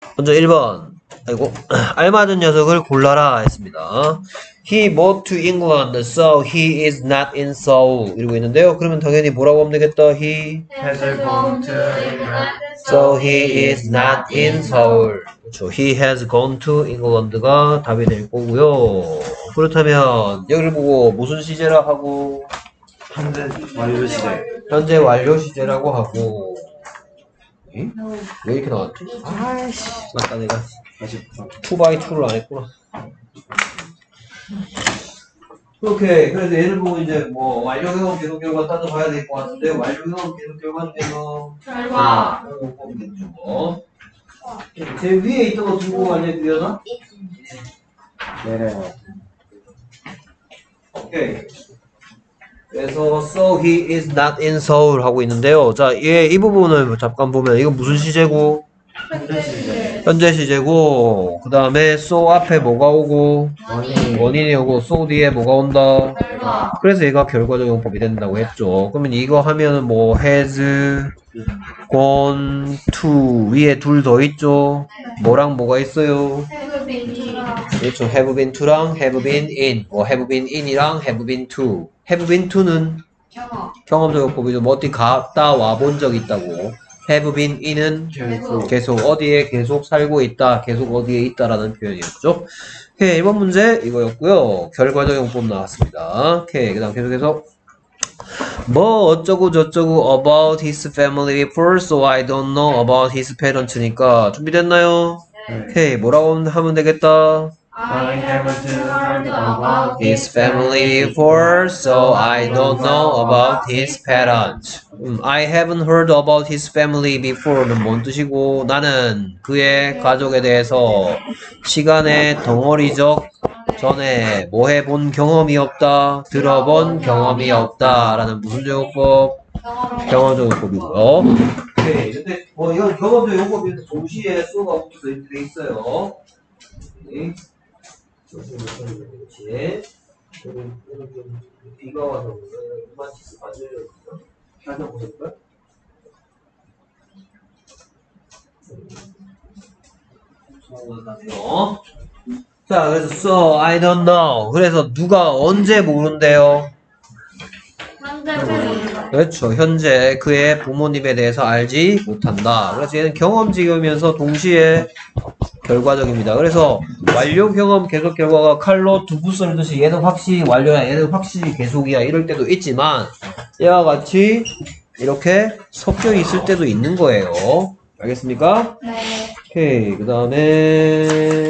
먼저 1번. 아이고, 알맞은 녀석을 골라라 했습니다. He moved to England, so he is not in Seoul. 이러고 있는데요. 그러면 당연히 뭐라고 하면 되겠다. He, has gone to England, so he is not in Seoul. 그렇죠. He has gone to England가 답이 될 거고요. 그렇다면 여기를 보고 무슨 시제라 하고 현재 완료 시제. 현재 완료 시제라고 하고 응? 왜 이렇게 나왔지? 아이씨 맞다 내가 다시 2x2를 안 했구나. 오케이. 그래서 얘를 보고 이제 뭐 완료 경험 계속 결과 따져봐야 될 것 같은데 완료 경험 계속 결과는 계속 결과. 보겠죠. 제 위에 있던 거 두고 알려드려나? 네. 오케이. 그래서 so he is not in Seoul 하고 있는데요. 자, 이 부분을 잠깐 보면 이건 무슨 시제고? 현재 시제. 현재 시제고 그 다음에 so 앞에 뭐가 오고 원인이 오고 so 뒤에 뭐가 온다. 결과. 그래서 얘가 결과적 용법이 된다고 했죠. 그러면 이거 하면은 뭐 has gone to 위에 둘 더 있죠. 뭐랑 뭐가 있어요? 그렇죠. have been to랑 have been in. 뭐 have been in이랑 have been to. have been to는 경험. 경험적 용법이죠. 뭐 어디 갔다 와 본 적 있다고. have been in은 계속 어디에 계속 살고 있다. 계속 어디에 있다라는 표현이었죠. 오케이, 1번 문제 이거였고요. 결과적 용법 나왔습니다. 오케이, 그 다음 계속해서 뭐 어쩌고 저쩌고 about his family before so I don't know about his parents니까 준비됐나요? 오케이, 뭐라고 하면 되겠다. I haven't heard about His family before so I don't know about his parents. I haven't heard about his family before는 뭔 뜻이고 나는 그의 가족에 대해서 시간의 덩어리적 전에 뭐 해본 경험이 없다, 들어본 경험이 없다 라는 무슨 용법? 경험적 용법이고요. 오케이. 근데 뭐 이건 경험적 용법인데 동시에 수가 붙어서 이렇게 돼 있어요. 오케이. 그렇지. 오늘 좀 비가 와서 루마티스 맞으려고 하나 보실까? 자, 그래서 so I don't know. 그래서 누가 언제 모른대요? 그렇죠. 현재 그의 부모님에 대해서 알지 못한다. 그래서 얘는 경험직이면서 동시에 결과적입니다. 그래서 완료 경험 계속 결과가 칼로 두부 썰듯이 얘는 확실히 완료야, 얘는 확실히 계속이야 이럴 때도 있지만 얘와 같이 이렇게 섞여 있을 때도 있는 거예요. 알겠습니까? 네. 오케이. 그 다음에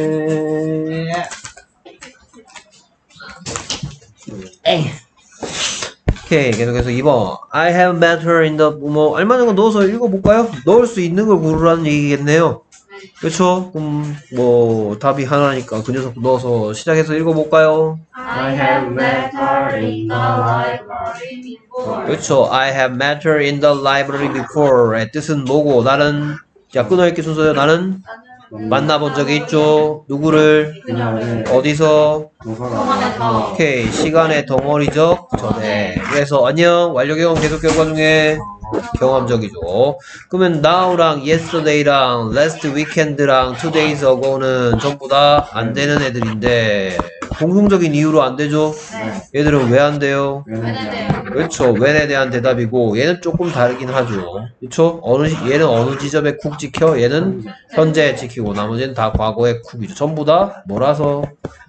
오케이. 계속해서 2번 I have met her in the 뭐 알맞은 거 넣어서 읽어볼까요? 넣을 수 있는 걸 고르라는 얘기겠네요. 그렇죠? 뭐 답이 하나니까 그 녀석 넣어서 시작해서 읽어볼까요? I have met her in the library before. 그렇죠. I have met her in the library before의 뜻은 뭐고 나는 자 끊어읽기 순서요. 나는 만나본 적이 있죠. 누구를 그녀를 어디서 도서관에서. 오케이 시간의 덩어리적 전에 그래서 안녕 완료 경험 계속 결과 중에 경험적이죠. 그러면 now랑 yesterday랑 last weekend랑 2 days ago는 전부 다 안 되는 애들인데 공통적인 이유로 안 되죠. 얘들은 왜 안 돼요? 그렇죠. when에 대한 대답이고 얘는 조금 다르긴 하죠. 그렇죠? 얘는 어느 지점에 쿡 지켜? 얘는 현재에 지키고 나머지는 다 과거의 쿡이죠. 전부 다 뭐라서?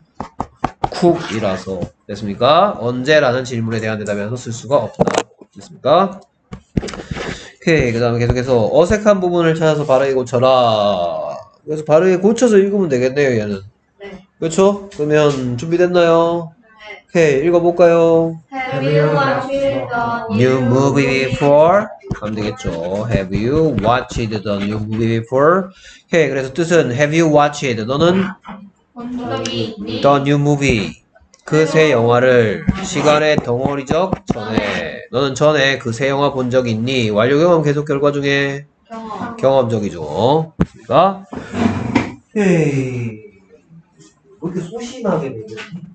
쿡이라서. 됐습니까? 언제라는 질문에 대한 대답이라서 쓸 수가 없다. 됐습니까? 오케이. 그 다음에 계속해서 어색한 부분을 찾아서 바르게 고쳐라. 그래서 바르게 고쳐서 읽으면 되겠네요, 얘는. 네. 그렇죠? 그러면 준비됐나요? 오케이. 읽어볼까요? Have you watched the New movie before? 하면 되겠죠. Have you watched the new movie before? 오케이. 그래서 뜻은 Have you watched? 너는 본 적이 있니? The new movie. 그 새 영화를 시간의 덩어리적 전에 너는 전에 그 새 영화 본 적 있니? 완료 경험 계속 결과 중에 경험. 경험적이죠. 그러니까 오케이. 왜 이렇게 소심하게 되겠니?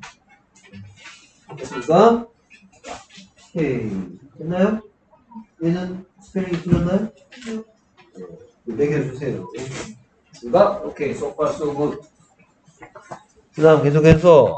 됐습니까? 오케이. 됐나요? 얘는 스펠링 틀렸나요? 네. 매겨주세요. 됐습니까? 오케이, so far so good. 그 다음 계속해서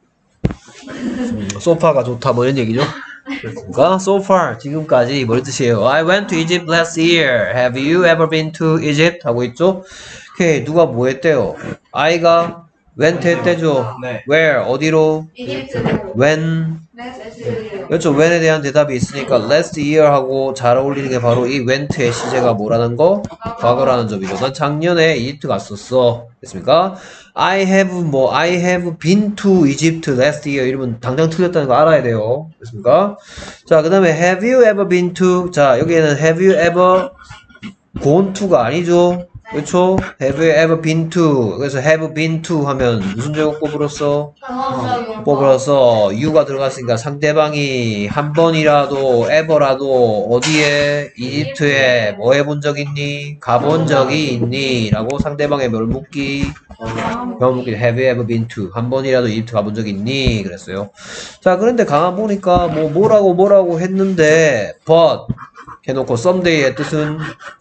소파가 좋다 뭐 이런 얘기죠. 그렇습니까? So far 지금까지 뭘 뜻이에요? I went to Egypt last year. Have you ever been to Egypt? 하고 있죠. 오케이, 누가 뭐 했대요? I가 went 했대죠. 네. Where? 어디로? 이집트로. When? 네. 그렇죠. when에 대한 대답이 있으니까 last year 하고 잘 어울리는 게 바로 이 went의 시제가 뭐라는 거? 과거라는 점이죠. 난 작년에 이집트 갔었어. 됐습니까? I have been to Egypt last year 이러면 당장 틀렸다는 거 알아야 돼요. 됐습니까? 자, 그 다음에 have you ever been to? 자, 여기에는 have you ever gone to가 아니죠. 그렇죠? Have you ever been to? 그래서 have been to 하면 무슨 제곱법으로써? 경험적인 뽑으로서 you가 들어갔으니까 상대방이 한 번이라도 ever라도 어디에 이집트에 뭐 해본 적 있니? 가본 적이 있니? 라고 상대방의 뭘 묻기? 경험 묻기 have you ever been to? 한 번이라도 이집트 가본 적 있니? 그랬어요. 자, 그런데 강한 보니까 뭐라고 했는데 but 해놓고 someday의 뜻은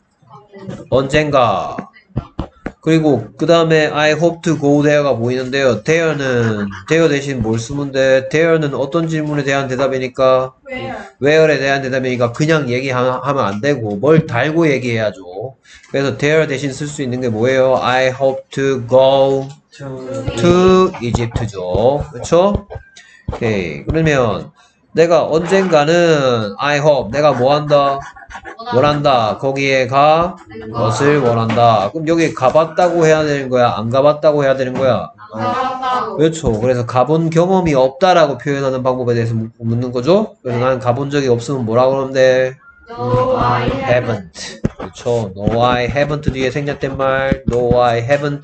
언젠가. 그리고 그 다음에 I hope to go there가 보이는데요. there 대신 뭘 쓰면 돼? there는 어떤 질문에 대한 대답이니까 where에 대한 대답이니까 그냥 얘기하면 안 되고 뭘 달고 얘기해야죠. 그래서 there 대신 쓸 수 있는 게 뭐예요? I hope to go to Egypt죠. 그렇죠? 오케이. 그러면 내가 언젠가는 I hope 내가 뭐 한다? 원한다. 거기에 가 것을 원한다. 그럼 여기 가봤다고 해야 되는 거야? 안 가봤다고 해야 되는 거야? 그렇죠. 그래서 가본 경험이 없다라고 표현하는 방법에 대해서 묻는 거죠. 그래서 나는 가본 적이 없으면 뭐라고 그러면 돼? No, I haven't. 그렇죠. No, I haven't 뒤에 생략된 말. No, I haven't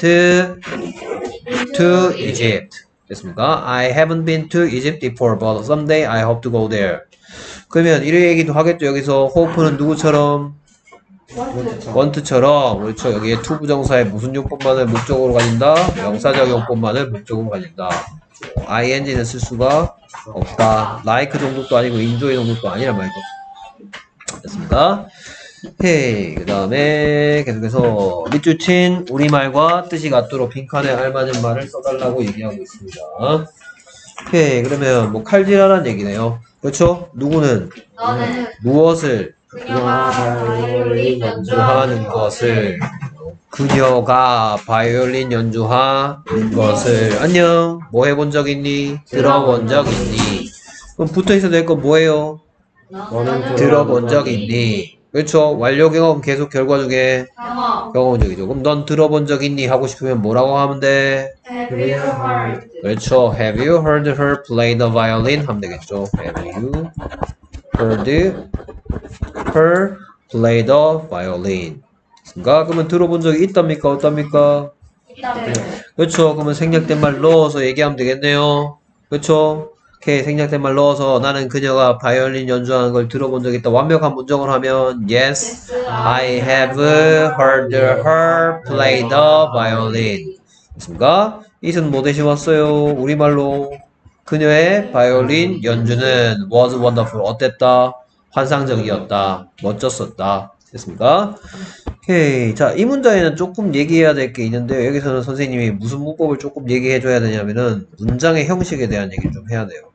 to Egypt. 됐습니까? I haven't been to Egypt before, but someday I hope to go there. 그러면 이런 얘기도 하겠죠. 여기서 hope는 누구처럼? want처럼. 그렇죠. 여기에 to 부정사의 무슨 용법만을 목적으로 가진다? 명사적 용법만을 목적으로 가진다. ing는 쓸 수가 없다. like 정도도 아니고 enjoy 정도도 아니란 말이죠. 됐습니다. 오케이. 그 다음에 계속해서 밑줄 친 우리말과 뜻이 같도록 빈칸에 알맞은 말을 써달라고 얘기하고 있습니다. 오케이. 그러면 뭐 칼질하라는 얘기네요. 그렇죠? 누구는 너는 무엇을 그녀가 바이올린 연주하는 것을 그녀가 바이올린 연주하는 것을 안녕 뭐 해본 적 있니? 들어본 적 있니? 그럼 붙어있어야 될 건 뭐예요? 너는 들어본 적 있니? 그렇죠? 완료 경험 계속 결과 중에 경험적이죠. 그럼 넌 들어본 적 있니? 하고 싶으면 뭐라고 하면 돼? Have you heard? 그렇죠. Have you heard her play the violin? 하면 되겠죠. Have you heard her play the violin? 그러면 들어본 적이 있답니까? 없답니까? 있다며. 그렇죠. 그러면 생략된 말 넣어서 얘기하면 되겠네요. 그렇죠. 오케이. 생략된 말 넣어서 나는 그녀가 바이올린 연주하는 걸 들어본 적이 있다. 완벽한 문장으로 하면 Yes, I have heard her play the violin. 됐습니까? it은 뭐 대신 왔어요? 우리말로 그녀의 바이올린 연주는 was wonderful. 어땠다? 환상적이었다. 멋졌었다. 됐습니까? 오케이. 자, 이 문장에는 조금 얘기해야 될 게 있는데 여기서는 선생님이 무슨 문법을 조금 얘기해 줘야 되냐면은 문장의 형식에 대한 얘기를 좀 해야 돼요.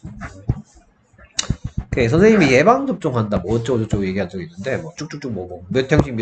오케이. 선생님이 예방접종한다 뭐 어쩌고저쩌고 얘기한 적이 있는데 뭐 쭉쭉쭉 몇 형식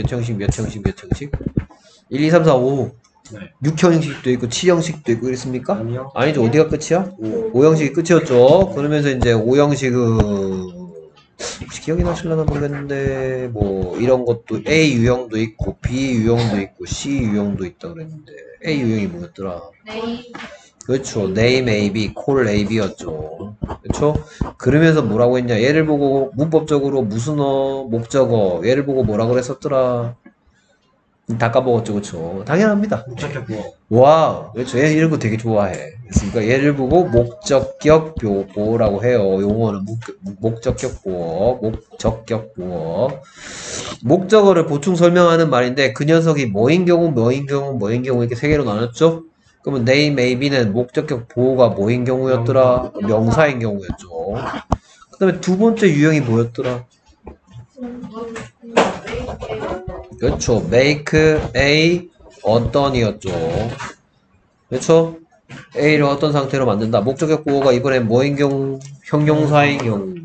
1, 2, 3, 4, 5 네. 6형식도 있고 7형식도 있고 이랬습니까? 아니요. 아니죠. 어디가 끝이야? 5형식이 끝이었죠. 그러면서 이제 5형식은 혹시 기억이 나실려나 모르겠는데 뭐 이런 것도 A 유형도 있고 B 유형도 있고 C 유형도 있다 그랬는데 A 유형이 뭐였더라? 그렇죠. name AB, call AB였죠. 그렇죠? 그러면서 뭐라고 했냐? 얘를 보고 문법적으로 무슨 목적어 얘를 보고 뭐라 그랬었더라? 다 까먹었죠. 그렇죠? 당연합니다. 목적격 와우. 그렇죠. 얘 이런 거 되게 좋아해. 그러니까 얘를 보고 목적격 보어라고 해요. 용어는 목적격 보어, 목적어를 보충 설명하는 말인데 그 녀석이 뭐인 경우 이렇게 세 개로 나눴죠? 그러면 name maybe는 목적격 보어가 뭐인 경우였더라? 명사인 경우였죠. 그 다음에 두 번째 유형이 뭐였더라? 그렇죠. make a 어떤이었죠. 그렇죠? A를 어떤 상태로 만든다. 목적격 보호가 이번엔 뭐인 경우? 형용사인 경우.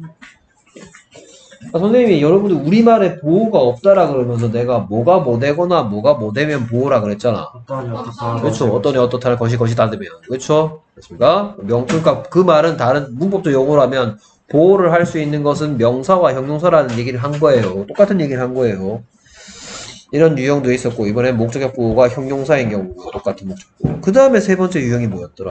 선생님이 여러분들 우리말에 보호가 없다라 그러면서 내가 뭐가 뭐 되거나 뭐가 뭐 되면 보호라 그랬잖아. 그렇죠. 어떠니 어떻다를 것이 닫으면. 그렇죠. 그렇습니까? 그러니까 그 말은 다른 문법적 용어로 하면 보호를 할 수 있는 것은 명사와 형용사라는 얘기를 한 거예요. 똑같은 얘기를 한 거예요. 이런 유형도 있었고 이번엔 목적격 보호가 형용사인 경우 똑같은 목적 보호. 그 다음에 세 번째 유형이 뭐였더라?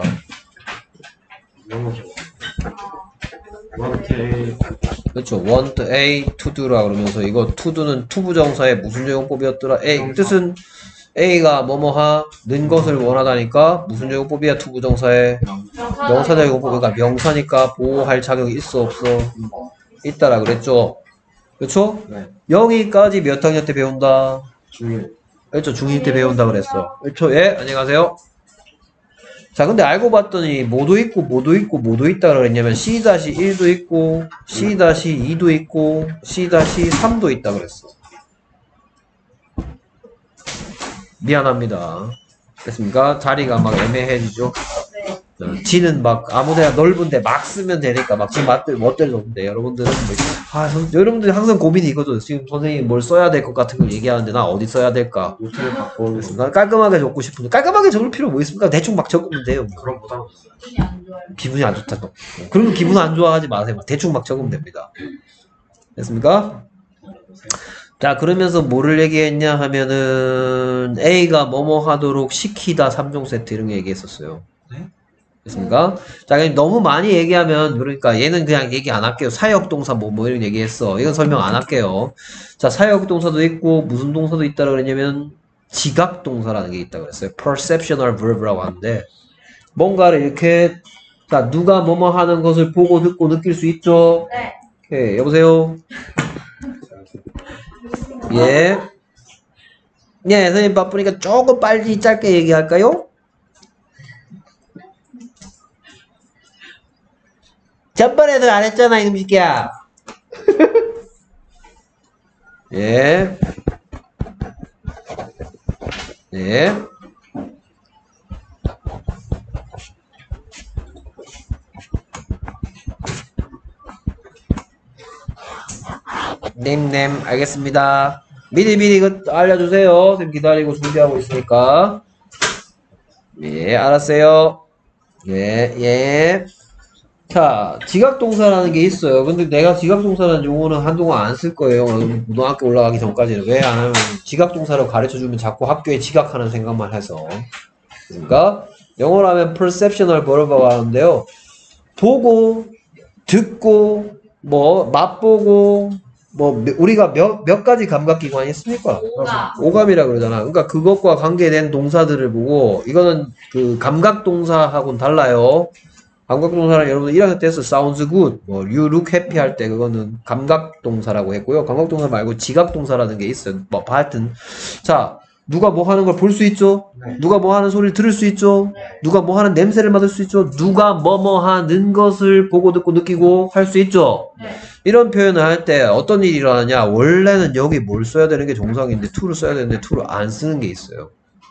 그렇죠. want A to do라 그러면서 이거 to do는 투부정사의 무슨 용법이었더라? A 뜻은 A가 뭐뭐하는 것을 원하다니까 무슨 용법이야? 투부정사의 명사적 용법. 그러니까 명사니까 보호할 자격이 있어 없어? 있다라 그랬죠. 그렇죠? 네. 여기까지 몇 학년 때 배운다? 중일. 그렇죠. 중1 때 배운다 그랬어. 그렇죠. 예, 안녕하세요. 자, 근데 알고 봤더니 뭐도 있고 뭐도 있고 뭐도 있다 그랬냐면 C-1도 있고 C-2도 있고 C-3도 있다 그랬어. 미안합니다. 됐습니까? 자리가 막 애매해지죠. 지는 막 아무데나 넓은데 막 쓰면 되니까 막 지 멋대로 넣는데 여러분들은 여러분들 항상 고민이 이거죠. 지금 선생님이 뭘 써야 될 것 같은 걸 얘기하는데 나 어디 써야 될까? 노트를 바꿔보겠습니다. 난 깔끔하게 적고 싶은데 깔끔하게 적을 필요 뭐 있습니까? 대충 막 적으면 돼요. 그럼 부담 없어요. 기분이 안 좋다고. 그러면 기분 안 좋아하지 마세요. 대충 막 적으면 됩니다. 됐습니까? 자, 그러면서 뭐를 얘기했냐 하면은 A가 뭐뭐 하도록 시키다 3종 세트 이런 거 얘기했었어요. 네? 됐습니까? 자, 그럼 너무 많이 얘기하면 그러니까 얘는 그냥 얘기 안 할게요. 사역동사 뭐 이런 얘기했어. 이건 설명 안 할게요. 자, 사역동사도 있고 무슨 동사도 있다고 그랬냐면 지각동사라는 게 있다고 그랬어요. perceptional verb라고 하는데 뭔가를 이렇게 자, 누가 뭐뭐 하는 것을 보고 듣고 느낄 수 있죠? 네. 오케이, 여보세요? 예. 네, 선생님 바쁘니까 조금 빨리 짧게 얘기할까요? 전번에도 안 했잖아, 이놈 새끼야. 예. 예. 님, 알겠습니다. 미리 이거 알려주세요. 선생님 기다리고 준비하고 있으니까. 예, 알았어요. 예. 자, 지각동사라는 게 있어요. 근데 내가 지각동사라는 용어는 한동안 안 쓸 거예요. 고등학교 올라가기 전까지는. 왜 안 하면 지각동사로 가르쳐주면 자꾸 학교에 지각하는 생각만 해서. 그러니까 영어로 하면 perceptional verb라고 하는데요. 보고, 듣고, 뭐 맛보고, 뭐 우리가 몇 가지 감각기관이 있습니까? 오감이라 그러잖아. 그러니까 그것과 관계된 동사들을 보고 이거는 그 감각동사하고는 달라요. 감각동사는 여러분 1학년 때 했어. sounds good, 뭐 you look happy 할 때 그거는 감각동사라고 했고요. 감각동사 말고 지각동사라는 게 있어요. 뭐 하여튼 자, 누가 뭐 하는 걸 볼 수 있죠? 네. 누가 뭐 하는 소리를 들을 수 있죠? 누가 뭐 하는 냄새를 맡을 수 있죠? 누가 뭐뭐 하는 것을 보고 듣고 느끼고 할 수 있죠? 네. 이런 표현을 할 때 어떤 일이 일어나냐? 원래는 여기 뭘 써야 되는 게 정상인데 to를 써야 되는데 to를 안 쓰는 게 있어요.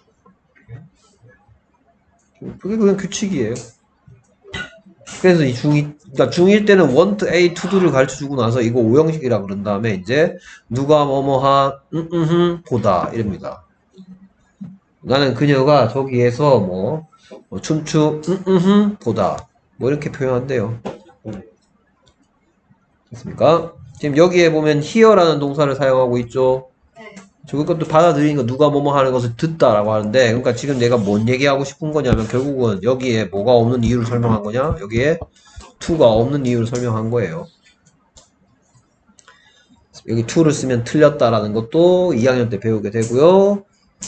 그게 그냥 규칙이에요. 그래서 이 그러니까 중1 때는 want A to do를 가르쳐 주고 나서 이거 오형식이라 그런 다음에 이제 누가 뭐뭐하 보다 이럽니다. 나는 그녀가 저기에서 뭐 춤추 보다 뭐 이렇게 표현한대요. 됐습니까? 지금 여기에 보면 hear라는 동사를 사용하고 있죠. 저것도 받아들이는 거 누가 뭐뭐 하는 것을 듣다라고 하는데 그러니까 지금 내가 뭔 얘기하고 싶은 거냐면 결국은 여기에 뭐가 없는 이유를 설명한 거냐? 여기에 to가 없는 이유를 설명한 거예요. 여기 to를 쓰면 틀렸다라는 것도 2학년 때 배우게 되고요.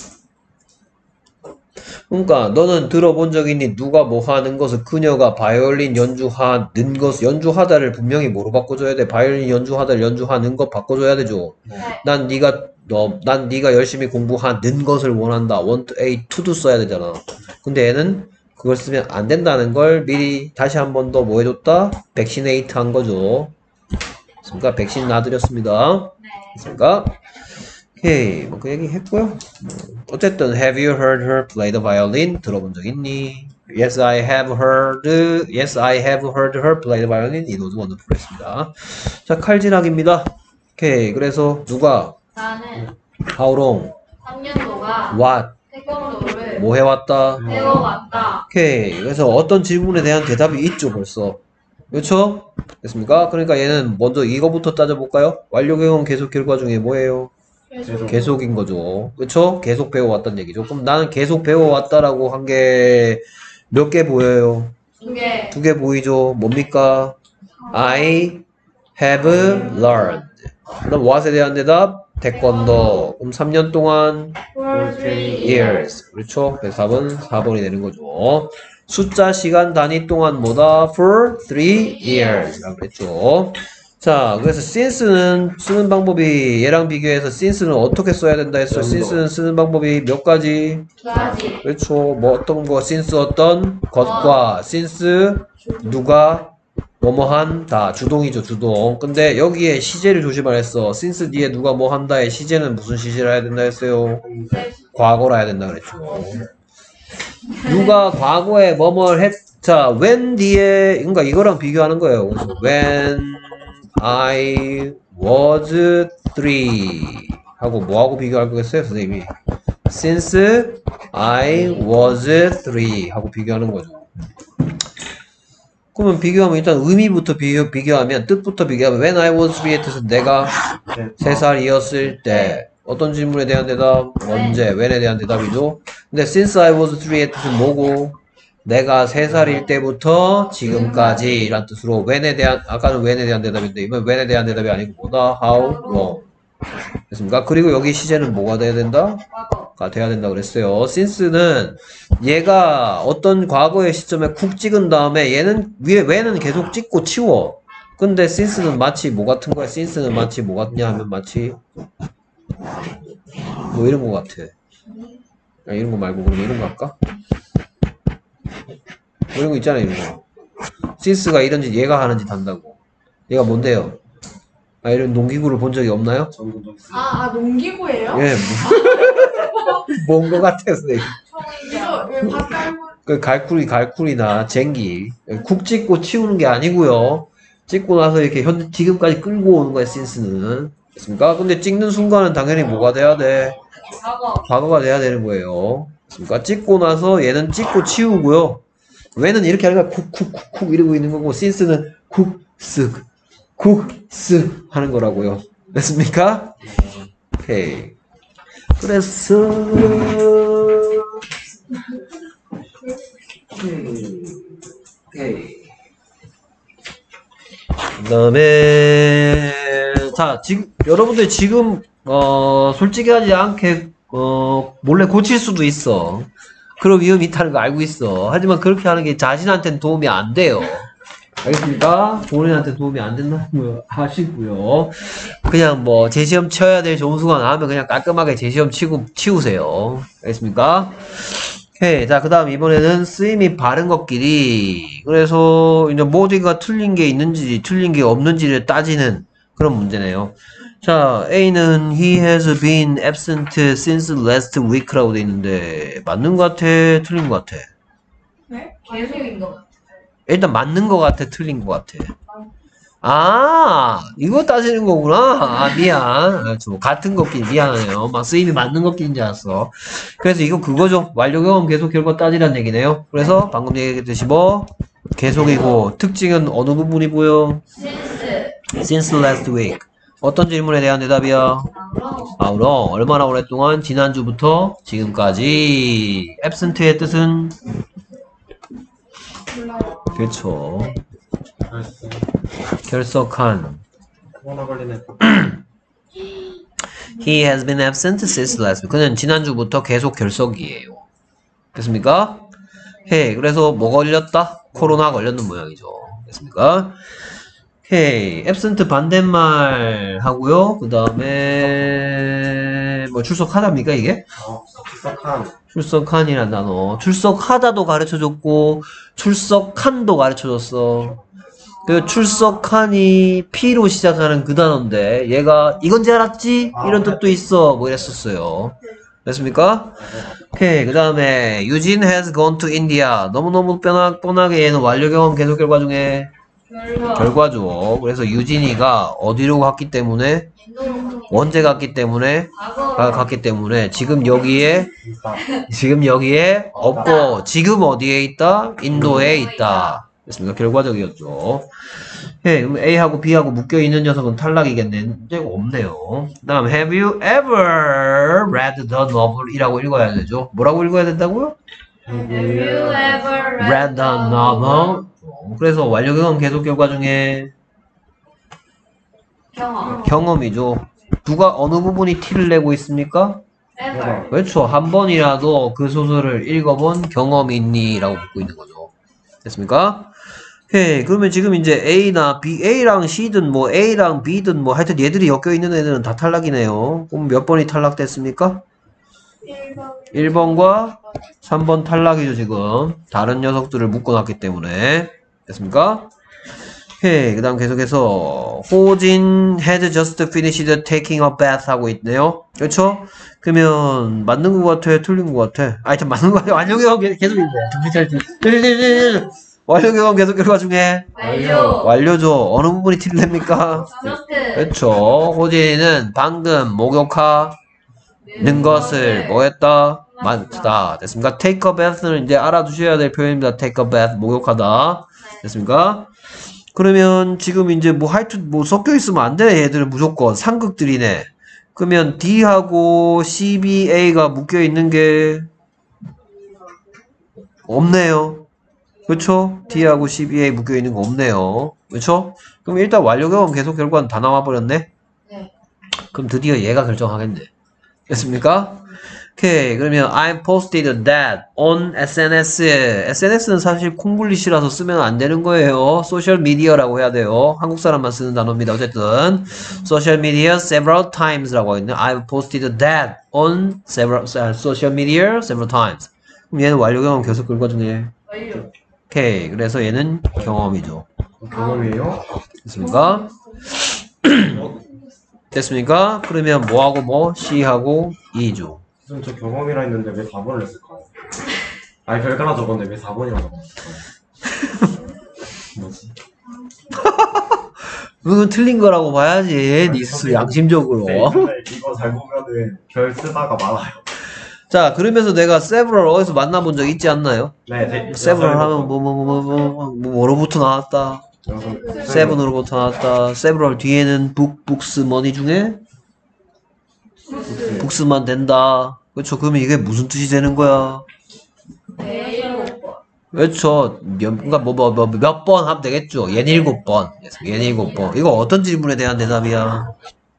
그러니까 너는 들어본 적 있니? 누가 뭐 하는 것을 그녀가 바이올린 연주하는 것 연주하다를 분명히 뭐로 바꿔줘야 돼? 바이올린 연주하다를 연주하는 것 바꿔줘야 되죠. 난 네가 열심히 공부하는 것을 원한다. want A to do 써야 되잖아. 근데 얘는 그걸 쓰면 안 된다는 걸 미리 다시 한 번 더 뭐 해줬다? vaccinate 한 거죠. 그러니까 백신 놔드렸습니다. 그러니까 오케이, 뭐 그 얘기 했고요. 어쨌든 have you heard her play the violin? 들어본 적 있니? Yes, I have heard. Yes, I have heard her play the violin. It was wonderful 했습니다. 자, 칼질하기입니다. 오케이, 그래서 누가 나는 how long, 3년 동안 what, 태권도를 뭐 해왔다. 배워왔다. 오케이, 그래서 어떤 질문에 대한 대답이 있죠, 벌써. 그렇죠? 됐습니까? 그러니까 얘는 먼저 이거부터 따져볼까요? 완료경험 계속 결과 중에 뭐예요? 계속인 거죠. 그쵸? 계속 배워왔다는 얘기죠. 그럼 나는 계속 배워왔다라고 한 게 몇 개 보여요? 2개. 2개 보이죠? 뭡니까? I have learned. 그럼 what에 대한 대답? 태권도. 그럼 3년 동안 for 3 years. 그렇죠? 그래서 답은 4번이 되는 거죠. 숫자, 시간, 단위 동안 뭐다? For 3 years. 라고 그랬죠. 자, 그래서 since는 쓰는 방법이 얘랑 비교해서 since는 어떻게 써야 된다 했어요? since는 쓰는 방법이 몇 가지? 2가지. 그렇죠. 뭐 어떤 거 since 어떤 것과 since 누가 뭐뭐한 다 주동이죠, 주동. 근데 여기에 시제를 조심하라 했어. since 뒤에 누가 뭐 한다에 시제는 무슨 시제를 해야 된다 했어요? 과거라 해야 된다 그랬죠. 누가 과거에 뭐뭘 했, 자, when 뒤에, 그러니까 이거랑 비교하는 거예요. 그래서 when I was 3 하고 뭐하고 비교할 거겠어요, 선생님이? Since I was 3 하고 비교하는 거죠. 그러면 비교하면 일단 의미부터 비교하면 뜻부터 비교하면 when I was 3의 뜻은 내가 3살이었을 때 어떤 질문에 대한 대답? 언제? when에 대한 대답이죠. 근데 since I was 3의 뜻은 뭐고? 내가 3살일 때부터 지금까지 라는 뜻으로 when에 대한 아까는 when에 대한 대답인데 이번 when에 대한 대답이 아니고 뭐다? how long 됐습니까? 그리고 여기 시제는 뭐가 돼야 된다? 가 돼야 된다 그랬어요. since는 얘가 어떤 과거의 시점에 쿡 찍은 다음에 얘는 위에 when은 계속 찍고 치워. 근데 since는 마치 뭐 같은 거야? since는 마치 뭐 같냐 하면 마치 뭐 이런 거 같아. 야, 이런 거 말고 그럼 이런 거 할까? 뭐 이런 거 있잖아, 이런 거. since가 이런 짓 얘가 하는 짓 한다고. 얘가 뭔데요? 아, 이런 농기구를 본 적이 없나요? 농기구예요? 예, 뭔 거 같아서. 이거 왜 바깥 그 갈쿨이나 쟁기. 쿡 찍고 치우는 게 아니고요. 찍고 나서 이렇게 지금까지 끌고 오는 거야, since는. 됐습니까? 근데 찍는 순간은 당연히 뭐가 돼야 돼? 과거가 돼야 되는 거예요. 됐습니까? 찍고 나서 얘는 찍고 치우고요. when은 이렇게 하니까 쿡쿡쿡쿡 이러고 있는 거고, since는 쿡쓱 하는 거라고요. 됐습니까? 오케이. 그래서 오케이. 그다음에 자, 지금 여러분들 지금 솔직하지 않게 몰래 고칠 수도 있어. 그런 위험이 있다는 거 알고 있어. 하지만 그렇게 하는 게 자신한테는 도움이 안 돼요. 알겠습니까? 본인한테 도움이 안 된다는 거 아시고요. 그냥 뭐 재시험 쳐야 될 점수가 나오면 그냥 깔끔하게 재시험 치우세요. 알겠습니까? 오케이. 자, 그 다음 이번에는 쓰임 및 발음 걷기리. 그래서 이제 모두가 틀린 게 있는지 틀린 게 없는지를 따지는 그런 문제네요. 자, A는 he has been absent since last week라고 돼 있는데 맞는 것 같아? 틀린 것 같아? 네? 계속인 것 같아. 일단 맞는 것 같아? 틀린 것 같아? 아, 이거 따지는 거구나. 아, 미안. 아, 저 같은 것끼리 미안해요. 막 쓰임이 맞는 것끼리인 줄 알았어. 그래서 이거 그거죠. 완료 경험 계속 결과 따지란 얘기네요. 그래서 방금 얘기했듯이 뭐 계속이고 특징은 어느 부분이 보여? Since last week. 어떤 질문에 대한 대답이야? 아우러. 얼마나 오랫동안? 지난주부터 지금까지. absent의 뜻은? 그렇죠. 결석한. 코로나 걸리네. He has been absent since last week. 그는 지난주부터 계속 결석이에요. 됐습니까? 해. 그래서 뭐 걸렸다? 코로나 걸렸는 모양이죠. 됐습니까? 오케이. absent 반대말 하고요. 그 다음에 뭐 출석하답니까 이게? 출석한. 출석한이란 단어. 출석하다도 가르쳐줬고 출석한도 가르쳐줬어. 그 출석하니 P로 시작하는 그 단어인데 얘가 이건지 알았지? 이런 뜻도 있어. 뭐 이랬었어요. 됐습니까? 오케이. 그 다음에 Eugene has gone to India. 너무너무 뻔하게 얘는 완료 경험 계속 결과 중에 결과죠. 그래서 유진이가 어디로 갔기 때문에 언제 갔기 때문에 갔기 때문에 지금 여기에 없고 지금 어디에 있다? 인도에 있다. 됐습니까? 결과적이었죠. 예, 그럼 A하고 B하고 묶여있는 녀석은 탈락이겠네. 이제 없네요. 그 다음 Have you ever read the novel? 이라고 읽어야 되죠. 뭐라고 읽어야 된다고요? Have you ever read the novel? 그래서 완료 경험 계속 결과 중에 경험. 경험이죠. 누가 어느 부분이 티를 내고 있습니까? ever. 그렇죠. 한 번이라도 그 소설을 읽어본 경험이 있니? 라고 묻고 있는 거죠. 됐습니까? 오케이. 그러면 지금 이제 A나 B, A랑 C든 뭐 A랑 B든 뭐 하여튼 얘들이 엮여 있는 애들은 다 탈락이네요. 그럼 몇 번이 탈락됐습니까? 1번과 3번 탈락이죠, 지금. 다른 녀석들을 묶어놨기 때문에. 됐습니까? 오케이. 그 다음 계속해서, 호진 had just finished taking a bath 하고 있네요. 그렇죠? 그러면, 맞는 것 같아? 틀린 것 같아? 하여튼 맞는 것 같아. 완료경험 계속 있네. 완료경험 계속 결과 중에. 완료. 완료죠. 어느 부분이 티를 냅니까? just. 그렇죠. 호진이는 방금 목욕하는 것을 뭐 했다? 맞다. 됐습니까? take a bath는 이제 알아두셔야 될 표현입니다. take a bath, 목욕하다. 됐습니까? 그러면 지금 이제 뭐 하여튼 뭐 섞여 있으면 안 돼. 얘들은 무조건 상극들이네. 그러면 D하고 CBA가 묶여 있는 게 없네요. 그렇죠? D하고 CBA 묶여 있는 거 없네요. 그렇죠? 그럼 일단 완료 경험 계속 결과는 다 나와 버렸네. 네. 그럼 드디어 얘가 결정하겠네. 됐습니까? 오케이. 그러면 I posted that on SNS. SNS는 사실 콩글리시라서 쓰면 안 되는 거예요. 소셜 미디어라고 해야 돼요. 한국 사람만 쓰는 단어입니다. 어쨌든 social media several times라고 있네. I posted that on social media several times. 그럼 얘는 완료 경험 계속 결과 중에. 완료. 오케이. 그래서 얘는 경험이죠. 경험이에요? 됐습니까? 됐습니까? 그러면 뭐하고 뭐? C하고 E죠. 선생님 저 경험이라 했는데 왜 4번을 냈을까요? 아니 결과나 적었는데 왜 4번이나 적었을까요? 뭐지? 그건 틀린 거라고 봐야지. 니스 양심적으로. 네, 근데 이거 잘 보면은 별 쓰다가 많아요. 자, 그러면서 내가 several 어디서 만나본 적 있지 않나요? 네, several 하면 뭐로부터 나왔다. seven으로부터 나왔다. several 뒤에는 books money 중에 books만 된다. 그렇죠. 그러면 이게 무슨 뜻이 되는 거야? 네. 7번. 그렇죠. 그러니까 몇 번 하면 되겠죠. 얘는 7번. 얘는 7번. 이거 어떤 질문에 대한 대답이야?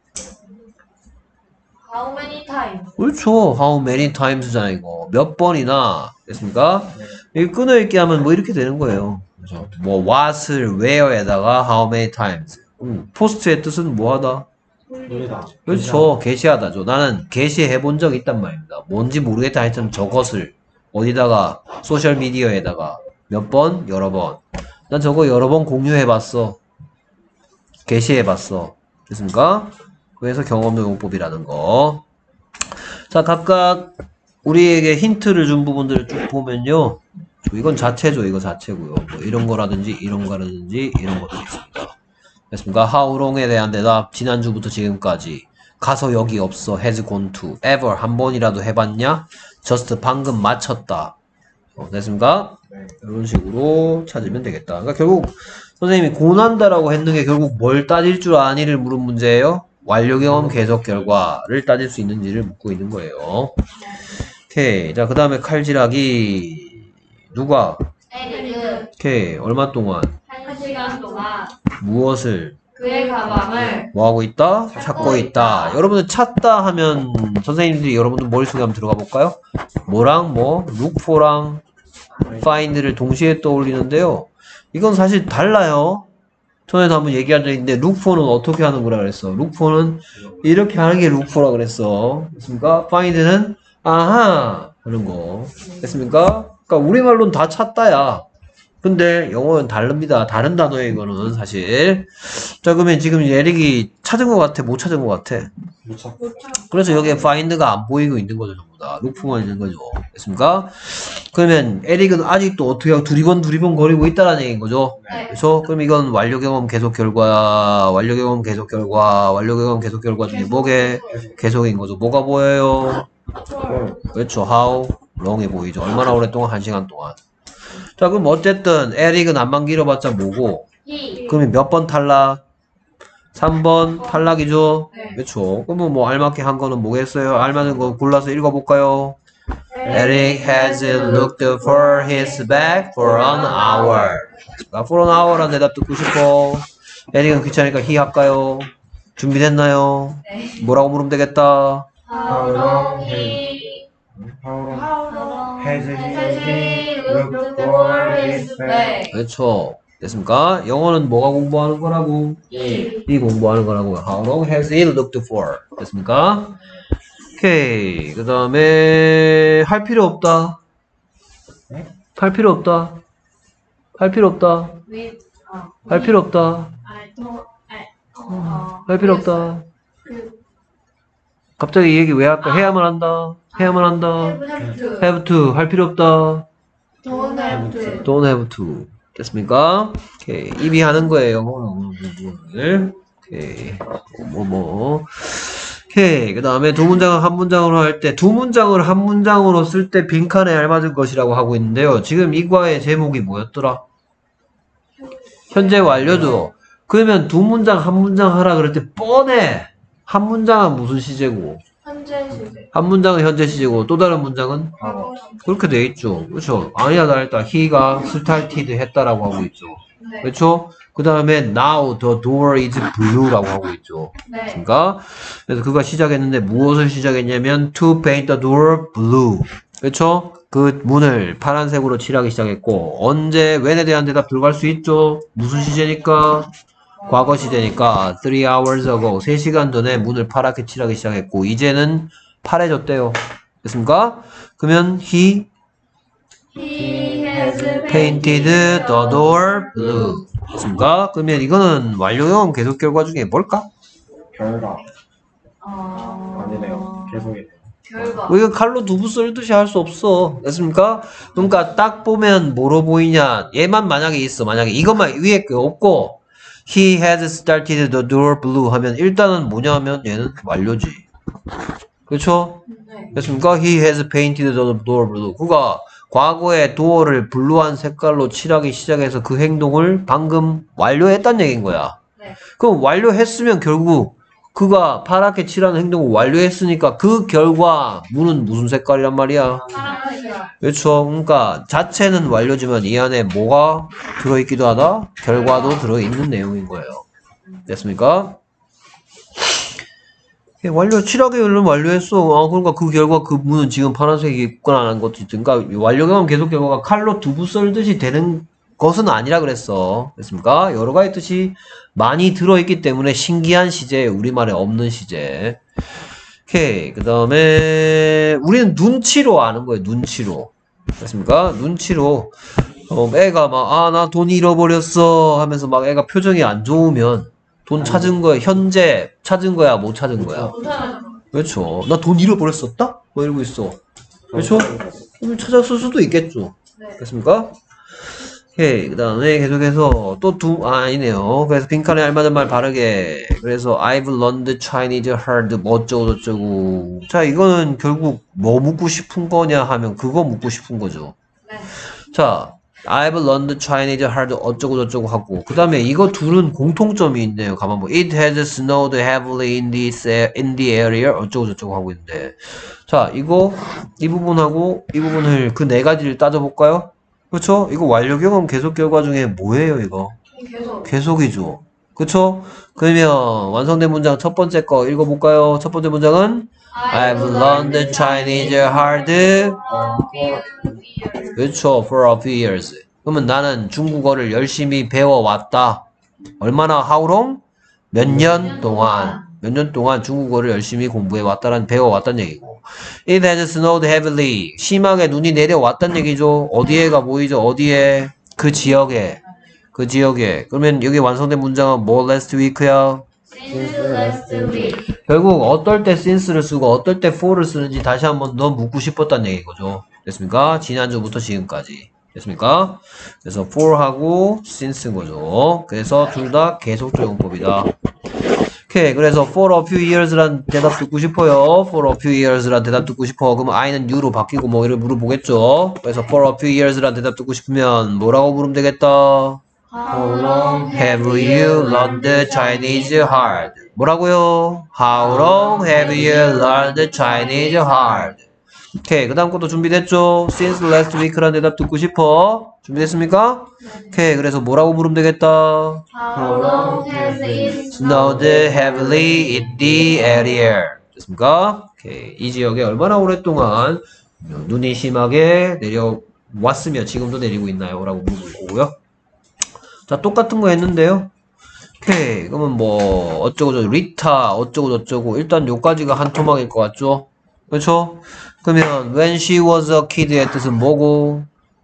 How many times? 그렇죠. How many times잖아 이거. 몇 번이나 됐습니까? 이 끊어읽기 하면 뭐 이렇게 되는 거예요. 그렇죠. 뭐 what을 where에다가 how many times. post의 뜻은 뭐하다? 놀이다. 그렇죠. 게시하다죠. 나는 게시해 본 적 있단 말입니다. 뭔지 모르겠다 하여튼 저것을 어디다가 소셜 미디어에다가 몇 번? 여러 번. 난 저거 여러 번 공유해 봤어. 게시해 봤어. 됐습니까? 그래서 경험용법이라는 거. 자, 각각 우리에게 힌트를 준 부분들을 쭉 보면요. 이건 자체죠. 이거 자체고요. 뭐 이런 거라든지 이런 거라든지 이런 것도 있습니다. 됐습니까? How long에 대한 대답 지난주부터 지금까지 가서 여기 없어. has gone to. ever 한 번이라도 해봤냐? just 방금 맞췄다. 됐습니까? 네. 이런 식으로 찾으면 되겠다. 그러니까 결국 선생님이 고난다라고 했는 게 결국 뭘 따질 줄 아니를 물은 문제예요. 완료 경험 계속 결과를 따질 수 있는지를 묻고 있는 거예요. 오케이. 자, 그 다음에 칼질하기. 누가? 에릭은 오케이. 얼마 동안? 1시간 동안 무엇을? 그의 가방을 뭐하고 있다? 찾고 있다. 여러분들 찾다 하면 선생님들이 여러분들 머릿속에 한번 들어가 볼까요? 뭐랑 뭐? look for랑 find를 동시에 떠올리는데요. 이건 사실 달라요. 전에도 한번 얘기한 적 있는데 look for는 어떻게 하는 거라 그랬어? look for는 이렇게 하는 게 look for라 그랬어. 됐습니까? find는 아하 하는 거. 됐습니까? 그러니까 우리말로는 다 찾다야. 근데 영어는 다릅니다. 다른 단어예요, 이거는 사실. 자, 그러면 지금 에릭이 찾은 것 같아? 못 찾은 것 같아? 못 찾. 그래서 여기에 find가 안 보이고 있는 거죠, 전부 다. 루프만 있는 거죠. 됐습니까? 그러면 에릭은 아직도 어떻게 하고 두리번 거리고 있다라는 얘기인 거죠. 네. 그렇죠? 그럼 이건 완료 경험 계속 결과, 완료 경험 계속 결과, 완료 경험 계속 결과 중에 뭐게 계속인 거죠. 뭐가 보여요? 그렇죠. how long이 보이죠. 얼마나 오랫동안? 1시간 동안. 자, 그럼 어쨌든 에릭은 안만 길어봤자 뭐고? He. 그러면 몇 번 탈락? 3번 탈락이죠. 네. 그렇죠. 그러면 뭐 알맞게 한 거는 뭐겠어요? 알맞은 거 골라서 읽어볼까요? Eric has looked for his bag for an hour. for an hour라는 대답 듣고 싶어. 에릭은 귀찮으니까 he 할까요? 준비됐나요? 네. 뭐라고 물으면 되겠다. How long he Has he looked for his bag? 그렇죠. 됐습니까? 영어는 뭐가 공부하는 거라고? 이 공부하는 거라고. How long has he looked for? 됐습니까? 오케이. 그 다음에 할 필요 없다. 할 필요 없다. 할 필요 없다. With 할 필요 없다. I don't 할 필요 없다. 갑자기 이 얘기 왜 할까? 해야만 한다. 해야만 한다. have to. have to. 할 필요 없다. Don't have to. don't have to. 됐습니까? 오케이. 입이 하는 거예요. 뭐를. 오케이. 오케이. 그 다음에 두 문장을 한 문장으로 할 때, 두 문장을 한 문장으로 쓸 때 빈칸에 알맞은 것이라고 하고 있는데요. 지금 이 과의 제목이 뭐였더라? 현재 완료죠. 그러면 두 문장, 한 문장 하라 그럴 때 뻔해. 한 문장은 무슨 시제고? 현재 시제. 한 문장은 현재 시제고, 또 다른 문장은? 그렇게 돼 있죠. 그렇죠. 아니야, 나 일단 he가 started 했다라고 하고 있죠. 네. 그렇죠? 그 다음에 now the door is blue라고 하고 있죠. 네. 그러니까 그래서 그가 시작했는데 무엇을 시작했냐면 to paint the door blue. 그렇죠? 그 문을 파란색으로 칠하기 시작했고 언제 when에 대한 대답 들어갈 수 있죠. 무슨 시제니까? 과거 시제니까 3 hours ago 3시간 전에 문을 파랗게 칠하기 시작했고 이제는 파래졌대요. 됐습니까? 그러면 he He has painted the door blue. 됐습니까? 그러면 이거는 완료형 계속 결과 중에 뭘까? 결과. 아니네요. 계속이네요. 결과. 이거 칼로 두부 썰듯이 할 수 없어. 됐습니까? 그러니까 딱 보면 뭐로 보이냐? 얘만 만약에 있어. 만약에 이것만 위에 게 없고 he has started the door blue 하면 일단은 뭐냐면 얘는 완료지. 그렇죠? 네. 됐습니까? He has painted the door blue. 그가 과거에 도어를 블루한 색깔로 칠하기 시작해서 그 행동을 방금 완료했단 얘기인 거야. 네. 그럼 완료했으면 결국 그가 파랗게 칠하는 행동을 완료했으니까 그 결과 문은 무슨 색깔이란 말이야? 파란색. 그렇죠. 그러니까 자체는 완료지만 이 안에 뭐가 들어있기도 하다? 결과도 들어있는 내용인 거예요. 됐습니까? 완료, 칠하게 열면 완료했어. 그러니까 그 결과 그 문은 지금 파란색이 있거나 것도 있으니까 완료 경험 계속 결과가 칼로 두부 썰듯이 되는 것은 아니라 그랬어. 됐습니까? 여러 가지 뜻이 많이 들어있기 때문에 신기한 시제, 우리말에 없는 시제. 오케이. 그 다음에 우리는 눈치로 아는 거예요. 눈치로. 됐습니까? 눈치로. 애가 막, 나 돈 잃어버렸어 하면서 막 애가 표정이 안 좋으면 돈 찾은 거야, 현재 찾은 거야, 못 찾은 거야? 못하는 그렇죠. 나 돈 잃어버렸었다? 뭐 이러고 있어. 그렇죠? 그럼 찾았을 수도 있겠죠. 네. 됐습니까? 오케이. 그 다음에 계속해서 또 아니네요. 그래서 빈칸에 알맞은 말 바르게. 그래서 I've learned Chinese hard 뭐 어쩌고 저쩌고. 자, 이거는 결국 뭐 묻고 싶은 거냐 하면 그거 묻고 싶은 거죠. 네. 자, I've learned Chinese hard 어쩌고 저쩌고 하고 그 다음에 이거 둘은 공통점이 있네요. 가만 보면 It has snowed heavily in the area 어쩌고 저쩌고 하고 있는데 자, 이 부분하고 이 부분을 그 네 가지를 따져볼까요? 그렇죠? 이거 완료 경험 계속 결과 중에 뭐예요, 이거? 계속. 계속이죠. 그렇죠? 그러면 완성된 문장 첫 번째 거 읽어볼까요? 첫 번째 문장은 I've learned Chinese hard 그렇죠. For a few years. 그러면 나는 중국어를 열심히 배워왔다. 얼마나 how long? 몇 년 동안. 몇 년 동안 중국어를 열심히 공부해왔다는 배워왔다는 얘기고. It has snowed heavily. 심하게 눈이 내려왔다는 얘기죠. 어디에가 보이죠? 어디에? 그 지역에. 그러면 여기 완성된 문장은 뭐 last week야? Since last week. 결국 어떨 때 since를 쓰고 어떨 때 for를 쓰는지 다시 한번 더 묻고 싶었다는 얘기거죠. 됐습니까? 지난주부터 지금까지. 됐습니까? 그래서 for하고 since인 거죠. 그래서 둘 다 계속적 용법이다. 오케이. 그래서 for a few years란 대답 듣고 싶어요. for a few years란 대답 듣고 싶어. 그럼 I는 U로 바뀌고 뭐 이를 물어보겠죠. 그래서 for a few years란 대답 듣고 싶으면 뭐라고 물으면 되겠다. How long Have you learned Chinese hard? 뭐라고요? How long have you learned Chinese hard? 오케이. 그 다음 것도 준비됐죠? Since last week란 대답 듣고 싶어. 준비됐습니까? 오케이. 그래서 뭐라고 물으면 되겠다. How long has it Snowed heavily in the area. 됐습니까? 오케이. 이 지역에 얼마나 오랫동안 눈이 심하게 내려왔으며 지금도 내리고 있나요? 라고 물어볼 거고요. 자, 똑같은 거 했는데요. 오케이. 그러면 뭐 어쩌고저쩌고 리타 어쩌고저쩌고 일단 요까지가 한 토막일 것 같죠? 그렇죠? 그러면 when she was a kid의 뜻은 뭐고?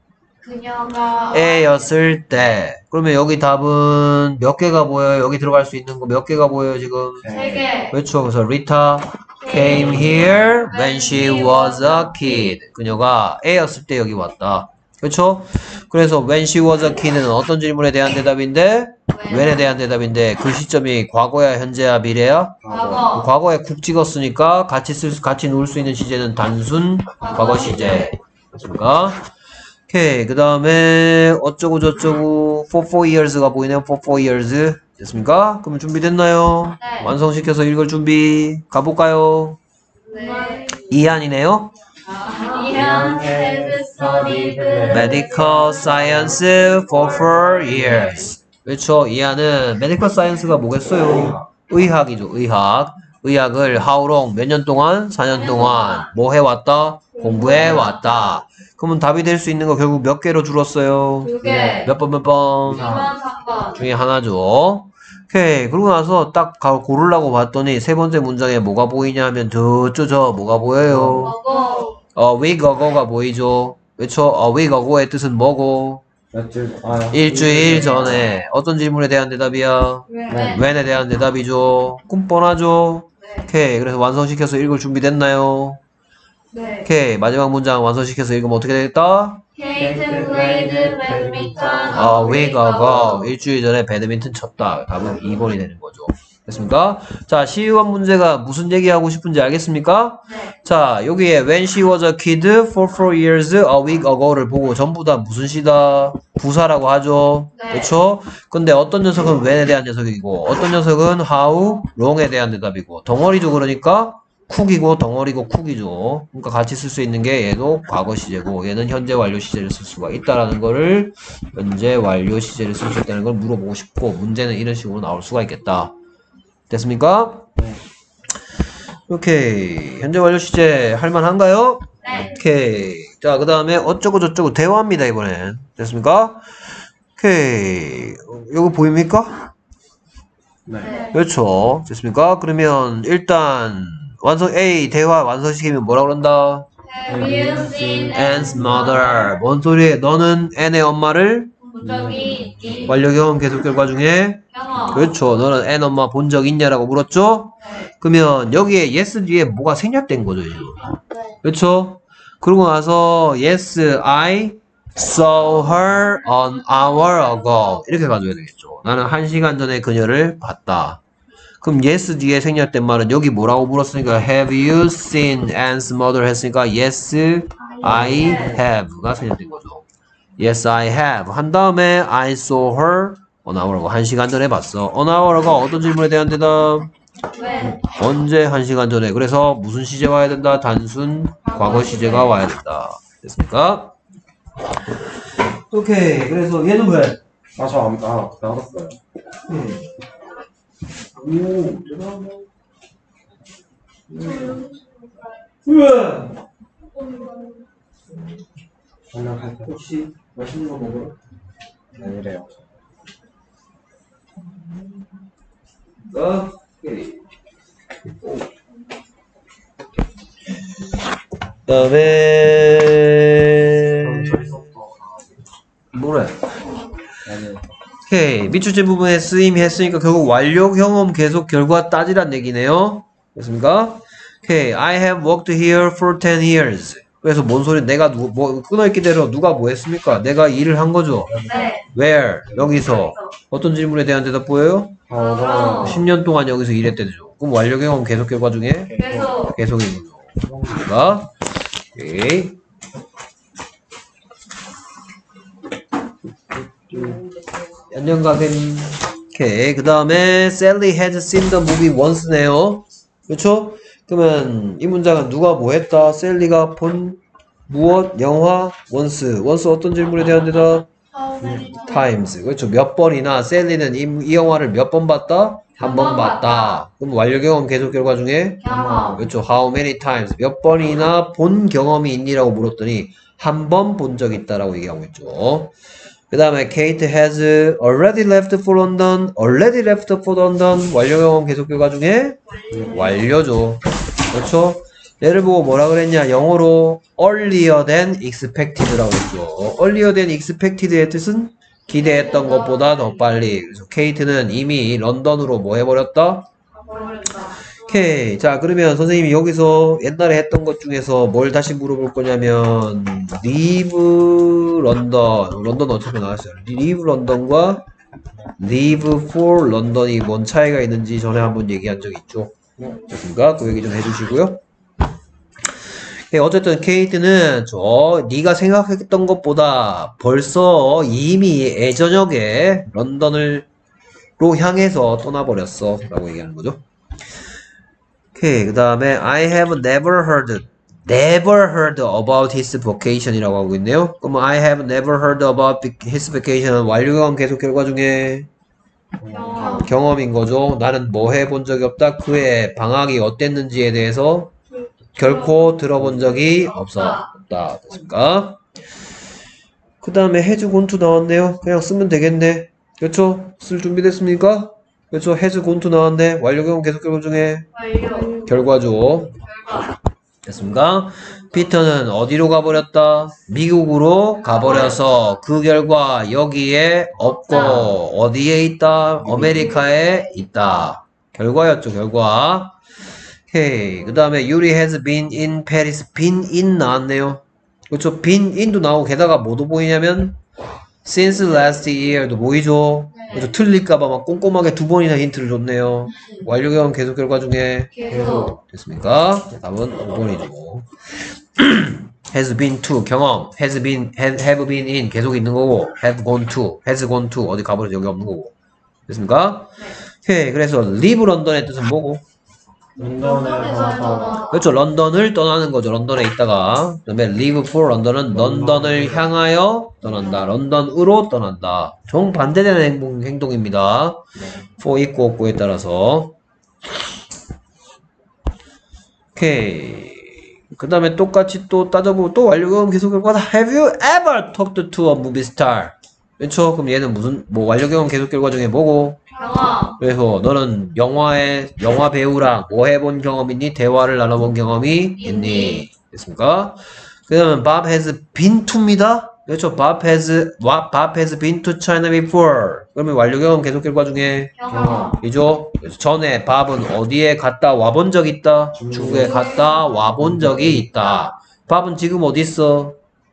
그녀가 애였을 때. 그러면 여기 답은 몇 개가 보여요? 여기 들어갈 수 있는 거 몇 개가 보여요 지금? 3개. 그렇죠. 그래서 리타 came here when she was a kid. 그녀가 애였을 때 여기 왔다. 그렇죠? 그래서 when she was a kid는 어떤 질문에 대한 대답인데? when에 대한 대답인데 그 시점이 과거야 현재야 미래야? 과거. 과거에 국 찍었으니까 같이 놓을 수 있는 시제는 단순 과거 시제. 맞습니까? 오케이. 그 다음에 어쩌고 저쩌고 for 4years가 보이네요. for 4years. 됐습니까? 그러면 준비됐나요? 네. 완성시켜서 읽을 준비 가볼까요? 네. 이한이네요. Ian has studied Medical Science for 4 years. 그렇죠. 이한은 Medical Science가 뭐겠어요? 의학이죠. 의학을 how long 몇 년 동안? 4년 동안 뭐 해왔다? 공부해왔다. 그러면 답이 될 수 있는 거 결국 몇 개로 줄었어요? 2개. 몇 번? 2번, 3번. 중에 하나죠. 오케이. 그러고 나서 딱 고르려고 봤더니 세 번째 문장에 뭐가 보이냐 하면 저쪽 뭐가 보여요? 먹어. A week ago가 보이죠? 그렇죠? A week ago의 뜻은 뭐고? 일주일 전에 어떤 질문에 대한 대답이야? 네. when에 대한 대답이죠. 꿈 뻔하죠? 네. 오케이. 그래서 완성시켜서 읽을 준비됐나요? 네. 오케이. 마지막 문장 완성시켜서 읽으면 어떻게 되겠다? Kate played badminton A week ago. 일주일 전에 배드민턴 쳤다. 답은 2번이 되는 거죠. 됐습니까? 자, 시의원 문제가 무슨 얘기하고 싶은지 알겠습니까? 네. 자, 여기에 when she was a kid for 4 years a week ago를 보고 전부 다 무슨 시다? 부사라고 하죠. 네. 그렇죠? 근데 어떤 녀석은 when에 대한 녀석이고 어떤 녀석은 how long에 대한 대답이고 덩어리죠. 그러니까 쿡이고 덩어리고 쿡이죠. 그러니까 같이 쓸 수 있는 게 얘도 과거 시제고 얘는 현재 완료 시제를 쓸 수가 있다라는 거를 현재 완료 시제를 쓸 수 있다는 걸 물어보고 싶고 문제는 이런 식으로 나올 수가 있겠다. 됐습니까? 오케이. 현재 완료 시제 할만한가요? 네. 오케이. 자, 그 다음에 어쩌고 저쩌고 대화입니다, 이번엔. 됐습니까? 오케이. 요거 보입니까? 네. 그렇죠. 됐습니까? 그러면 일단 A 대화 완성시키면 뭐라 그런다? Have you seen Anne's mother. 뭔 소리에 너는 Anne의 엄마를 본 적이 있니? 완료 경험 계속 결과 중에 영어. 그렇죠. 너는 Anne 엄마 본 적 있냐라고 물었죠? 네. 그러면 여기에 yes 뒤에 뭐가 생략된 거죠, 지금. 네. 그렇죠? 그러고 나서 yes, I saw her an hour ago 이렇게 가져야 되겠죠. 나는 1시간 전에 그녀를 봤다. 그럼 yes 뒤에 생략된 말은 여기 뭐라고 물었으니까 have you seen Anne's mother 했으니까 yes, I have가 생략된 거죠. Yes, I have 한 다음에 I saw her an hour ago 1시간 전에 봤어. an hour ago 어떤 질문에 대한 대답? 왜? 언제 1시간 전에. 그래서 무슨 시제 와야 된다? 단순 과거 시제가 와야 된다. 됐습니까? 오케이. 그래서 얘는 왜? 나왔어요. 오, 왜? 설명할 때 혹시 맛있는 거 먹어요? 아니래요. 오케이. 그다음에 저희 수업도 뭐래? 오케이. 밑줄진 부분에 쓰임 했으니까 결국 완료 경험 계속 결과 따지란 얘기네요. 됐습니까? 오케이. I have worked here for 10 years. 그래서 뭔 소리? 내가 끊어있기대로 누가 뭐 했습니까? 내가 일을 한 거죠. 네. Where? 여기서. 어떤 질문에 대한 대답 보여요? 어. 10년 동안 여기서 일했대죠. 그럼 완료 경험 계속 결과 중에 계속. 계속인 거죠. 됐습니까? 오케이. 안녕가셈. 오케이. 그 다음에 Sally has seen the movie once네요. 그렇죠? 그러면 이 문장은 누가 뭐 했다? 셀리가 본 무엇? 영화? once. once 어떤 질문에 대한 대답? How many times. 그렇죠. 몇 번이나 셀리는 이 영화를 몇 번 봤다? 한 번 봤다. 그럼 완료 경험 계속 결과 중에 경험. 그렇죠. How many times? 몇 번이나 본 경험이 있니라고 물었더니 한 번 본 적 있다라고 얘기하고 있죠. 그 다음에 Kate has already left for London. already left for London. 완료 경험 계속 결과 중에 완료죠. 그렇죠? 얘를 보고 뭐라 그랬냐? 영어로 earlier than expected라고 했죠. earlier than expected의 뜻은 기대했던 것보다 더 빨리. 그래서 케이트는 이미 런던으로 뭐 해버렸다? 오케이. 자, 그러면 선생님이 여기서 옛날에 했던 것 중에서 뭘 다시 물어볼 거냐면 leave 런던. 런던 어차피 나왔어요. leave 런던과 leave for 런던이 뭔 차이가 있는지 전에 한번 얘기한 적이 있죠. 됐습니까? 그 얘기 좀 해주시고요. 어쨌든 케이트는 네가 생각했던 것보다 벌써 이미 애저녁에 런던으로 향해서 떠나버렸어 라고 얘기하는 거죠. 오케이. 그 다음에 I have never heard about his vacation이라고 하고 있네요. 그럼 I have never heard about his vacation 완료 경험 계속 결과 중에 경험인 거죠. 나는 뭐 해본 적이 없다. 그의 방학이 어땠는지에 대해서 결코 들어본 적이 없다. 됐습니까? 그 다음에 has gone to 나왔네요. 그냥 쓰면 되겠네. 그렇죠? 쓸 준비됐습니까? 그렇죠? has gone to 나왔네. 완료 경험 계속 결과 중에 완료. 결과죠. 결과. 됐습니까? 피터는 어디로 가버렸다? 미국으로 가버려서 그 결과 여기에 없고 어디에 있다? 아메리카에 있다. 결과였죠. 결과. 오케이. 그 다음에 유리 has been in Paris. been in 나왔네요. 그렇죠. been in도 나오고 게다가 뭐도 보이냐면 since last year도 보이죠. 그렇죠. 틀릴까봐 막 꼼꼼하게 두 번이나 힌트를 줬네요. 완료 경험 계속 결과 중에 계속. 됐습니까? 답은 5번이죠. has been to 경험, have been in 계속 있는 거고, have gone to 어디 가버려서 여기 없는 거고. 됐습니까? 오케이. 그래서 leave 런던의 뜻은 뭐고? 런던에서 그렇죠. 런던을 떠나는 거죠. 런던에 있다가. 그 다음에 leave for 런던은 런던을 향하여 떠난다. 런던으로 떠난다. 정반대되는 행동입니다. for 있고 없고에 따라서. 오케이. 그 다음에 똑같이 또 따져보고 또 완료경험 계속 결과다. Have you ever talked to a movie star? 그렇죠. 그럼 얘는 무슨 뭐 완료경험 계속 결과 중에 뭐고? 경험. 그래서 너는 영화 배우랑 뭐 해본 경험 있니? 대화를 나눠본 경험이 있니? 됐습니까? 그 다음에 Bob has been to입니다. 그렇죠. Bob has been to China before. 그러면 완료 경험 계속 결과 중에 경험. 이죠. 그래서 전에 밥은 어디에 갔다 와본 적 있다? 중국에 갔다 와본 적이 있다. 밥은 지금 어디 있어?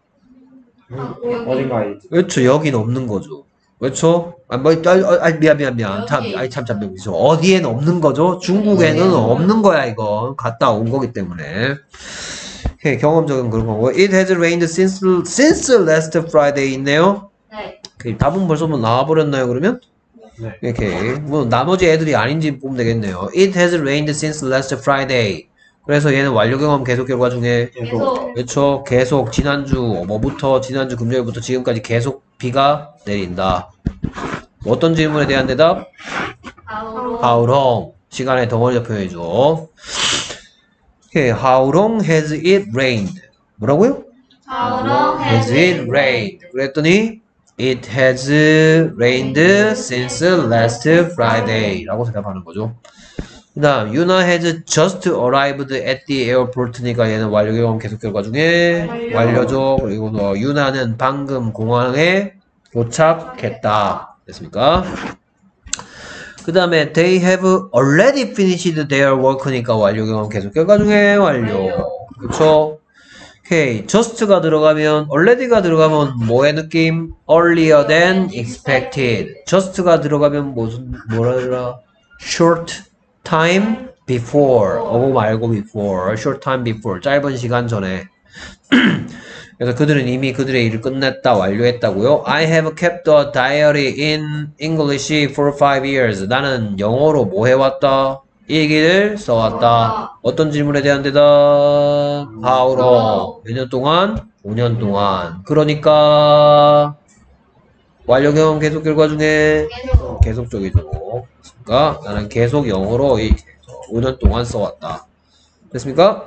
어딘가에 있지. 그렇죠. 여긴 없는 거죠. 그렇죠? 미안. 참. 그렇죠. 어디에는 없는 거죠? 중국에는 없는 거야, 이거. 갔다 온 거기 때문에. 오케이, 경험적인 그런 거고. It has rained since last Friday 있네요. 네. 오케이, 답은 벌써 뭐 나와버렸나요, 그러면? 네. 이렇게. 뭐, 나머지 애들이 아닌지 보면 되겠네요. It has rained since last Friday. 그래서 얘는 완료 경험 계속 결과 중에 계속. 그렇죠. 계속 지난주 지난주 금요일부터 지금까지 계속 비가 내린다. 어떤 질문에 대한 대답? How long? 시간의 덩어리적 표현이죠. 오케이. How long has it rained? 뭐라고요? How long Has it rained? 그랬더니 It has rained since last Friday 라고 대답하는 거죠. 그 다음 유나 has just arrived at the airport니까 얘는 완료 경험 계속 결과 중에 완료죠. 그리고 유나는 방금 공항에 도착했다. 됐습니까? 그 다음에 they have already finished their work니까 완료 경험 계속 결과 중에 완료. 그쵸? 오케이. just가 들어가면 already가 들어가면 뭐의 느낌? earlier than expected. just가 들어가면 뭐라 short time before. 어고 말고 before. short time before. 짧은 시간 전에. 그래서 그들은 이미 그들의 일을 끝냈다, 완료했다고요. I have kept a diary in English for 5 years. 나는 영어로 뭐 해왔다? 일기를 써왔다. 어떤 질문에 대한 대답? How long? 몇 년 동안? 5년 동안. 그러니까 완료 경험 계속 결과 중에 계속적이죠. 그러니까 나는 계속 영어로 5년 동안 써왔다. 됐습니까?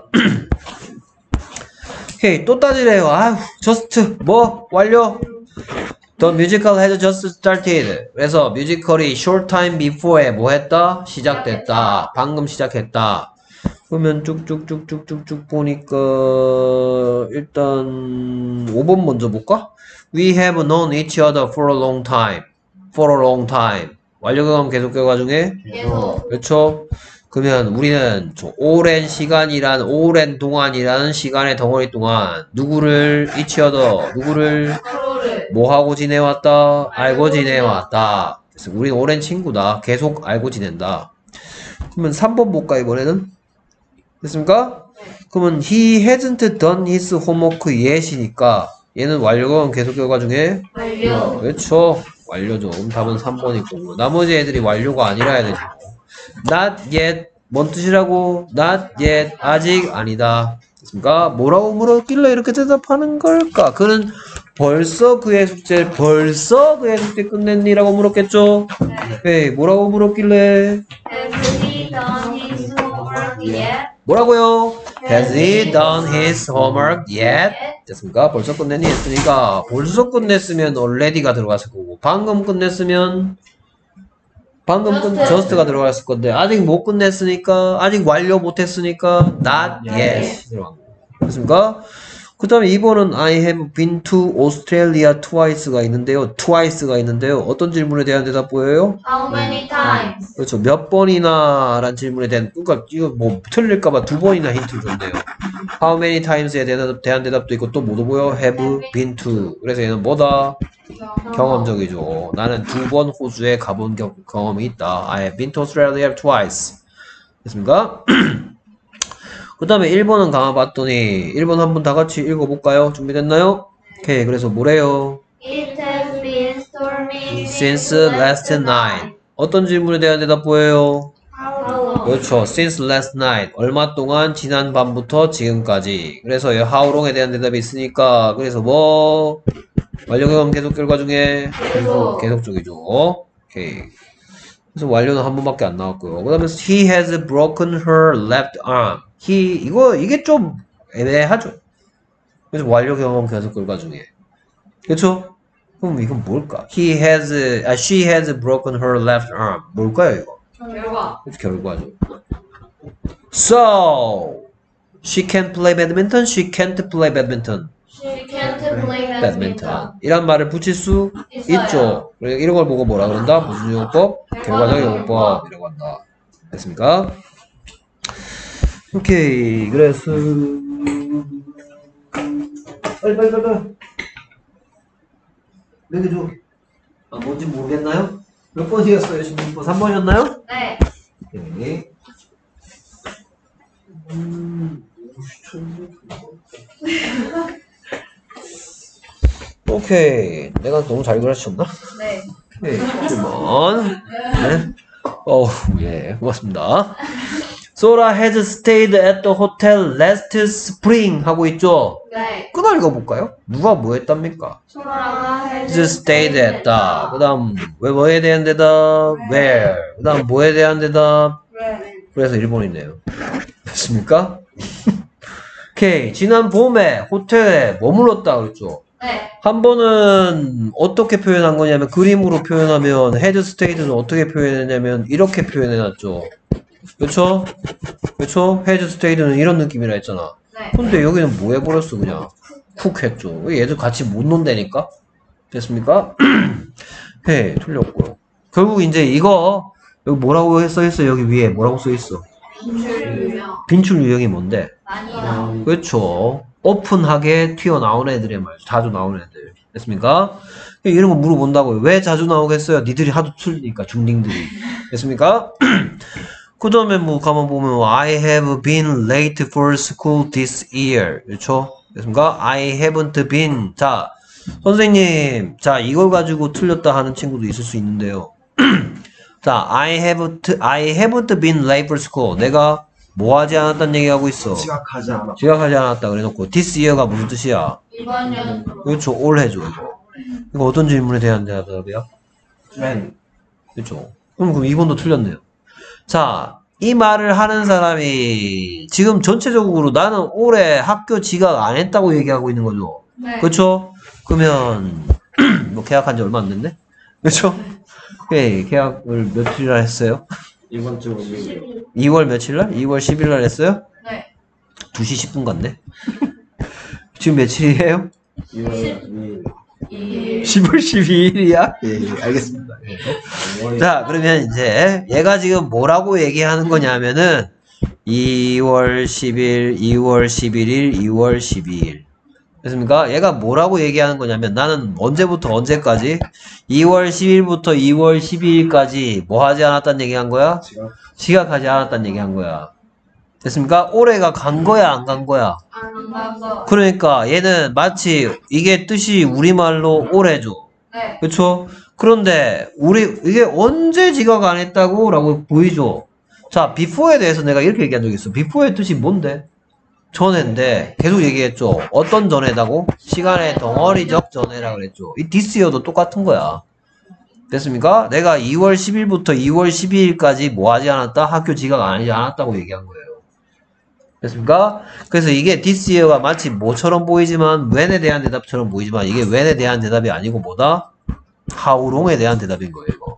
오케이, 또 따지래요. 아휴, just, 뭐, 완료. The musical has just started. 그래서 뮤지컬이 short time before에 뭐 했다? 시작됐다. 방금 시작했다. 그러면 쭉쭉쭉쭉쭉쭉 보니까, 일단, 5번 먼저 볼까? We have known each other for a long time. For a long time. 완료 경험 계속 결과 중에? 계속. 그렇죠? 그러면 우리는 오랜 시간이란 오랜 동안이라는 시간의 덩어리 동안 누구를 each other 누구를 서로를. 뭐 하고 지내왔다 알고 지내왔다. 그래서 우리는 오랜 친구다. 계속 알고 지낸다. 그러면 3번 볼까 이번에는? 됐습니까? 그러면 he hasn't done his homework yet이니까 얘는 완료가 계속 결과 중에 완료. 그렇죠. 완료죠. 그럼 답은 3번이고 나머지 애들이 완료가 아니라 해야 되죠. Not yet. 뭔 뜻이라고? Not yet. 아직 아니다. 됐습니까? 뭐라고 물었길래 이렇게 대답하는 걸까? 그는 벌써 그의 숙제 끝냈니라고 물었겠죠? 네. 뭐라고 물었길래? Has he done his homework yet? 뭐라고요? Has he done his homework yet? 됐습니까? 벌써 끝냈니? 했으니까 벌써 끝냈으면 already가 들어갔을 거고 방금 끝냈으면 just가 들어갔을 건데 아직 못 끝냈으니까 아직 완료 못했으니까 not yet 들어간 거고 됐습니까? 그 다음에 2번은 I have been to Australia twice가 있는데요 어떤 질문에 대한 대답 보여요? How many times? 그렇죠. 몇 번이나 라는 질문에 대한 그러니까 이거 뭐 틀릴까봐 2번이나 힌트를 줬네요. How many times에 대한 대답도 있고 또 뭐도 보여? Have been to. 그래서 얘는 뭐다? 경험적이죠. 나는 2번 호주에 가본 경험이 있다. I have been to Australia twice. 됐습니까? 그 다음에 1번은 감아봤더니 1번 한번 다 같이 읽어볼까요? 준비됐나요? 오케이. 그래서 뭐래요? It has been stormy Since last night. 어떤 질문에 대한 대답 보여요? How long? 그렇죠. Since last night. 얼마 동안 지난 밤부터 지금까지. 그래서 how long에 대한 대답이 있으니까 그래서 뭐 완료 경험 계속 결과 중에 계속적이죠. 오케이. 그래서 완료는 한 번밖에 안 나왔고요. 그 다음에 he has broken her left arm. 이게 좀 애매하죠. 그래서 완료 경험 계속 결과 중에. 그렇죠? 그럼 이건 뭘까? she has broken her left arm. 뭘까요, 이거? 결과. 그래서 결과죠. So, she can play badminton, she can't play badminton. She can't play badminton. 이란 말을 붙일 수 있죠. 그리고 이런 걸 보고 뭐라 그런다? 무슨 용법? 결과적 용법이라고 한다. 됐습니까? 오케이. 그래서 빨리. 여기 줘. 뭔지 모르겠나요? 몇 번이었어요? 지금 3번이었나요? 네. 오케이. 오케이. 내가 너무 잘 그렸었나? 네. 오케이. 1번. 네. 예. 고맙습니다. Sora has stayed at the hotel last spring 하고 있죠? 네. 끊어 읽어볼까요? 누가 뭐 했답니까? 소라가 has stayed 했다. 그 다음, 뭐에 대한 대답? where. 그 다음, 뭐에 대한 대답? 그래서 1번이네요. 됐습니까? 오케이. 지난 봄에 호텔에 머물렀다 그랬죠? 네. 한 번은 어떻게 표현한 거냐면 그림으로 표현하면 had stayed는 어떻게 표현했냐면 이렇게 표현해놨죠. 그쵸? had stayed는 이런 느낌이라 했잖아. 네. 근데 여기는 뭐 해버렸어 그냥 푹 했죠. 얘들 같이 못 논다니까. 됐습니까? 네, 틀렸고요. 결국 이제 이거 여기 뭐라고 써있어? 여기 위에 뭐라고 써있어? 빈출 유형이 뭔데? 많이 그렇죠. 오픈하게 튀어나온 애들의 말, 자주 나오는 애들. 됐습니까? 이런 거 물어본다고요. 왜 자주 나오겠어요? 니들이 하도 틀리니까, 중딩들이. 됐습니까? 그 다음에 뭐 가만 보면 I have been late for school this year. 그렇죠? 됐습니까? I haven't been. 자, 선생님, 자, 이걸 가지고 틀렸다 하는 친구도 있을 수 있는데요. 자, I haven't been late for school. 내가 뭐 하지 않았다는 얘기하고 있어. 지각하지 않아. 지각하지 않았다 그래놓고 this year가 무슨 뜻이야? 이번 연도 그렇죠. 올 해줘 이거. 이거 어떤 질문에 대한 대답이야? 맨. 그렇죠. 그럼 2번도 틀렸네요. 자, 이 말을 하는 사람이 지금 전체적으로 나는 올해 학교 지각 안 했다고 얘기하고 있는 거죠. 네. 그렇죠? 그러면 뭐 계약한 지 얼마 안 됐네? 그렇죠? 오케이, 계약을 며칠이나 했어요? 이번 주 목요일. 2월 며칠날? 2월 10일날 했어요? 네. 2시 10분 같네? 지금 며칠이에요? 2월 2일. 10월 12일이야? 예, 알겠습니다. 예. 자, 그러면 이제 얘가 지금 뭐라고 얘기하는 거냐면은 2월 10일, 2월 11일, 2월 12일. 됐습니까? 얘가 뭐라고 얘기하는 거냐면 나는 언제부터 언제까지? 2월 10일부터 2월 12일까지 뭐 하지 않았다는 얘기 한 거야? 지각. 지각하지 않았다는 얘기 한 거야. 됐습니까? 올해가 간 거야, 안 간 거야? 안 가서 그러니까 얘는 마치 이게 뜻이 우리말로 올해죠. 네. 그쵸? 그런데 이게 언제 지각 안 했다고? 라고 보이죠? 자, before에 대해서 내가 이렇게 얘기한 적이 있어. before의 뜻이 뭔데? 전에인데 계속 얘기했죠. 어떤 전에다고? 시간의 덩어리적 전에라 그랬죠. 이 this year도 똑같은 거야. 됐습니까? 내가 2월 10일부터 2월 12일까지 뭐 하지 않았다? 학교 지각 안 하지 않았다고 얘기한 거예요. 됐습니까? 그래서 이게 this year가 마치 뭐처럼 보이지만 when에 대한 대답처럼 보이지만 이게 when에 대한 대답이 아니고 뭐다? how long에 대한 대답인 거예요. 이거.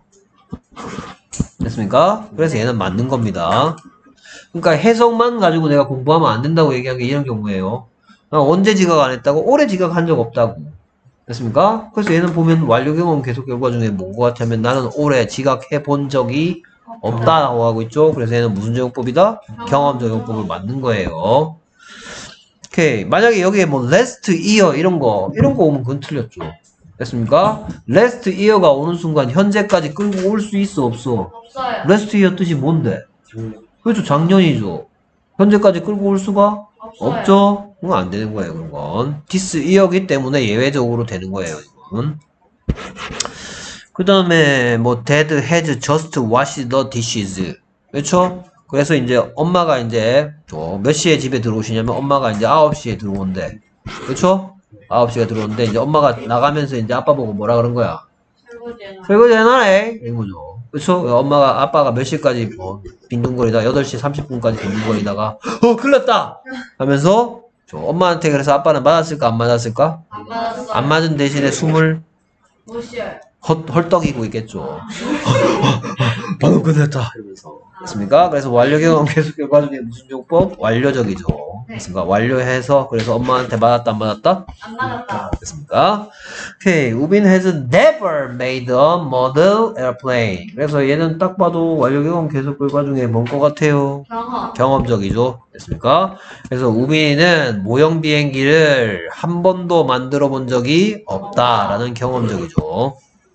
됐습니까? 그래서 얘는 맞는 겁니다. 그러니까 해석만 가지고 내가 공부하면 안 된다고 얘기한 게 이런 경우예요. 언제 지각 안 했다고? 올해 지각한 적 없다고. 됐습니까? 그래서 얘는 보면 완료 경험 계속 결과 중에 뭔것 같으면 나는 올해 지각해 본 적이 없다라고 하고 있죠. 그래서 얘는 무슨 적용법이다? 경험 적용법을 맞는 거예요. 오케이. 만약에 여기에 뭐 last year 이런 거 오면 그건 틀렸죠. 됐습니까? last year가 오는 순간 현재까지 끌고 올 수 있어 없어? 없어요. last year 뜻이 뭔데? 작년. 그렇죠. 작년이죠. 현재까지 끌고 올 수가 없어요. 없죠? 그건 안 되는 거예요, 그런 건. this year이기 때문에 예외적으로 되는 거예요, 이건. 그 다음에, 뭐, Dad has just washed the dishes. 그렇죠? 그래서 이제 엄마가 이제, 몇 시에 집에 들어오시냐면 엄마가 이제 9시에 들어온대. 그렇죠? 9시가 들어오는데, 이제 엄마가 나가면서 이제 아빠 보고 뭐라 그런 거야? 설거지는 설거지 해놔래. 이런 거죠. 그쵸? 아빠가 몇 시까지 빈둥거리다 8시 30분까지 빈둥거리다가 큰일 났다! 하면서 엄마한테 그래서 아빠는 맞았을까 안 맞았을까? 안 받았어요. 안 맞은 대신에 숨을 못 쉬어요. 헐떡이고 있겠죠. 방금 끝냈다 이러면서. 됐습니까? 그래서 완료 경험 계속 결과 중에 무슨 용법? 완료적이죠. 됐습니까? 완료해서 그래서 엄마한테 맞았다 안 맞았다? 안 받았다. 됐습니까? 오케이. 우빈 has never made a model airplane. 그래서 얘는 딱 봐도 완료 경험 계속 결과 중에 뭔 것 같아요? 경험. 경험적이죠. 됐습니까? 그래서 우빈이는 모형 비행기를 한 번도 만들어 본 적이 없다라는 경험적이죠.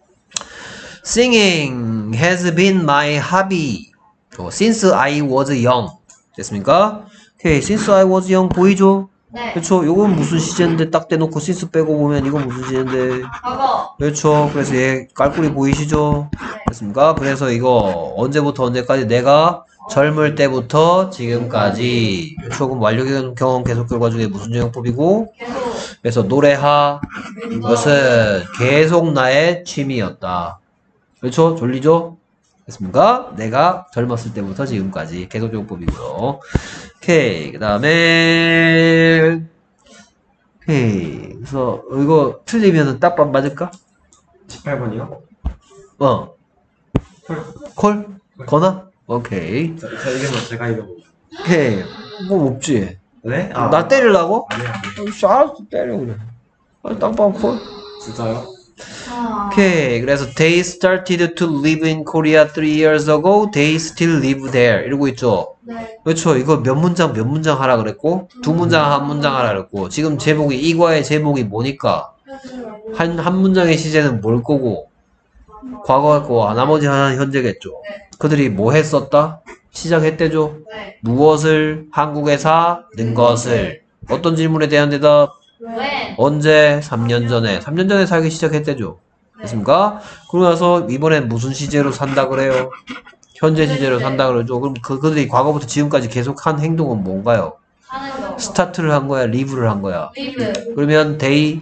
Singing has been my hobby since I was young. 됐습니까? 오케이. Since I was young 보이죠? 네. 그렇죠. 요건 무슨 시제인데 딱 대놓고 since 빼고 보면 이건 무슨 시제인데. 과거. 그렇죠. 그래서 얘 깔꾸리 보이시죠? 됐습니까? 그래서 이거 언제부터 언제까지 내가 젊을 때부터 지금까지. 그렇죠. 그럼 완료 경험 계속 결과 중에 무슨 적용법이고? 계속. 그래서 노래하 이것은 계속 나의 취미였다. 그렇죠? 졸리죠? 됐습니까? 내가 젊었을 때부터 지금까지 계속 적용법이고요. 오케이. 그 다음에 오케이. 그래서 이거 틀리면은 딱밤 맞을까? 18번이요? 콜? 거나? 오케이. 저 이겨서 제가 이겨보고. 오케이. 뭐 없지? 네? 나 때리려고? 아니요. 알았어 때려 그래. 딱밤 콜? 진짜요? 오케이. 그래서 they started to live in Korea 3 years ago. They still live there. 이러고 있죠. 네. 그렇죠. 이거 몇 문장 하라 그랬고 두 문장 한 문장 하라 그랬고 지금 제목이 이과의 제목이 뭐니까 한 문장의 시제는 뭘 거고 과거였고 나머지 하나는 현재겠죠. 그들이 뭐 했었다? 시작했대죠. 네. 무엇을 한국에서 는 것을 어떤 질문에 대한 대답 왜? 언제 3년 전에 3년 전에 살기 시작했대죠. 됐습니까? 그러고 나서 이번엔 무슨 시제로 산다 그래요? 현재 시제로 산다 그러죠. 그럼 그들이 과거부터 지금까지 계속한 행동은 뭔가요? 하는 거. 스타트를 한 거야, 리브를 한 거야. 리브. 그러면 they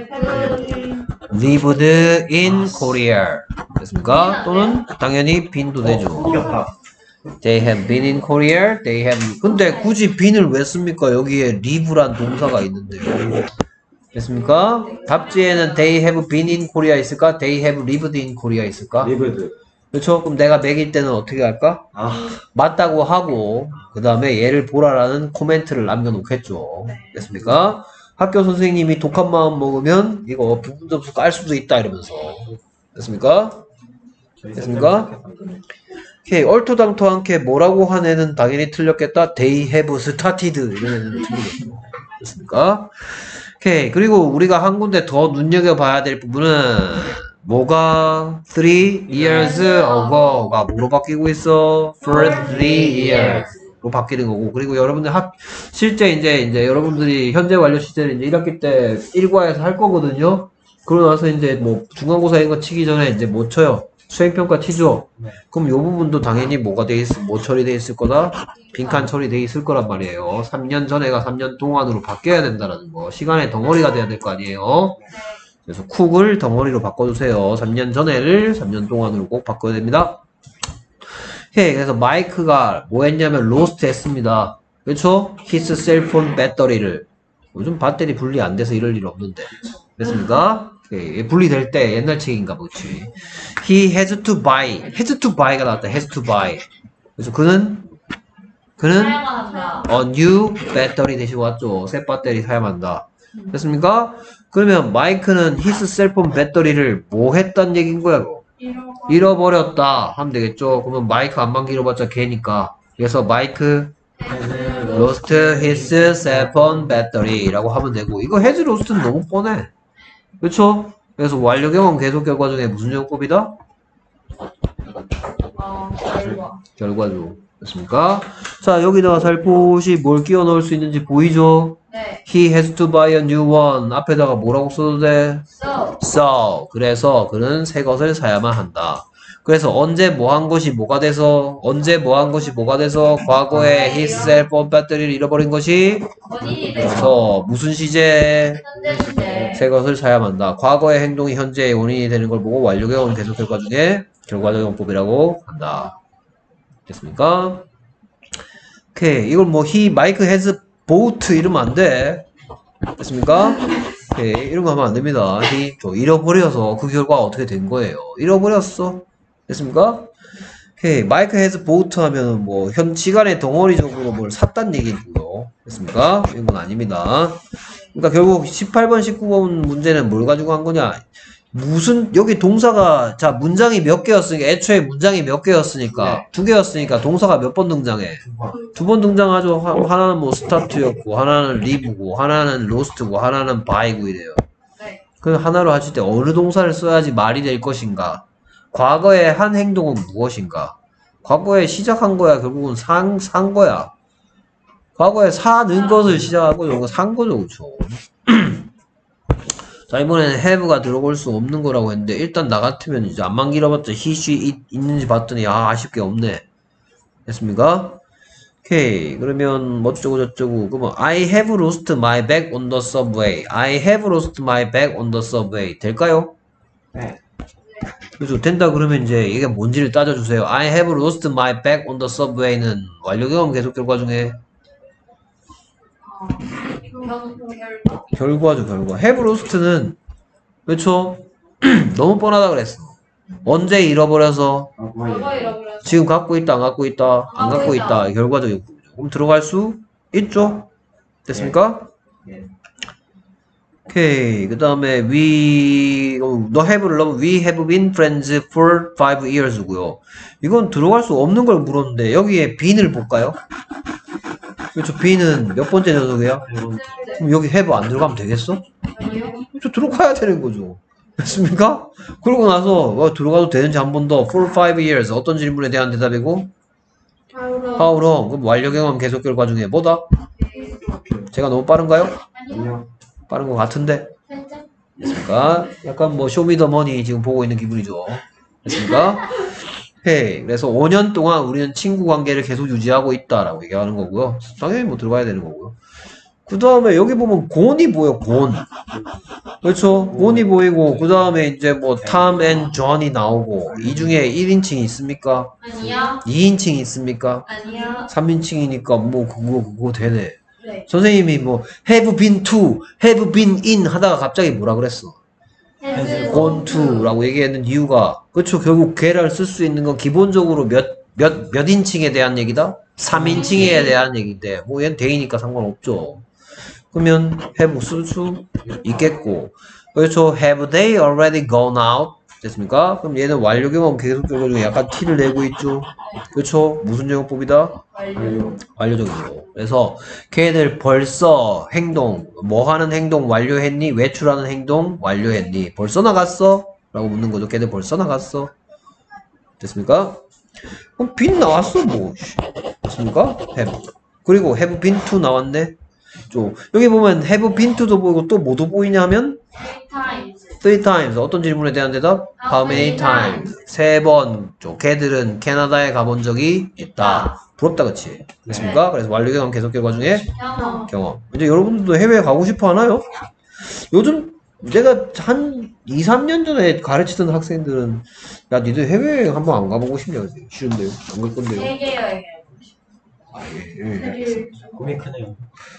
lived in Korea. 됐습니까? 또는 당연히 been도 되죠. 웃겼다. They have been in Korea. They have. 근데 굳이 bene을 왜 씁니까? 여기에 live란 동사가 있는데요. 됐습니까? 답지에는 they have been in Korea 있을까? They have lived in Korea 있을까? 리브드. 그렇죠? 그럼 내가 매길 때는 어떻게 할까? 맞다고 하고 그 다음에 얘를 보라라는 코멘트를 남겨놓겠죠. 됐습니까? 학교 선생님이 독한 마음 먹으면 이거 부분 점수 깔 수도 있다 이러면서. 됐습니까? 됐습니까? 오케이. 얼토당토않게 뭐라고 한 애는 당연히 틀렸겠다. They have started 이런 애는 틀리겠죠. 됐습니까? 오케이. 그리고 우리가 한 군데 더 눈여겨봐야 될 부분은 뭐가 3 years ago가 뭐로 바뀌고 있어? For 3 years로 바뀌는 거고. 그리고 여러분들 실제 이제 여러분들이 현재 완료 시제를 이제 1학기 때 1과에서 할 거거든요. 그러고 나서 이제 뭐 중간고사 이런 거 치기 전에 이제 뭐 쳐요? 수행평가 치죠? 그럼 요 부분도 당연히 뭐가 돼 있을, 뭐 처리돼 있을 거다? 빈칸 처리돼 있을 거란 말이에요. 3년 전에가 3년 동안으로 바뀌어야 된다라는 거. 시간의 덩어리가 돼야 될 거 아니에요. 그래서 쿡을 덩어리로 바꿔주세요. 3년 전에를 3년 동안으로 꼭 바꿔야 됩니다. 오케이. 그래서 마이크가 뭐 했냐면 로스트 했습니다. 그렇죠? his cell phone 배터리를. 요즘 배터리 분리 안 돼서 이럴 일 없는데. 됐습니까? 오케이. 분리될 때 옛날 책인가 보지. He has to buy가 나왔다. has to buy. 그래서 그는 사용한다. new 배터리 대신 왔죠. 새 배터리 사용한다. 됐습니까? 그러면 마이크는 his cell phone 배터리를 뭐 했단 얘기인 거야? 잃어버렸다 하면 되겠죠. 그러면 마이크 안만 잃어봤자 걔니까. 그래서 마이크 lost his cell phone battery라고 하면 되고 이거 has lost는 너무 뻔해. 그렇죠? 그래서 완료 경험 계속 결과 중에 무슨 용법이다? 결과죠. 됐습니까? 자, 여기다가 살포시 뭘 끼워 넣을 수 있는지 보이죠? 네. He has to buy a new one. 앞에다가 뭐라고 써도 돼? So. 그래서 그는 새 것을 사야만 한다. 그래서 언제 뭐 한 것이 뭐가 돼서 과거에 his cell phone 배터리를 잃어버린 것이 원인이 돼서. 그래서 무슨 시제? 현재 시제. 새 것을 사야만 한다. 과거의 행동이 현재의 원인이 되는 걸 보고 완료 경험 계속 결과 중에 결과적 용법이라고 한다. 됐습니까? 오케이. 이걸 뭐 Mike has bought 이러면 안 돼. 됐습니까? 오케이. 이런 거 하면 안 됩니다. 잃어버려서 그 결과가 어떻게 된 거예요? 잃어버렸어. 됐습니까? 오케이. Mike has bought 하면 뭐 현 시간의 덩어리적으로 뭘 샀단 얘기고요. 됐습니까? 이건 아닙니다. 그러니까 결국 18번, 19번 문제는 뭘 가지고 한 거냐? 여기 동사가, 자, 문장이 몇 개였으니까, 애초에 문장이 몇 개였으니까, 두 개였으니까, 동사가 몇 번 등장해? 두 번 등장하죠. 하나는 뭐, 스타트였고, 하나는 리브고, 하나는 로스트고, 하나는 바이고 이래요. 네. 그 하나로 하실 때 어느 동사를 써야지 말이 될 것인가? 과거의 한 행동은 무엇인가? 과거에 시작한 거야, 결국은 산 거야. 과거에 사는 것을 시작하고, 이거 산 거죠, 그쵸? 자, 이번에는 have가 들어올 수 없는 거라고 했는데, 일단 나 같으면 이제 안만 길어봤자 he, she, it 있는지 봤더니, 아쉽게 없네. 됐습니까? 오케이. 그러면, 어쩌고. 그러면, I have lost my bag on the subway. I have lost my bag on the subway. 될까요? 네. 그죠? 된다 그러면 이제 이게 뭔지를 따져주세요. I have lost my bag on the subway는 완료 경험 계속 결과 중에 결과죠, 결과. have lost는, 그렇죠? 너무 뻔하다 그랬어. 언제 잃어버려서? 지금 갖고 있다, 안 갖고 있다? 안 갖고 있다. 결과적 욕구죠. 그럼 들어갈 수 있죠? 됐습니까? 네. 오케이. 그 다음에 너 have를 넣으면 we have been friends for 5 years고요. 이건 들어갈 수 없는 걸 물었는데 여기에 bean을 볼까요? 그렇죠. bean은 몇 번째 녀석이야? 그럼 여기 have 안 들어가면 되겠어? 아니요. 그렇죠. 들어가야 되는 거죠. 됐습니까? 그러고 나서 들어가도 되는지 한 번 더 for 5 years 어떤 질문에 대한 대답이고 how long 그럼 완료 경험 계속 결과 중에 뭐다? 제가 너무 빠른가요? 아니요. 빠른 것 같은데 살짝. 됐습니까? 약간 뭐 쇼미더머니 지금 보고 있는 기분이죠. 됐습니까? 헤이 그래서 5년 동안 우리는 친구 관계를 계속 유지하고 있다라고 얘기하는 거고요. 당연히 뭐 들어가야 되는 거고요. 그 다음에 여기 보면 곤이 보여 곤. 그렇죠? 곤이 보이고 그 다음에 이제 뭐 탐 앤 존이 나오고 이 중에 1인칭이 있습니까? 아니요. 2인칭이 있습니까? 아니요. 3인칭이니까 뭐 그거 되네. 네. 선생님이 뭐 have been to, have been in 하다가 갑자기 뭐라 그랬어? has gone to 라고 얘기했는 이유가 그렇죠. 결국 걔를 쓸 수 있는 건 기본적으로 몇 인칭에 대한 얘기다? 3인칭에 대한 얘기인데 뭐 얘는 대이니까 상관없죠. 그러면 have 쓸 수 있겠고 그렇죠. have they already gone out? 됐습니까? 그럼 얘는 완료 경험 계속 결과 중에 약간 티를 내고 있죠. 그렇죠. 무슨 영어법이다? 완료. 완료적이고 그래서 걔들 벌써 행동 뭐 하는 행동 완료했니? 외출하는 행동 완료했니? 벌써 나갔어? 라고 묻는 거죠. 걔들 벌써 나갔어? 됐습니까? 그럼 been 나왔어 뭐 됐습니까? have 그리고 have been to 나왔네. 여기 보면 have been to도 보이고 또 뭐도 보이냐 하면 Three times. 3 times 어떤 질문에 대한 대답? How many times? 3번 걔들은 캐나다에 가본 적이 있다. 부럽다 그치? 됐습니까? 그래서 완료 경험 계속 결과 중에 경험. 경험. 이제 여러분들도 해외에 가고 싶어 하나요? 요즘 내가 한 2, 3년 전에 가르치던 학생들은 야 니들 해외여행 한번 안 가보고 싶냐 그러지? 싫은데요? 안 갈 건데요? 세계 여행. 아, 예. 꿈이 크네요.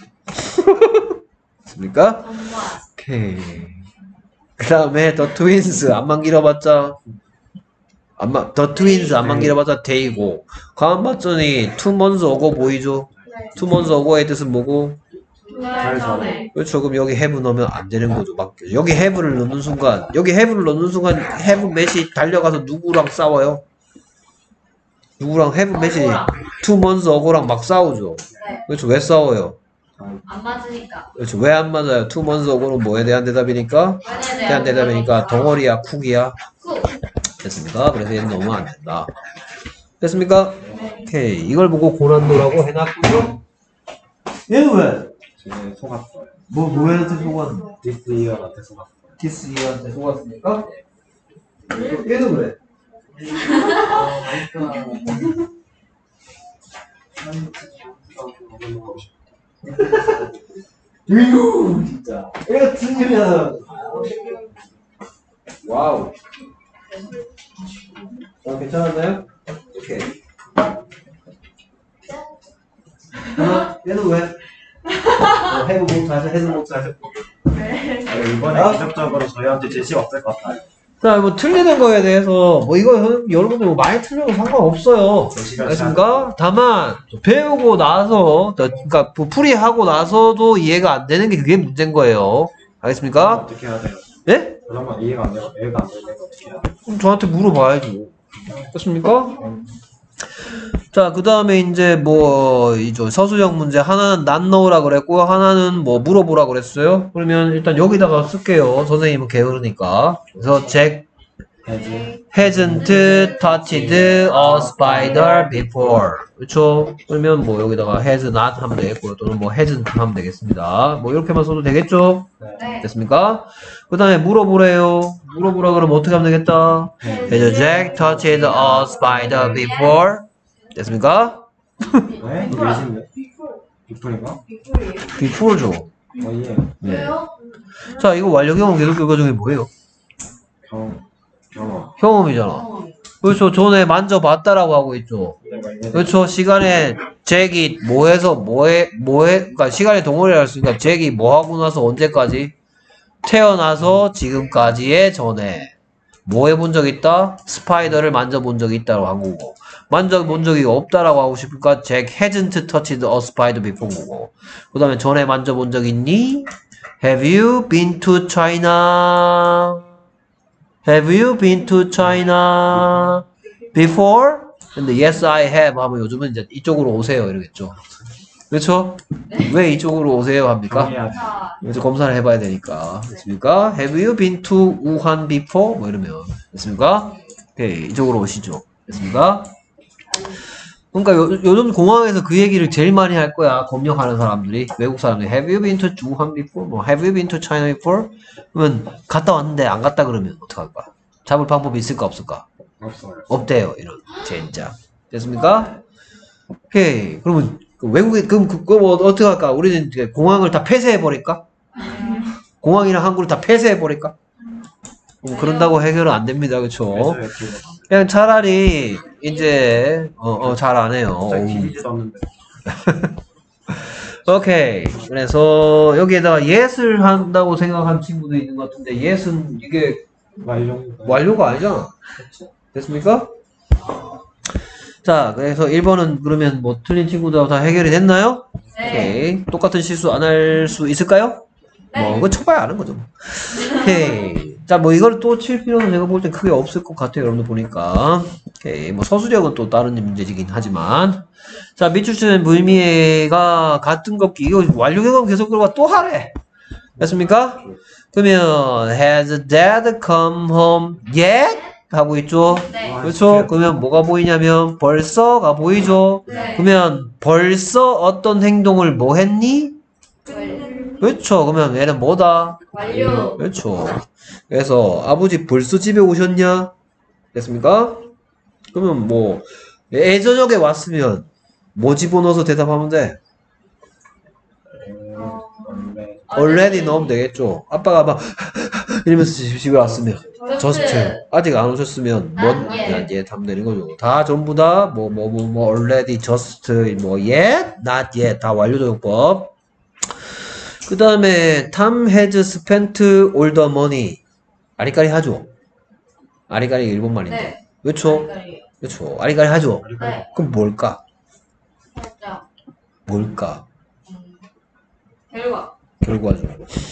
됐습니까? 정말. 오케이. 그 다음에 더 트윈스 안만 길어봤자 더 트윈스 안만 길어봤자 데이고 가만 봤더니 2 months ago 보이죠? 2 months ago의 뜻은 뭐고? 두달 전에. 그렇죠. 그럼 여기 have 넣으면 안 되는 거죠. 막 여기 have를 넣는 순간 have 몇이 달려가서 누구랑 싸워요? 누구랑 have 몇이 2 months ago랑 막 싸우죠. 네. 그렇죠. 왜 싸워요? 안 맞으니까. 그렇죠. 왜 안 맞아요? 2 months ago는 뭐에 대한 대답이니까? 연애에 대한 대답이니까 덩어리야 쿡이야? 쿡. 됐습니까? 그래서 얘는 넣으면 안 된다. 됐습니까? 오케이. 이걸 보고 고난도라고 해놨고요. 얘는 왜? 제 속았어요. 뭐한테 속았는데? 디스 이어한테 속았어요. 디스한테 속았습니까? 얘는 왜? 이거 진짜 얘가 틀리면 와우 괜찮았나요? 오케이 얘는 왜? 해보고 다시 해보고 다시 이번에 기적적으로 저희한테 제시가 없을 것 같아요. 자, 뭐 틀리는 거에 대해서 뭐 이거 여러분들 뭐 많이 틀려도 상관없어요. 알겠습니까? 다만 배우고 나서 그러니까 풀이하고 나서도 이해가 안 되는 게 그게 문제인 거예요. 알겠습니까? 어떻게 해야 돼요? 예? 그런 건 이해가 안 되고 이해가 안 되고 어떻게 해야 돼요? 그럼 저한테 물어봐야죠. 됐습니까? 자, 그 다음에 이제 뭐 이죠 서술형 문제 하나는 not know라 그랬고 하나는 뭐 물어보라 그랬어요. 그러면 일단 여기다가 쓸게요. 선생님은 게으르니까. 그래서 Jack hasn't touched a spider before. 그렇죠? 그러면 뭐 여기다가 has not 하면 되겠고요. 또는 뭐 hasn't 하면 되겠습니다. 뭐 이렇게만 써도 되겠죠? 네. 됐습니까? 그 다음에 물어보래요. 물어보라 그러면 어떻게 하면 되겠다? Has Jack touched a spider before? 됐습니까? 네? 몇인데? 빅풀인가? before죠. 예. 네. 자, 이거 완료 경험 계속 결과 중에 뭐예요? 경험. 경험이잖아. 그렇죠. 전에 만져봤다라고 하고 있죠. 그렇죠. 시간에 잭이 그러니까 시간의 동물이라 했으니까 잭이 뭐 하고 나서 언제까지? 태어나서 지금까지의 전에 뭐 해본 적 있다? 스파이더를 만져본 적이 있다고 한 거고 만져본 적이 없다라고 하고 싶으니까 Jack hasn't touched a spider before 거고 그 다음에 전에 만져본 적 있니? Have you been to China? Have you been to China before? 근데 yes, I have 하면 요즘은 이제 이쪽으로 오세요 이러겠죠. 그렇죠? 왜 이쪽으로 오세요 합니까? 정해야지. 그래서 검사를 해봐야 되니까. 됐습니까? Have you been to Wuhan before? 뭐 이러면. 됐습니까? 오케이. 이쪽으로 오시죠. 됐습니까? 그러니까 요즘 공항에서 그 얘기를 제일 많이 할 거야. 검역하는 사람들이. 외국 사람들이. Have you been to Wuhan before? 뭐, Have you been to China before? 그러면 갔다 왔는데 안 갔다 그러면 어떡할까? 잡을 방법이 있을까 없을까? 없어요. 없대요. 이런. 진짜. 됐습니까? 오케이. 그러면 외국에 그럼 그거 뭐 어떻게 할까? 우리는 이제 공항을 다 폐쇄해 버릴까? 공항이랑 항구를 다 폐쇄해 버릴까? 그런다고 해결은 안 됩니다, 그렇죠? 그냥 차라리 이제 잘 안 해요. 갑자기 TV지도 않는데. 오케이. 그래서 여기에다가 yes를 한다고 생각한 친구도 있는 것 같은데 yes는 이게 완료가 아니잖아. 됐습니까? 자, 그래서 1번은 그러면 뭐 틀린 친구들 다 해결이 됐나요? 네. 오케이. 똑같은 실수 안 할 수 있을까요? 뭐, 그거 쳐봐야 아는 거죠. 오케이. 자, 뭐, 이걸 또 칠 필요는 제가 볼 땐 크게 없을 것 같아요. 여러분들 보니까. 오케이. 뭐, 서술형은 또 다른 문제이긴 하지만. 자, 밑줄치는 무의미가 같은 걷기. 이거 완료경험 계속 들어가 또 하래. 됐습니까? 그러면, has dad come home yet? 하고 있죠? 네. 그렇죠? 그러면 뭐가 보이냐면, 벌써가 보이죠? 네. 그러면, 벌써 어떤 행동을 뭐 했니? 그렇죠. 그러면 얘는 뭐다? 완료. 그렇죠. 그래서 아버지 벌써 집에 오셨냐? 됐습니까? 그러면 뭐 예저녁에 왔으면 뭐 집어넣어서 대답하면 돼? already 넣으면 되겠죠. 아빠가 막 이러면서 집에 왔으면 just 아직 안 오셨으면 Not 뭔 yet. not yet 하면 되는 거죠. 다 전부 다 뭐 already just 뭐 yet not yet 다 완료조용법. 그 다음에 Tom has spent all the money. 아리까리 하죠. 아리까리 일본 말인데. 네. 그렇죠. 그렇죠. 아리까리 하죠. 네. 그럼 뭘까? 살짝. 뭘까? 결과. 결과죠.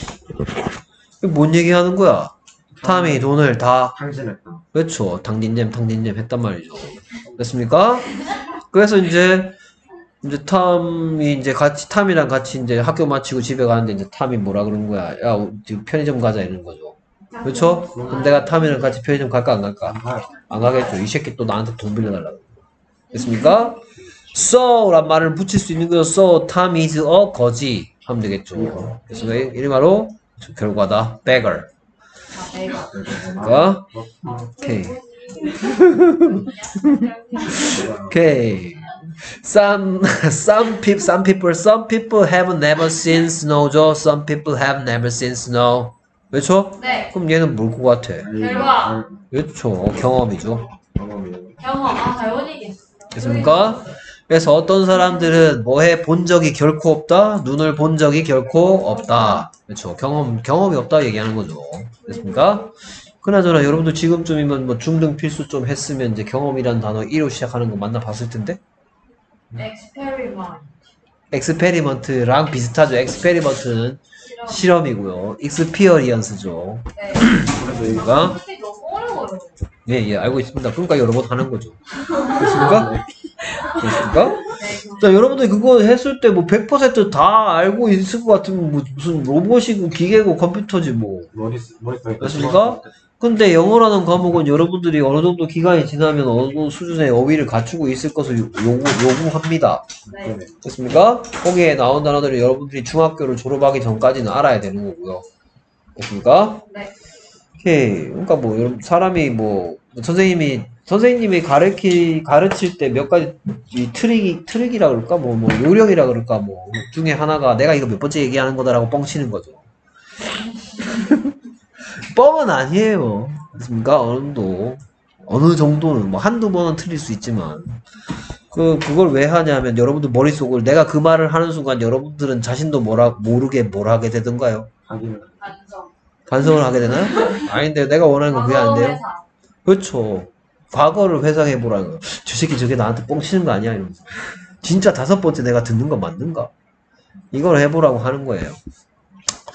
뭔 얘기하는 거야? 탐이 돈을 다 당신했다. 그렇죠. 당진잼 했단 말이죠. 됐습니까? 그래서 이제 탐이 이제 탐이랑 같이 이제 학교 마치고 집에 가는데 이제 탐이 뭐라 그러는 거야? 야, 지금 편의점 가자 이러는 거죠. 그렇죠? 그럼 내가 탐이랑 같이 편의점 갈까 안 갈까? 안 가겠죠. 이 새끼 또 나한테 돈 빌려달라고. 됐습니까? so란 말을 붙일 수 있는 거죠. so Tom is a 거지 하면 되겠죠. 그래서 이 말로 결과다. beggar. 내가. 그러니까 오케이. 오케이. Some people have never seen snow죠. Some people have never seen snow. 그렇죠? 네. 그럼 얘는 뭘 것 같아? 결과. 그렇죠. 경험이죠. 경험. 자연이겠어. 됐습니까? 그래서 어떤 사람들은 뭐해 본 적이 결코 없다. 눈을 본 적이 결코 없다. 그렇죠. 경험이 없다 얘기하는 거죠. 됐습니까? 그나저나 여러분들 지금쯤이면 뭐 중등 필수 좀 했으면 이제 경험이라는 단어 1로 시작하는 거 만나 봤을 텐데. 엑스페리먼트랑 비슷하죠. 엑스페리먼트는 실험이고요. 익스피어리언스죠. 네. 그러니까 근데 너무 어려워요. 예, 알고 있습니다. 그러니까 여러 번 하는 거죠. 됐습니까? 됐습니까? 네. 자, 여러분들 그거 했을 때 뭐 100%다 알고 있을 것 같으면 뭐 무슨 로봇이고 기계고 컴퓨터지 뭐. 맞습니까? 근데 영어라는 과목은 여러분들이 어느 정도 기간이 지나면 어느 정도 수준의 어휘를 갖추고 있을 것을 요구합니다. 네. 됐습니까? 거기에 나온 단어들이 여러분들이 중학교를 졸업하기 전까지는 알아야 되는 거고요. 됐습니까? 네. 오케이. 그러니까 뭐 여러분 사람이 뭐 선생님이 가르칠 때 몇 가지 이 트릭이라 그럴까 뭐 요령이라 그럴까 뭐 중에 하나가 내가 이거 몇 번째 얘기하는 거다라고 뻥치는 거죠. 뻥은 아니에요. 맞습니까? 어느 정도는 뭐 한두 번은 틀릴 수 있지만 그걸 왜 하냐면 여러분들 머릿속을 내가 그 말을 하는 순간 여러분들은 자신도 모르게 뭘 하게 되던가요? 반성을 하게 되나요? 아닌데 내가 원하는 건 그게 아닌데요. 그렇죠. 과거를 회상해보라는 거. 저 새끼 저게 나한테 뻥치는 거 아니야? 이러면서. 진짜 5번째 내가 듣는 거 맞는가? 이걸 해보라고 하는 거예요.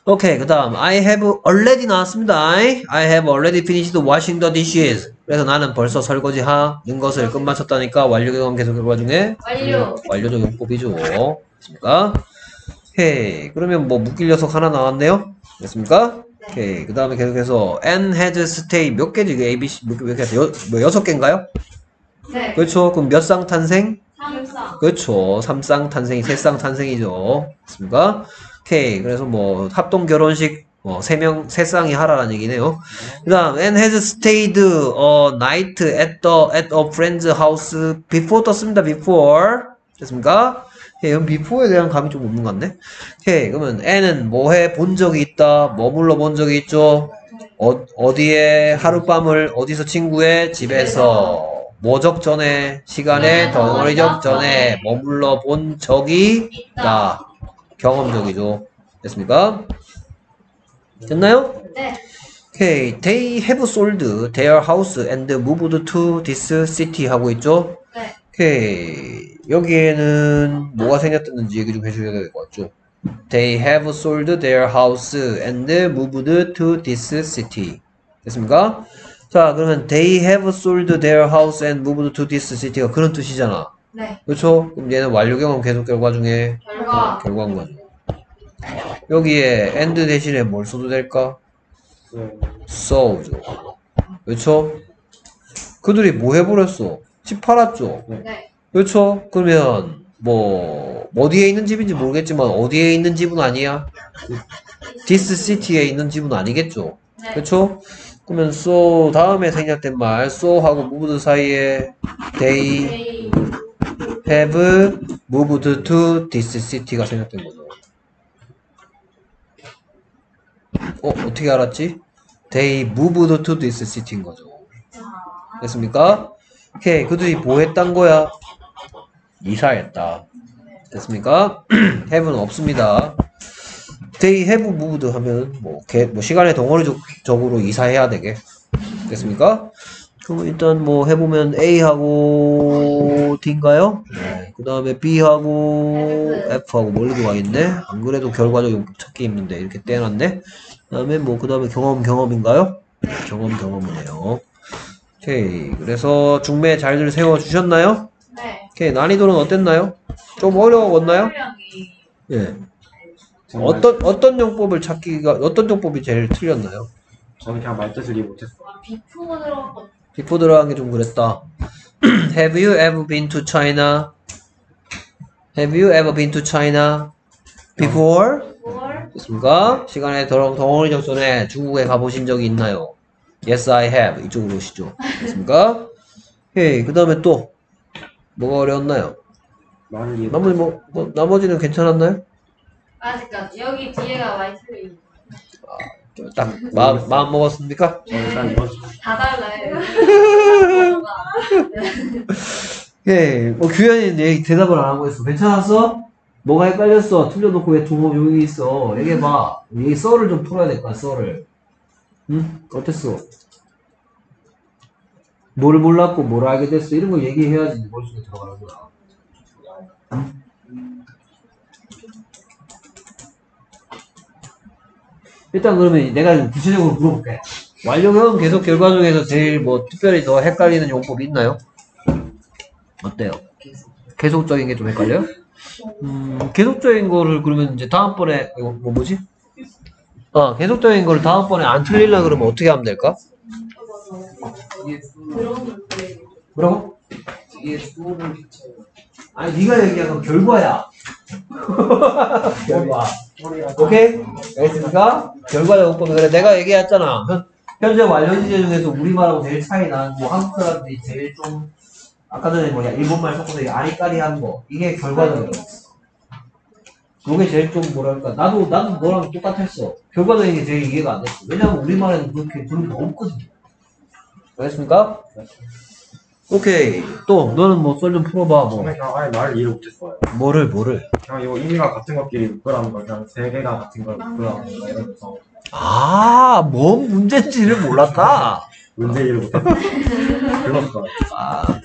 오케이, 그 다음 I have already 나왔습니다. I have already finished washing the dishes. 그래서 나는 벌써 설거지하는 것을 끝마쳤다니까 완료 경험 계속 결과 중에 완료. 완료적 용법이죠. 됐습니까? 오케이, 그러면 뭐 묶일 녀석 하나 나왔네요. 됐습니까? 오케이, 그 다음에 계속해서 N has stayed 몇 개지? A, B, C 몇 개? 뭐 6개인가요? 네. 그렇죠. 그럼 몇 쌍 탄생? 3쌍. 그렇죠. 3쌍 탄생이 3쌍 탄생이죠. 됐습니까? 오케이. 그래서 뭐 합동 결혼식 뭐 3쌍이 하라는 얘기네요. 그 다음 and has stayed a night at a friend's house before 떴습니다. before. 됐습니까? 오케이. 그럼 before에 대한 감이 좀 없는 것 같네. 오케이. 그러면 and은 뭐해 본 적이 있다. 머물러 본 적이 있죠. 어디에 하룻밤을 어디서 친구의 집에서 뭐적 전에 시간에 덩어리적 전에 머물러 본 적이 있다. 경험적이죠. 됐습니까? 됐나요? 네. 오케이. They have sold their house and moved to this city 하고 있죠? 네. 오케이. 여기에는 뭐가 생겼는지 얘기 좀 해줘야 될 것 같죠? They have sold their house and moved to this city. 됐습니까? 자, 그러면 they have sold their house and moved to this city가 그런 뜻이잖아. 네. 그렇죠? 그럼 얘는 완료 경험 계속 결과 중에 결과인 거죠. 여기에 and 대신에 뭘 써도 될까? so죠. 그렇죠? 그들이 뭐 해버렸어? 집 팔았죠. 네. 그렇죠? 그러면 뭐 어디에 있는 집인지 모르겠지만 어디에 있는 집은 아니야. this city에 있는 집은 아니겠죠. 네. 그렇죠? 그러면 so 다음에 생략된 말 so하고 moved 사이에 they have moved to this city가 생략된 거죠. 어떻게 알았지? They moved to this city인 거죠. 됐습니까? 오케이, 그들이 뭐 했단 거야? 이사했다. 됐습니까? have는 없습니다. They have moved 하면 뭐 시간의 덩어리적으로 이사해야 되게. 됐습니까? 그럼 일단 뭐 해보면 A하고 D인가요? 네. 그 다음에 B하고 F하고 멀리도 와있네? 안 그래도 결과적 용법 찾기 힘든데 이렇게 떼놨네? 그 다음에 뭐 그 다음에 경험이인가요? 네, 경험이네요. 오케이. 그래서 중매 잘들 세워주셨나요? 네. 오케이. 난이도는 어땠나요? 좀 어려웠나요? 예. 어떤 용법을 찾기가, 어떤 용법이 제일 틀렸나요? 저는 그냥 말뜻을 이해 못했어요. 비포가 들어갔거든요. 비포 들어간 게 좀 그랬다. Have you ever been to China? Have you ever been to China before? 뭘? 됐습니까? 시간에 덩어리적 전에 중국에 가보신 적이 있나요? Yes, I have. 이쪽으로 오시죠. 됐습니까? 오케이. 그 다음에 또 뭐가 어려웠나요? 많이 이해 나머지는 괜찮았나요? 아직까지. 여기 뒤에가 YTV. 딱 마음 먹었습니까? 저는 일단 이번 주 다 달라요. 예, 뭐 규현이 얘기 대답을 안 하고 있어. 괜찮았어? 뭐가 헷갈렸어? 틀려놓고 왜 여기 있어? 얘기해봐. 여기 썰을 좀 풀어야 될 거야, 썰을. 응? 어땠어? 뭘 몰랐고 뭘 알게 됐어? 이런 거 얘기해야지 네 머릿속에 들어가는 거야. 응? 일단 그러면 내가 좀 구체적으로 물어볼게. 완료형 계속 결과 중에서 제일 뭐 특별히 더 헷갈리는 용법이 있나요? 어때요? 계속적인 게 좀 헷갈려요? 계속적인 거를 그러면 이제 다음번에 이거 뭐지? 계속적인 거를 다음번에 안 틀리려 그러면 어떻게 하면 될까? 뭐라고? 아니 네가 얘기한 건 결과야. 결과. 오케이? 알겠습니까? 결과적 용법이 그래. 내가 얘기했잖아. 현재 완료 시제 중에서 우리말하고 제일 차이 나는 뭐 한국 사람들이 제일 좀 아까 전에 뭐냐 일본말 섞어서 아리까리한 거 이게 결과적인 거. 그게 제일 좀 뭐랄까 나도 너랑 똑같았어. 결과적인 게 제일 이해가 안 됐어. 왜냐면 우리말에는 그렇게 그런 게 없거든. 알겠습니까? 오케이. 또 너는 뭐 썰 좀 풀어봐. 뭐 저는 그냥 아예 말을 이해 못했어요. 뭐를 그냥 이거 의미가 같은 것끼리 묶으라는 걸 그냥 세 개가 같은 걸 묶으라는 거 이러면서 뭔 문제인지를 몰랐다. 문제 이해를 못했어요. 그렇다.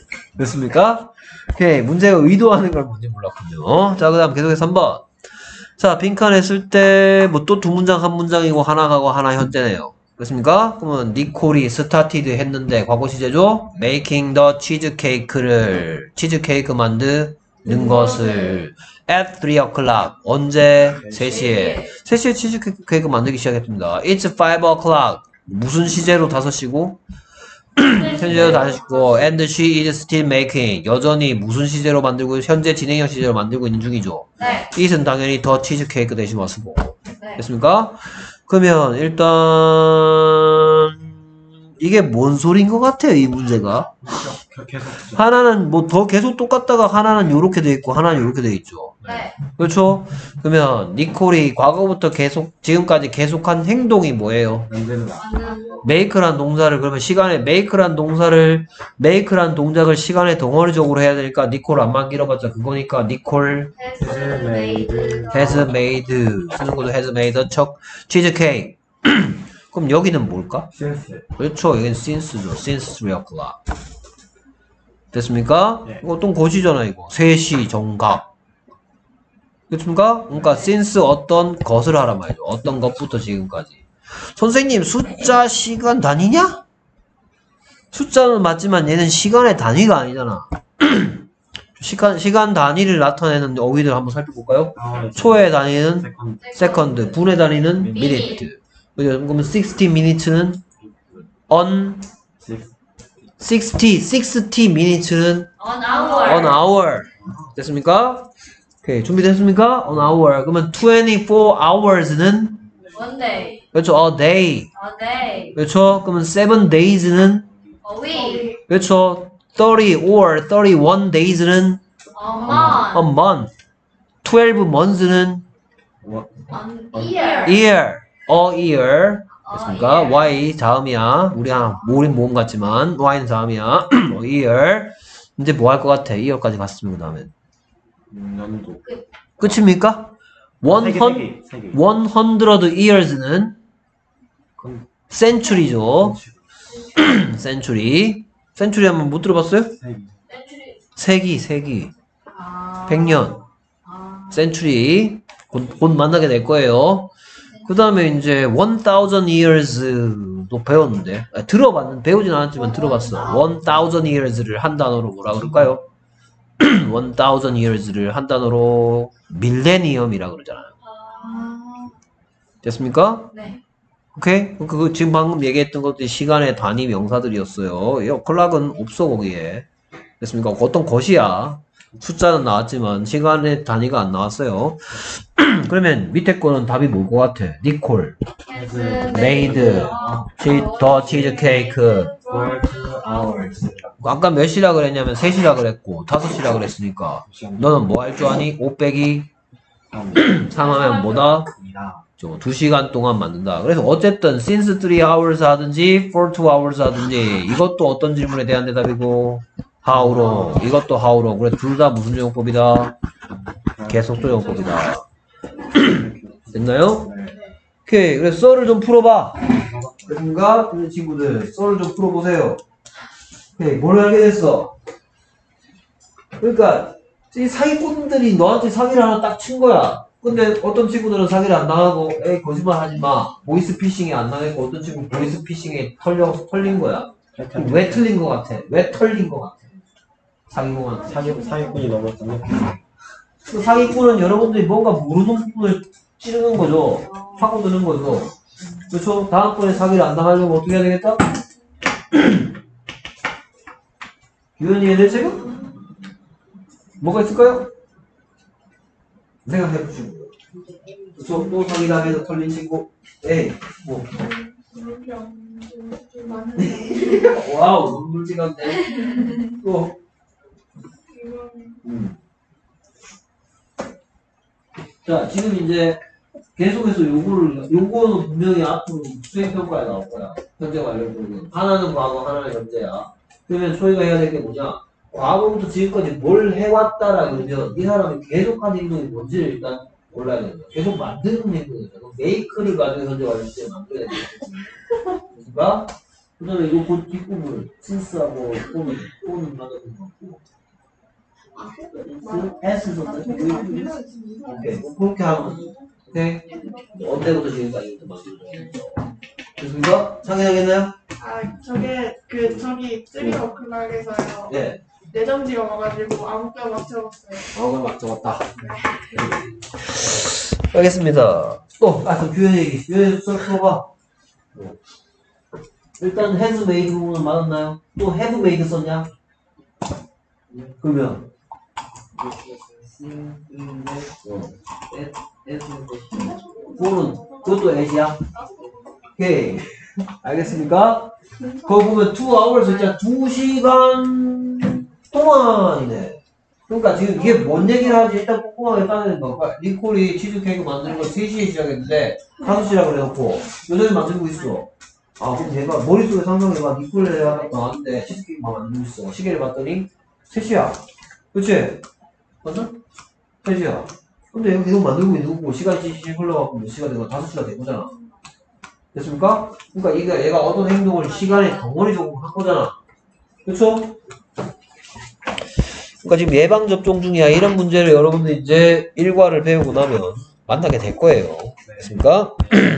됐습니까? 오케이. 문제가 의도하는 걸 뭔지 몰랐군요. 자, 그 다음 계속해서 3번. 자, 빈칸 했을 때, 뭐 또 두 문장, 한 문장이고, 하나 가고, 하나 현재네요. 그렇습니까? 그러면, 니콜이 started 했는데, 과거 시제죠? making the cheesecake를, 치즈케이크 만드는 것을, at 3 o'clock. 언제? 3시에. 3시에 치즈케이크 만들기 시작했습니다. It's 5 o'clock. 무슨 시제로 5시고? 현재로 5시고, and she is still making. 여전히 무슨 시제로 만들고, 현재 진행형 시제로 만들고 있는 중이죠. 네. it은 당연히 더 치즈케이크 대신 왔고. 네. 됐습니까? 그러면 일단 이게 뭔 소리인 것 같아요, 이 문제가. 계속 하나는 뭐 더 계속 똑같다가 하나는 요렇게 돼 있고 하나는 요렇게 돼 있죠. 네. 그렇죠? 그러면 니콜이 과거부터 계속 지금까지 계속한 행동이 뭐예요? 만드는 만드는 make란 동사를 그러면 시간에 make란 동작을 시간에 덩어리적으로 해야 되니까 니콜 안만 길어봤자 그거니까 니콜 has made has made 쓰는 것도 has made 척 치즈케이크. 그럼 여기는 뭘까? 센스. 그렇죠. 여기는 since죠. since 3 o'clock. 됐습니까? 네. 이거 어떤 것이잖아 이거. 3시 정각. 그렇습니까? 그러니까 since 어떤 것을 하란 말이죠. 어떤 것부터 지금까지. 선생님 숫자 시간 단위냐? 숫자는 맞지만 얘는 시간의 단위가 아니잖아. 시간 단위를 나타내는 어휘들 한번 살펴볼까요? 초의 단위는 세컨드. 세컨드, 분의 단위는 미니트. 그러면 60 minutes는 on 60 minutes는 on hour. on hour. 됐습니까? 오케이, 준비됐습니까? on hour. 그러면 24 hours는 one day. 그렇죠, a day. A day. 그렇죠? 그러면 7 days는 A week. 그렇죠, 30 or 31 days는 A month. a month. 12 months는 An year. year. a year. 됐습니까? year. Y 다음이야. 우리 모음 같지만 Y는 다음이야. year. 이제 뭐 할 것 같아? 2월까지 갔으면 그 다음에 연도. 끝입니까? 100 years는 century죠. century. century 한번 못 들어봤어요? Century. 세기. 아. 100년. 아. century. 곧 만나게 될 거예요. 그 다음에 이제 1000 years도 배웠는데 배우진 않았지만 들어봤어. 1000 years를 한 단어로 뭐라 그럴까요? 1000 years를 한 단어로 밀레니엄이라 그러잖아요. 아. 됐습니까? 네. 오케이? 그거 지금 방금 얘기했던 것들이 시간의 단위 명사들이었어요. 클락은 없어 거기에. 됐습니까? 어떤 것이야. 숫자는 나왔지만 시간의 단위가 안 나왔어요. 그러면 밑에 거는 답이 뭘 것 같아? 니콜, Has made, 더 치즈케이크. 아까 몇 시라 그랬냐면 3시라 그랬고 5시라 그랬으니까 너는 뭐 할 줄 아니? 5 빼기 3 하면 뭐다? 2시간 동안 만든다. 그래서 어쨌든 since 3 hours 하든지 for 2 hours 하든지 이것도 어떤 질문에 대한 대답이고 how로 이것도 how로. 그래 둘 다 무슨 용법이다? 계속도 용법이다. 됐나요? 오케이. 그래서 썰을 좀 풀어봐. 됐습니까? 우리 친구들 썰을 좀 풀어보세요. 오케이. 뭘 알게 됐어? 그러니까 이 사기꾼들이 너한테 사기를 하나 딱 친 거야. 근데 어떤 친구들은 사기를 안 당하고 에이 거짓말 하지마 보이스피싱에 안 당했고 어떤 친구는 보이스피싱에 털린 거야. 왜 틀린 거 같아? 왜 털린 거 같아? 사기꾼한테. 사기꾼이 너무 강력해. 그 사기꾼은 여러분들이 뭔가 모르는 부분을 찌르는 거죠. 파고드는 거죠. 그렇죠? 다음번에 사기를 안 당하려면 어떻게 해야 되겠다? 유연이 얘들 지금? 뭐가 있을까요? 생각해 보시고. 그렇죠? 또 사기당해서 털린 친구. 에이, 뭐. 와우, 눈물 찍었네. 또. 자, 지금 이제 계속해서 요거는 분명히 앞으로 수행평가에 나올 거야. 현재 관련 부분. 하나는 과거, 하나는 현재야. 그러면 초이가 해야 될 게 뭐냐? 과거부터 지금까지 뭘 해왔다라 그러면 이 사람이 계속한 행동이 뭔지를 일단 몰라야 된다. 계속 만드는 행동이죠. 메이크를 가지고 현재 관련 시제 만들어야 되겠지. 그러니까 그 다음에 요 뒷부분, 신스하고 또는 만드는 거고. S 썼네. 오케이. 그렇게 하면 오케이. 언제부터 지금까지부터 만들고. 됐습니까? 상의하겠나요? 아, 저게 저기 쓰리 워크락에서요. 네. 내전지가 와가지고 아무 뼈 맞춰봤어요. 그걸 막 적었다. 알겠습니다. 또, 그 규현 얘기. 규현 얘기 써봐. 일단 has made 부분은 맞았나요? 또 have made 썼냐? 그러면 그거는 그것도 as야? 오케이. 알겠습니까? 거기 보면 2 hours 있잖아. 2시간 동안이네. 그러니까 지금 이게 뭔 얘기를 하지? 일단 꼼꼼하게 따내는 거. 니콜이 치즈케이크 만드는 걸 3시에 시작했는데 5시라고 해놓고 요새 만들고 있어. 아, 그럼 얘가 머릿속에 상상해봐. 니콜을 내가 나왔는데 치즈케이크 만들고 있어. 시계를 봤더니 3시야. 그치? 맞아? 3시야. 근데 여기 계속 만들고 있는 거고 시간이 씩 흘러가고 몇 시간 되고 5시가 된 거잖아. 됐습니까? 그러니까 얘가 어떤 행동을 시간에 덩어리적으로 한 거잖아. 그쵸? 그러니까 지금 예방접종 중이야. 이런 문제를 여러분들 이제 일과를 배우고 나면 만나게 될 거예요. 됐습니까?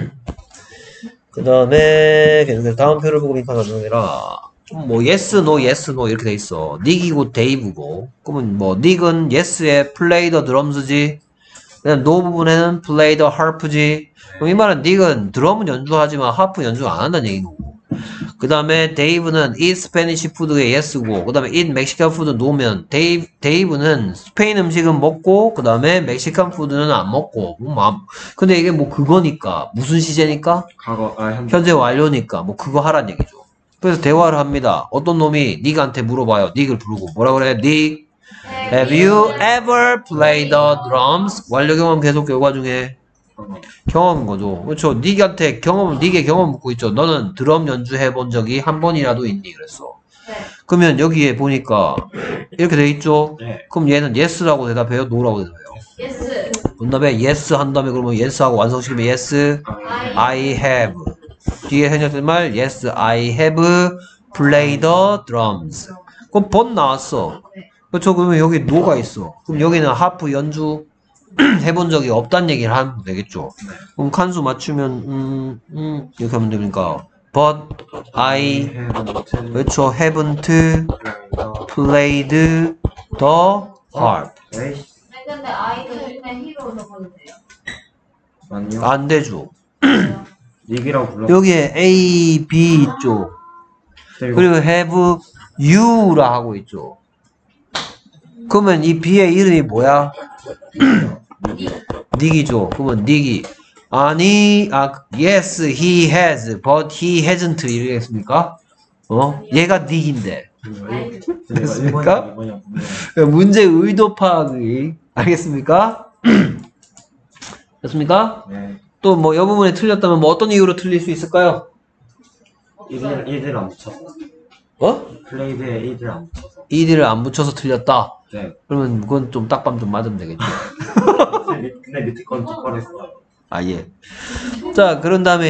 그 다음에 계속해서 다음 표를 보고 링크하는 거라 뭐 yes, no, yes, no 이렇게 돼 있어. 닉이고 데이브고. 그러면 뭐 닉은 yes에 play the drums지. 그다음 no 부분에는 play the harp지. 그럼 이 말은 닉은 드럼은 연주하지만 하프 연주 안 한다는 얘기고. 그 다음에 데이브는 eat Spanish food의 yes고, 그 다음에 eat Mexican food no면 데이브는 스페인 음식은 먹고, 그 다음에 멕시칸 푸드는 안 먹고. 근데 이게 뭐 그거니까 무슨 시제니까? 과거, 현재 완료니까 뭐 그거 하란 얘기죠. 그래서 대화를 합니다. 어떤 놈이 닉한테 물어봐요. 닉을 부르고 뭐라 그래? 닉, have you ever played the drums? 완료 경험 계속 결과 중에 경험인 거죠. 그렇죠. 닉의 경험 묻고 있죠. 너는 드럼 연주해 본 적이 한 번이라도 있니? 그랬어. 네. 그러면 여기에 보니까 이렇게 돼 있죠. 네. 그럼 얘는 yes라고 대답해요? no라고 대답해요? Yes. 그 다음에 yes 한 다음에 그러면 yes하고 완성시키면 yes, I have. 뒤에 생략된 말 yes, I have played the drums. 그럼 but 나왔어. 그렇죠. 그러면 여기 no가 있어. 그럼 여기는 하프 연주 해본 적이 없다는 얘기를 하면 되겠죠. 그럼 칸수 맞추면 이렇게 하면 되니까 but I 그렇죠. haven't played the harp. 네, 근데 아이도 중에 히로 적어주세요. 아니요. 안 되죠. 닉이라고 불러. 여기에 A, B 있죠. 그리고 have you라 하고 있죠. 그러면 이 B의 이름이 뭐야? 닉이죠. 그러면 닉이 yes he has but he hasn't 이러겠습니까? 얘가 닉인데. 됐습니까? 문제 의도 파악이 알겠습니까? 됐습니까? 네. 또 뭐 이 부분에 틀렸다면 뭐 어떤 이유로 틀릴 수 있을까요? 이들 안 붙여서. 플레이드에 이들 안 붙여서. 이들을 안 붙여서 틀렸다. 네. 그러면 그건 좀 딱밤 좀 맞으면 되겠죠. 근데 밑에 건 뒷거랬어요. 아, 예. 자, 그런 다음에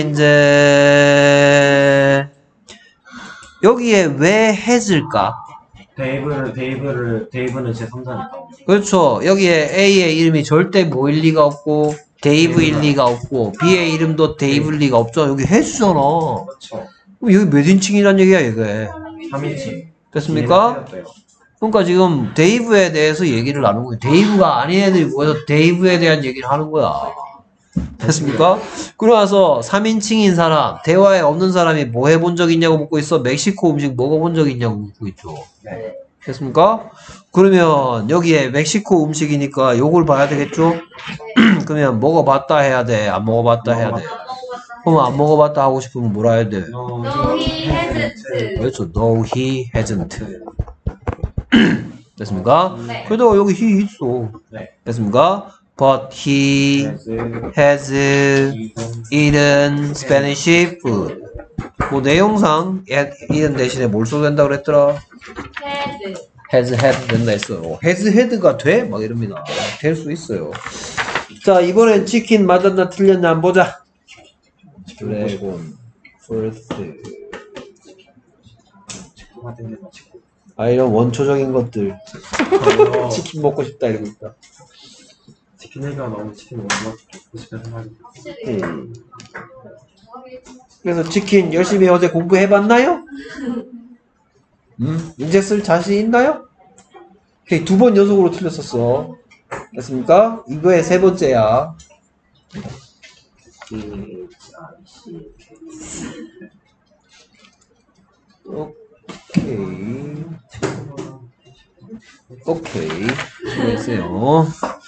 이제 여기에 왜 has일까? 데이브는 제 3자니까. 그렇죠. 여기에 A의 이름이 절대 뭐일 리가 없고 데이브일 리가 없고 B의 이름도 데이브일 리가 없죠. 여기 has잖아. 그렇죠. 그럼 여기 몇 인칭이란 얘기야, 이게. 3인칭. 됐습니까? 그러니까 지금 데이브에 대해서 얘기를 나누는 거예요. 데이브가 아닌 애들이 모여서 데이브에 대한 얘기를 하는 거야. 됐습니까? 그러나서 3인칭인 사람, 대화에 없는 사람이 뭐 해본 적 있냐고 묻고 있어. 멕시코 음식 먹어본 적 있냐고 묻고 있죠. 네. 됐습니까? 그러면 여기에 멕시코 음식이니까 요걸 봐야 되겠죠? 그러면 먹어봤다 해야 돼? 안 먹어봤다 해야 돼? 그럼 안 먹어봤다 하고 싶으면 뭐라 해야 돼? No, he hasn't. 그렇죠. No, he hasn't. 됐습니까? 네. 그래도 여기 he 있어. 네. 됐습니까? But he has eaten Spanish food. 뭐 내용상 eaten 대신에 뭘 써도 된다고 그랬더라? Had. has had 된다 했어요. has had가 돼? 막 이럽니다. 될 수 있어요. 자, 이번엔 치킨 맞았나 틀렸나 한번 보자. 드래곤 first 치킨 같은 게 치킨. 아, 이런 원초적인 것들. 어, 치킨 먹고 싶다 이러고 있다. 치킨 얘기가 너무 치킨 너무 먹고 싶은 생각이 확실히. 그래서 치킨 열심히 어제 공부해봤나요? 문제 쓸 자신 있나요? 오케이, 2번 연속으로 틀렸었어. 됐습니까? 이거의 세 번째야. 오케이. 오케이. 수고했어요.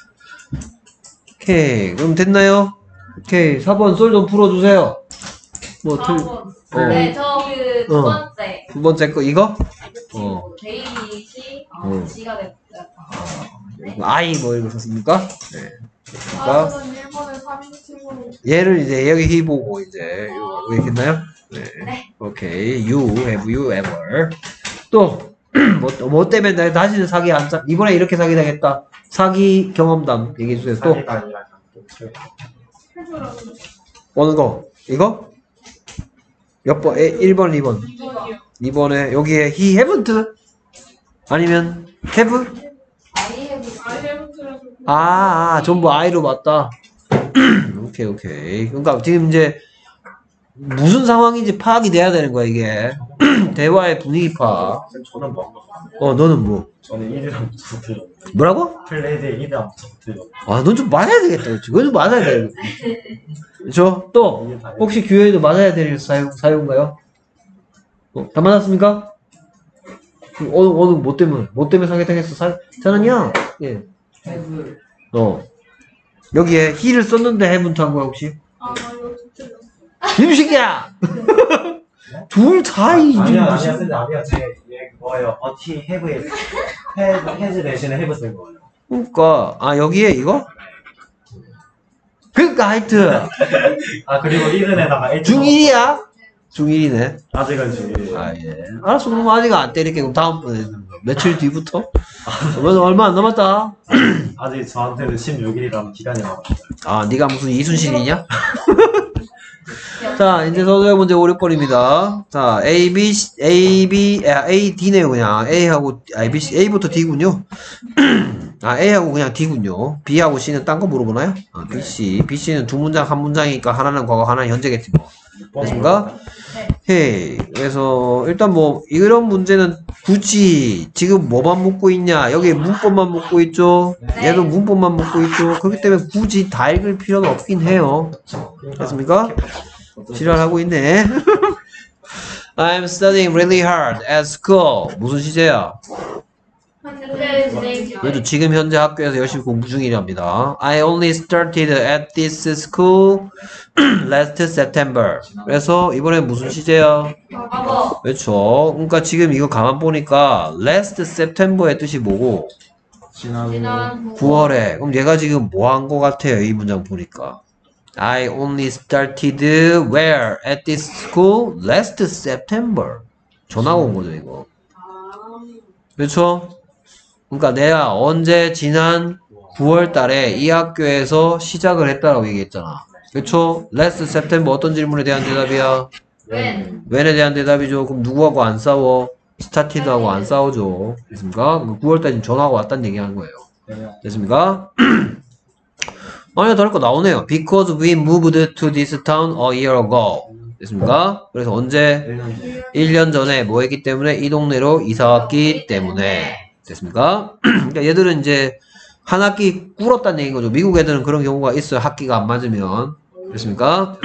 오케이. 그럼 됐나요? 오케이. 4번 썰 좀 풀어주세요. 뭐, 틀, 4번. 네, 저 두 번째. 두 번째 거, 이거? 데이빗이 G가 됐어요. I 뭐 이거 썼습니까? 네. 아, 됐습니까? 저는 일본에 3인칭으로 얘를 이제 여기 히 보고 이제, 이거 있겠나요? 네. 네. 오케이. Have you ever. 또, 뭐 때문에 나 다시는 사기 안 짜, 이번에 이렇게 사기 당했다. 사기 경험담 얘기해주세요. 또, 사기가 아니라 해주라고. 어느 거? 이거? 몇 번? 1번, 2번. 2번이요. 2번에 여기에 he haven't? 아니면 have? I have 아이엠트라서 전부 I로 맞다. 오케이, 오케이. 그러니까 지금 이제 무슨 상황인지 파악이 돼야 되는 거야, 이게. 대화의 분위기 파악. 저는 뭔가 너는 뭐? 저는 1이랑 붙여서 틀렸는데 뭐라고? 플레이드에 1이랑 붙여서 틀렸는데 넌 좀 맞아야 되겠다. 그렇지? 그건 좀 맞아야 돼. 그렇죠? 또, 이게 다 혹시 교회에도 맞아야 될 사유인가요? 다 맞았습니까? 어느 뭐 때문에 사기당했어? 저는요, 예. 여기에 he를 썼는데 haven't 한 거야, 혹시? 아, 나 이거 틀렸어. 임식이야! 둘 다 이, 아니야 제 그거예요 버티 해브에 해즈 대신에 해브 쓴 거예요 그니까, 여기에 이거? 그니까, 하여튼, 그리고 1은에다가 H 중1이야? 중1이네. 아직은 중이에요 예. 알았어, 그럼 아직 안 때릴게. 그럼 다음번에, 며칠 뒤부터? 얼마 안 남았다. 아직 저한테는 16일이라는 기간이 남았어요 네가 무슨 이순신이냐? 자, 이제 서두의 문제 5, 6번입니다. 자, A, D네요, 그냥. A부터 D군요. A하고 그냥 D군요. B하고 C는 딴 거 물어보나요? B, C. B, C는 두 문장, 한 문장이니까 하나는 과거, 하나는 현재겠지, 뭐. 됐습니까? 헤이. 그래서, 일단 뭐, 이런 문제는 굳이 지금 뭐만 묻고 있냐? 여기 문법만 묻고 있죠? 얘도 문법만 묻고 있죠? 그렇기 때문에 굳이 다 읽을 필요는 없긴 해요. 됐습니까? 지랄하고 있네. I'm studying really hard at school. 무슨 시제야? 현재 진행 그래도 지금 현재 학교에서 열심히 공부 중이랍니다. I only started at this school last September. 그래서 이번에 무슨 시제야? 과거. 그렇죠. 그러니까 지금 이거 가만 보니까 last September의 뜻이 뭐고? 지난 9월에. 그럼 얘가 지금 뭐 한 거 같아요? 이 문장 보니까. I only started where? At this school last September. 전화가 온 거죠, 이거. 그렇죠? 그러니까 내가 언제 지난 9월 달에 이 학교에서 시작을 했다라고 얘기했잖아. 그렇죠? last September 어떤 질문에 대한 대답이야? when에 대한 대답이죠. 그럼 누구하고 안 싸워? started하고 안 싸우죠. 됐습니까? 9월 달에 전화가 왔다는 얘기하는 거예요. 됐습니까? 아니요, 다를 거 나오네요. Because we moved to this town a year ago. 됐습니까? 그래서 언제? 1년 전에 뭐 했기 때문에 이 동네로 이사 왔기 때문에. 됐습니까? 그러니까 얘들은 이제 한 학기 꿇었다는 얘기인 거죠. 미국 애들은 그런 경우가 있어요. 학기가 안 맞으면. 됐습니까?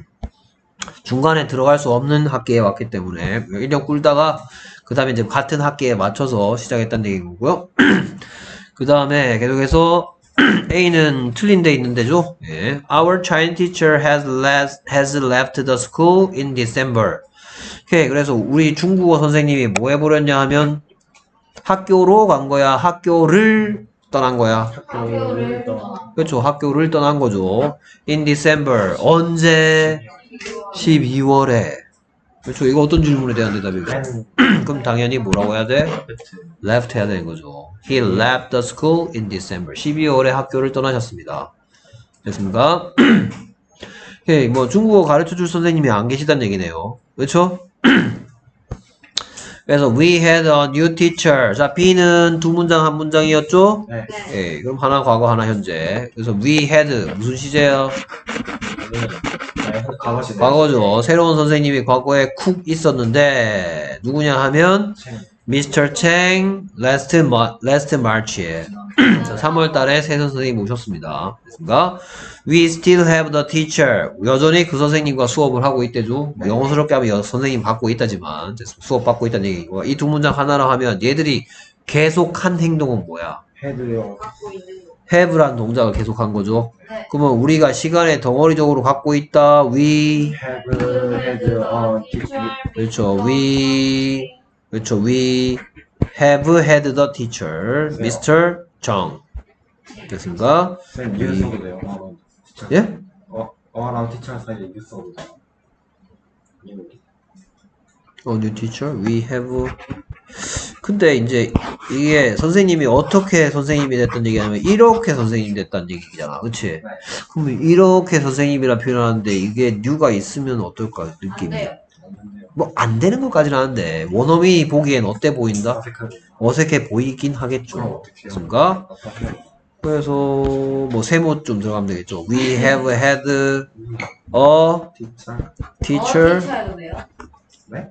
중간에 들어갈 수 없는 학기에 왔기 때문에 1년 꿇다가 그 다음에 이제 같은 학기에 맞춰서 시작했다는 얘기인 거고요. 그 다음에 계속해서 A는 틀린 데 있는데죠. 예. Our Chinese teacher has left the school in December. 오케이. 그래서 우리 중국어 선생님이 뭐 해버렸냐 하면 학교로 간 거야? 학교를 떠난 거야? 학교를 떠나. 그렇죠. 학교를 떠난 거죠. In December. 언제? 12월에. 그렇죠. 이거 어떤 질문에 대한 대답이죠? 그럼 당연히 뭐라고 해야 돼? left 해야 되는 거죠. He left the school in December. 12월에 학교를 떠나셨습니다. 됐습니까? 오케이. 뭐 중국어 가르쳐 줄 선생님이 안 계시다는 얘기네요. 그렇죠? 그래서 we had a new teacher. 자, B는 두 문장 한 문장이었죠? 네. 예, 그럼 하나 과거 하나 현재. 그래서 we had 무슨 시제예요? 네, 과거 시대. 과거죠. 새로운 선생님이 과거에 쿡 있었는데 누구냐 하면 Mr. Chang last March에 3월 달에 새 선생님 오셨습니다. 됐습니까? We still have the teacher. 여전히 그 선생님과 수업을 하고 있대죠. 뭐 영어스럽게 하면 선생님 받고 있다지만 수업 받고 있다는 얘기고 이 두 문장 하나로 하면 얘들이 계속한 행동은 뭐야? 헤드요. 갖고 있는 거. have란 동작을 계속한 거죠. 네. 그러면 우리가 시간에 덩어리적으로 갖고 있다. We have had 그렇죠. We have had the teacher, Mr. Chung. 됐습니까? 쌤 이유 써도 돼요. 어랑 티처. 예? 어랑 티처 사이에 이유 써도 돼요. new teacher, we have. 근데 이제 이게 선생님이 어떻게 선생님이 됐던 얘기하면 이렇게 선생님이 됐다는 얘기잖아. 그치? 그러면 이렇게 선생님이라 표현하는데 이게 new가 있으면 어떨까? 안 느낌이. 돼요. 뭐 안 되는 것까지는 아는데 원어민이 보기엔 어때 보인다? 어색하게. 어색해 보이긴 그럼 하겠죠. 어떡해요? 됐습니까? 어떻게? 그래서 뭐 세모 좀 들어가면 되겠죠. We have had a 티처. teacher. 티처해도 돼요? 네?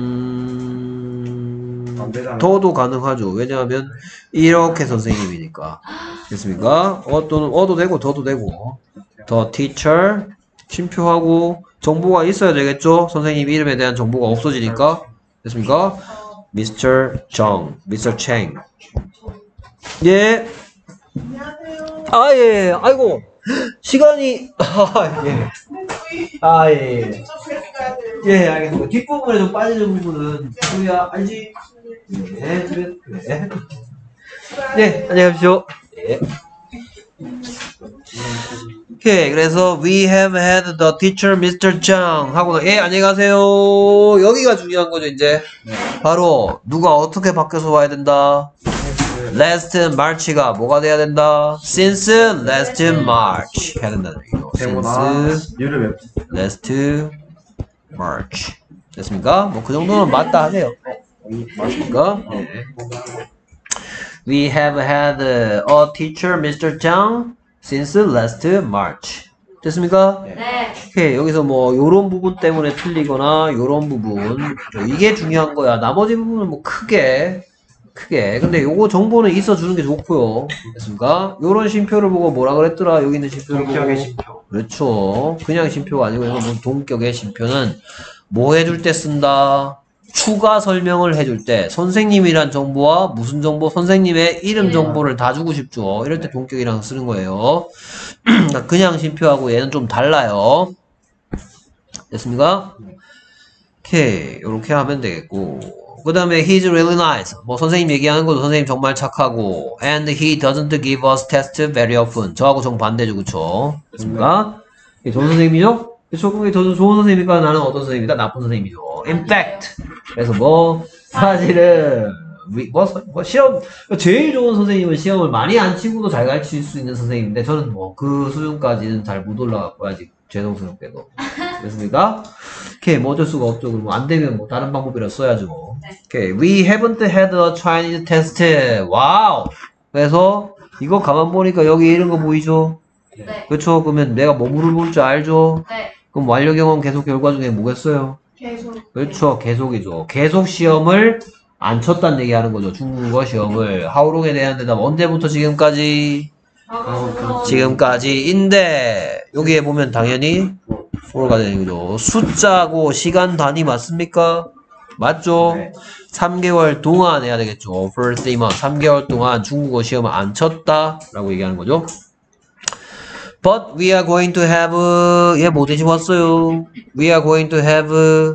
안 되잖아요. 더도 가능하죠. 왜냐하면 이렇게 선생님이니까. 됐습니까? 또는 어도 되고 더도 되고. The teacher 쉼표하고 정보가 있어야 되겠죠. 선생님 이름에 대한 정보가 없어지니까. 됐습니까? Mr. Chang, Mr. Chang. 예. 아, 예. 아이고. 시간이, 예. 예. 예, 알겠습니다. 뒷부분에 좀 빠지는 부분은, 우리야, 알지? 예, 그래. 네, 안녕히 가십시오. 예. 오케이, 그래서 we have had the teacher Mr. Chang 하고 예, 안녕히 가세요. 여기가 중요한 거죠, 이제. 바로 누가 어떻게 바뀌어서 와야 된다. Last March가 뭐가 돼야 된다. Since last March 해야 된다는 얘기죠. Since 유를 왜? last March. 됐습니까? 뭐 그 정도는 맞다 하세요. 맞습니까? 네. We have had a teacher, Mr. Chang, since last March. 됐습니까? 네. 오케이, 여기서 뭐 요런 부분 때문에 틀리거나 요런 부분 이게 중요한 거야. 나머지 부분은 뭐 크게 근데 요거 정보는 있어주는 게 좋고요. 됐습니까? 요런 쉼표를 보고 뭐라 그랬더라? 여기 있는 쉼표를 보고 동격의 심표. 그렇죠. 그냥 쉼표가 아니고 이거 뭐 동격의 쉼표는 뭐 해줄 때 쓴다? 추가 설명을 해줄 때 선생님이란 정보와 무슨 정보? 선생님의 이름 정보를 다 주고 싶죠. 이럴 때 동격이랑 쓰는 거예요. 그냥 쉼표하고 얘는 좀 달라요. 됐습니까? 오케이, 요렇게 하면 되겠고 그 다음에 he's really nice. 뭐 선생님 얘기하는 것도 선생님 정말 착하고 and he doesn't give us tests very often. 저하고 정반대죠. 그쵸? 됐습니까? 좋은 선생님이죠? 그쵸? 그럼 더 좋은 선생님이니까 나는 어떤 선생님이다? 나쁜 선생님이죠. In fact. 그래서 뭐 사실은 뭐 시험 제일 좋은 선생님은 시험을 많이 안 치고도 잘 가르칠 수 있는 선생님인데 저는 뭐 그 수준까지는 잘 못 올라갔고 아직 죄송스럽게도. 됐습니까? 오케이, 뭐 어쩔 수가 없죠. 그럼 안 되면 뭐 다른 방법이라 써야죠. 오케이, we haven't had a Chinese test. 와우. 그래서 이거 가만 보니까 여기 이런 거 보이죠? 네. 그렇죠? 그러면 내가 뭐 물어볼 줄 알죠? 네. 그럼 완료 경험 계속 결과 중에 뭐겠어요? 계속. 그렇죠. 계속이죠. 계속 시험을 안 쳤다는 얘기 하는 거죠. 중국어 시험을. 하우롱에 대한 대답 언제부터 지금까지? 지금까지인데 여기에 보면 당연히 4가 되는 거죠. 숫자고 시간 단위 맞습니까? 맞죠? 네. 3개월 동안 해야 되겠죠. For 3 months. 3개월 동안 중국어 시험을 안 쳤다 라고 얘기하는 거죠. But we are going to have 얘 뭐 대신 왔어요? We are going to have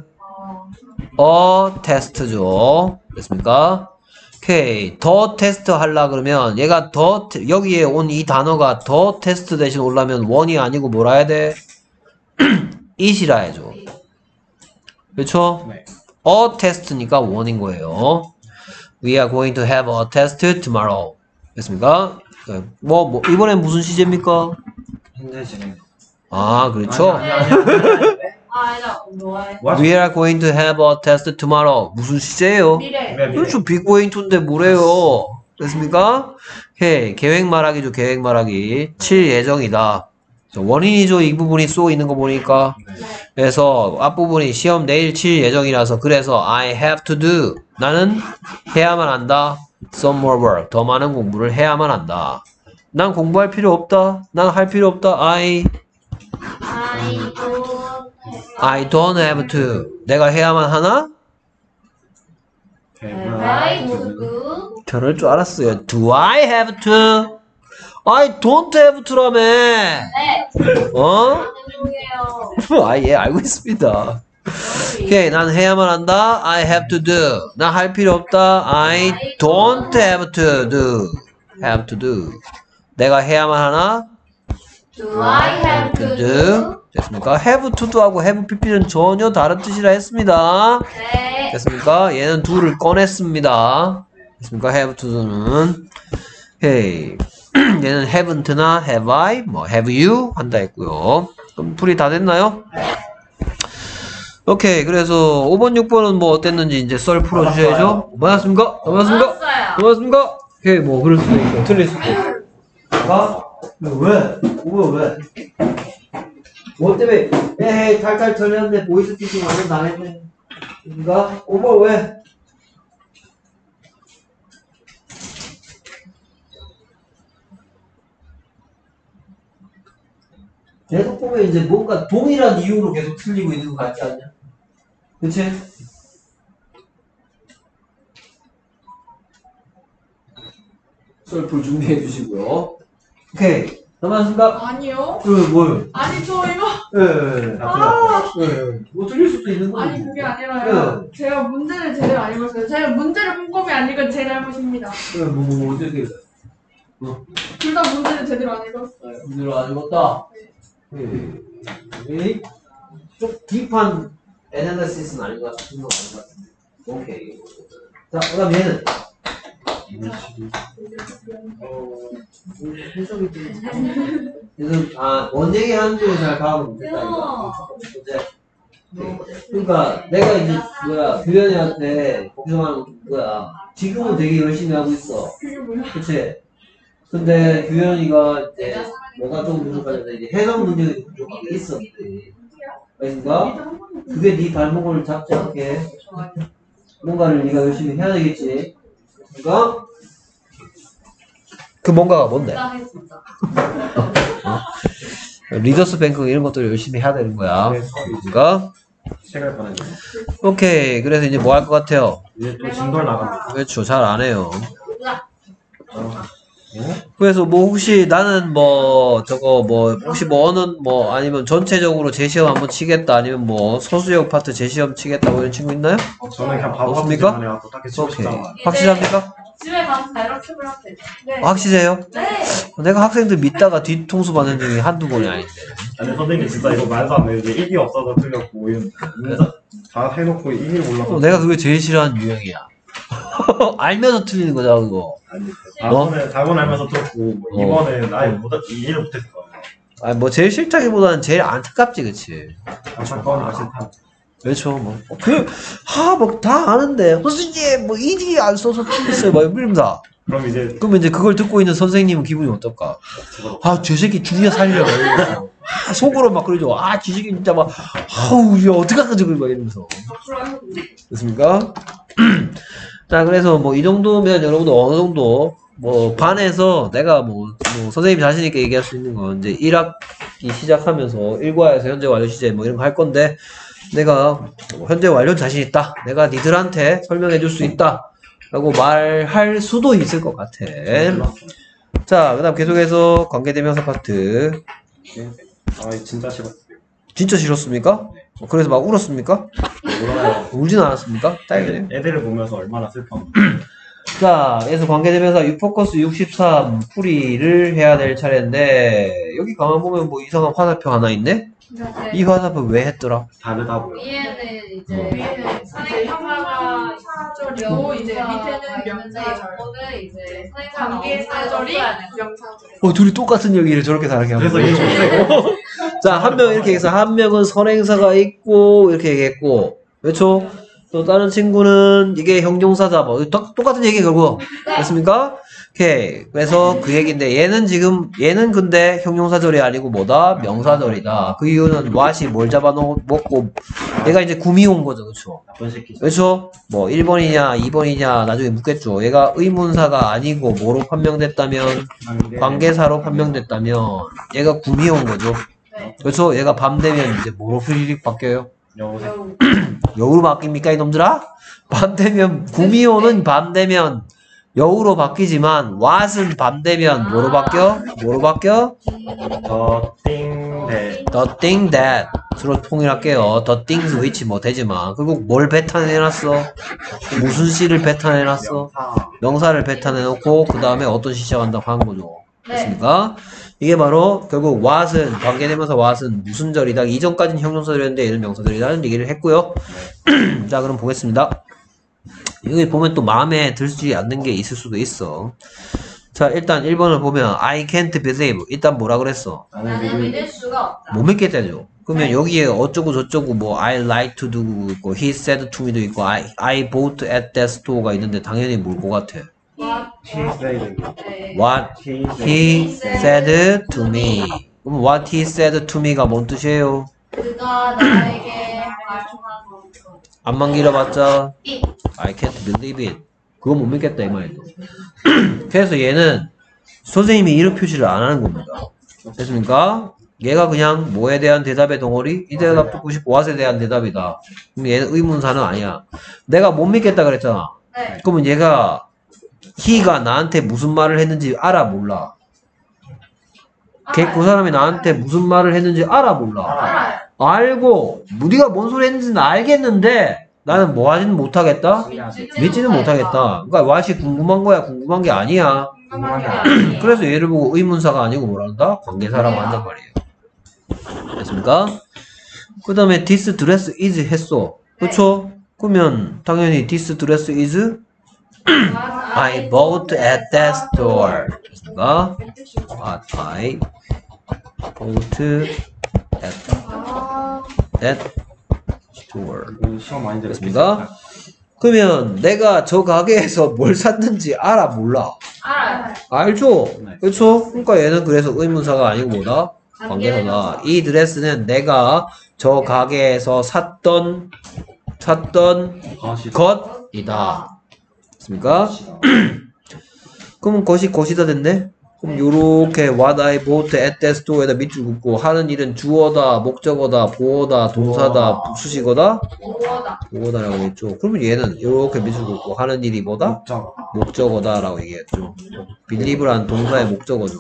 a test죠. 됐습니까? 오케이. 더 테스트 하려 그러면 얘가 더 여기에 온 이 단어가 더 테스트 대신 오려면 원이 아니고 뭐라 해야 돼? it이라 해야죠. 그렇죠? 네. a test니까 원인 거예요. We are going to have a test tomorrow. 됐습니까? 뭐 이번엔 무슨 시제입니까? 현재 진행. 아, 그렇죠. 아니. 아니다. 뭐해? What? We are going to have a test tomorrow. 무슨 시제예요? 미래. 그렇죠. be going to인데 뭐래요? 됐습니까? 오케이. 계획 말하기죠. 계획 말하기. 칠 예정이다. 원인이죠. 이 부분이 쏘 있는 거 보니까. 그래서 앞부분이 시험 내일 칠 예정이라서 그래서 I have to do. 나는 해야만 한다. Some more work. 더 많은 공부를 해야만 한다. 난 공부할 필요 없다. 난 할 필요 없다. I don't have to. 내가 해야만 하나? I do. 저럴 줄 알았어요. Do I have to? I don't have to라며. 네. 어? 죄송해요. 아, 예, 알고 있습니다. 오케이, 난 해야만 한다. I have to do. 난 할 필요 없다. I don't have to do. have to do. 내가 해야만 하나? Do I have to do? 됐습니까? have to do하고 have pp는 전혀 다른 뜻이라 했습니다. 네. 됐습니까? 얘는 do를 꺼냈습니다. 됐습니까? have to do는. 오케이. 얘는 haven't나 have I, 뭐 have you 한다 했고요. 그럼 풀이 다 됐나요? 오케이. 그래서 5번, 6번은 뭐 어땠는지 이제 썰 풀어주셔야죠. 맞았습니까? 맞았습니까? 맞았어요. 맞았습니까? 오케이. 뭐 그럴 수도 있고 틀릴 수도 있고. 아? 왜? 왜? 뭐 때문에 에헤이 탈탈 털렸네. 보이스피싱 완전 당했네. 그니까 5번 왜? 계속 보면 이제 뭔가 동일한 이유로 계속 틀리고 있는 것 같지 않냐? 그치? 썰풀 준비해 주시고요. 오케이. 남았습니까? 아니요. 뭐요? 아니 저 이거 예. 뭐 틀릴 수도 있는 거지. 아니 그게 아니라요. 제가 문제를 제대로 안 읽었어요. 제가 문제를 꼼꼼히 안 읽은 제 잘못입니다. 뭐 어떻게 둘 다 문제를 제대로 안 읽었어요. 문제를 안 읽었다. 좀 딥한 애널리시스는 아닌 것 같은데. 오케이. 자, 그다음 얘는 해석이 좀 뭔 얘기 하는지 잘 파악을 못했다 이거. 그러니까 내가 이제 규현이한테 걱정하는 건 지금은 되게 열심히 하고 있어. 그게 뭐야? 그치? 근데 규현이가 이제 뭐가 좀 부족하는데 이제 해석 능력이 부족한 게 있어. 그러니까 그게 네 발목을 잡지 않게 뭔가를 네가 열심히 해야 되겠지. 그러니까 그 뭔가가 뭔데? 리더스 뱅크 이런 것들을 열심히 해야 되는 거야. 그러니까 책을 보내는 오케이. 그래서 이제 뭐 할 것 같아요? 이제 또 진도를 나갑니다. 그렇죠. 잘 안 해요. 그래서 뭐 혹시 나는 뭐 저거 뭐 혹시 뭐 어느 뭐 아니면 전체적으로 재시험 한번 치겠다 아니면 뭐 소수역 파트 재시험 치겠다 뭐 이런 친구 있나요? 저는 그냥 바보 같은 없습니까? 짓만 해갖고 딱히 치고 오케이. 싶지 않아요. 확실합니까? 집에 가서 자유롭게 불러도 되죠. 네. 확실해요? 네. 내가 학생들 믿다가 뒤통수 받는 중에 한두 번이 아닌데. 아니 선생님 진짜 이거 말도 안 돼. 이제 1이 없어서 틀렸고 이런 문자 다 해놓고 1이 몰라서 내가 그게 제일 싫어하는 유형이야. 알면서 틀리는 거잖아 그거. 답은 알면서 틀었고 뭐 2번은 아예 이해를 못했을 거예요. 아니 뭐 제일 싫다기보다는 제일 안타깝지 그치? 잠깐만 싫다. 그렇죠 뭐. 뭐 다 아는데 선생님 뭐 이디 안 써서 틀렸어요 막 이러면서. 그럼 이제 그러면 이제 그걸 듣고 있는 선생님은 기분이 어떨까? 저 새끼 죽여 살려. 속으로 막 그러죠. 저 새끼 진짜 막, 야, 어떡하지, 막 이러면서. 됐습니까? 자, 그래서 뭐 이 정도면 여러분들 어느 정도, 뭐, 반에서 내가 뭐 선생님 자신있게 얘기할 수 있는 건 이제 1학기 시작하면서 일과에서 현재 완료 시제 뭐 이런 거 할 건데, 내가 현재 완료 자신있다. 내가 니들한테 설명해 줄 수 있다. 라고 말할 수도 있을 것 같아. 자, 그 다음 계속해서 관계대명사 파트. 진짜 싫었어요. 진짜 싫었습니까? 그래서 막 울었습니까? 몰라요. 울진 않았습니까? 딸기네요. 애들을 보면서 얼마나 슬퍼. 자, 그래서 관계대명사 6포커스 63 풀이를 해야 될 차례인데, 여기 가만 보면 뭐 이상한 화살표 하나 있네? 이 화살표 왜 했더라? 다르다 보여. 위에는 이제 선행 평가가 사절이고 이제 밑에는 명사절. 이거는 이제 선행 관계 사절이 명사절. 둘이 똑같은 얘기를 저렇게 다르게 하는 그래서 거야. 이해 못해요. 자, 한 명 이렇게 해서 한 명은 선행사가 있고 이렇게 얘기했고, 그렇죠? 또 다른 친구는 이게 형용사다 뭐 똑같은 얘기 결국 됐습니까? 오케이. 그래서 그 얘기인데 얘는 근데 형용사절이 아니고 뭐다? 명사절이다. 그 이유는 what이 뭘 잡아먹고 얘가 이제 구미 온 거죠, 그렇죠? 나쁜 새끼. 그렇죠? 뭐 1번이냐 2번이냐 나중에 묻겠죠. 얘가 의문사가 아니고 뭐로 판명됐다면 관계사로 판명됐다면 얘가 구미 온 거죠. 네. 그렇죠? 얘가 밤 되면 이제 뭐로 휘리릭 바뀌어요? 여보세요. 여우. 여우로 바뀝니까 이놈들아? 밤 되면 구미호는 밤 되면 여우로 바뀌지만 what은 밤 되면 뭐로 바뀌어? 뭐로 바뀌어? 더띵대. The thing that 서로 통일할게요. The things which 뭐 되지만 결국 뭘 배탄해놨어? 무슨 시를 배탄해놨어? 명사를 배탄해놓고 그 다음에 어떤 시 시작한다고 한 거죠. 네. 됐습니까? 이게 바로 결국 what은 관계되면서 what은 무슨 절이다. 이전까지는 형용사절이었는데 얘는 명사절이라는 얘기를 했고요. 자 그럼 보겠습니다. 여기 보면 또 마음에 들지 않는 게 있을 수도 있어. 자 일단 1번을 보면 I can't believe 일단 뭐라 그랬어? 나는 믿을 수가 없다. 못 믿겠다죠. 그러면 여기에 어쩌고 저쩌고 뭐 I like to do 있고 he said to me도 있고 I bought at that store가 있는데 당연히 뭘 것 같아? She said. 네. What he said to me. 그럼 what he said to me가 뭔 뜻이에요? 그가 나에게 말한 것처럼. 안만 길어봤자 이. I can't believe it. 그거 못 믿겠다 이 말이죠. 그래서 얘는 선생님이 이런 표시를 안 하는 겁니다. 됐습니까? 얘가 그냥 뭐에 대한 대답의 덩어리? 이 대답 듣고 싶고 what에 대한 대답이다. 그럼 얘는 의문사는 아니야. 내가 못 믿겠다 그랬잖아. 네. 그러면 얘가 he가 나한테 무슨 말을 했는지 알아 몰라? 그 사람이 나한테 무슨 말을 했는지 알아 몰라? 알아요. 알고 네가 뭔 소리 했는지는 알겠는데 나는 뭐 하지는 못하겠다? 믿지는 못하겠다. 그러니까 what이 궁금한 거야? 궁금한 게 아니야. 궁금한 게 아니에요. 그래서 얘를 보고 의문사가 아니고 뭐라 한다? 관계사라고 한단 말이에요. 됐습니까? 그 다음에 this dress is 했어. 그쵸? 그러면 당연히 this dress is I bought at that store. 됐습니까? What I bought at that store. 이거 시험 많이 됐습니까? 그러면 내가 저 가게에서 뭘 샀는지 알아 몰라? 알아요. 알죠? 네. 그렇죠? 그러니까 얘는 그래서 의문사가 아니고 뭐다? 관계사다. 이 드레스는 내가 저 가게에서 샀던 것이다. 됐습니까? 그럼 것이다 됐네? 그럼 요렇게 what I bought at that store에다 밑줄 긋고 하는 일은 주어다, 목적어다, 보어다, 동사다, 수식어다? 오어다. 보어다라고 했죠. 그러면 얘는 요렇게 밑줄 긋고 하는 일이 뭐다? 목적어다라고 얘기했죠. believe란 동사의 목적어죠.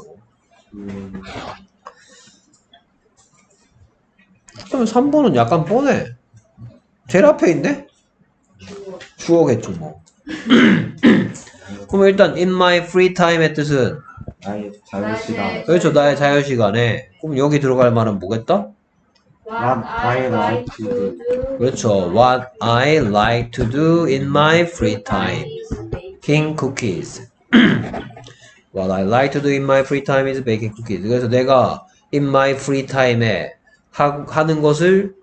그러면 3번은 약간 뻔해. 제일 앞에 있네? 주어겠죠 뭐. 그럼 일단 in my free time의 뜻은 나의 자유시간. 그렇죠. 나의 자유시간에. 그럼 여기 들어갈 말은 뭐겠다? What I like to do. 그렇죠. What I like to do in my free time. Baking cookies. What I like to do in my free time is baking cookies. 그래서 내가 in my free time에 하는 것을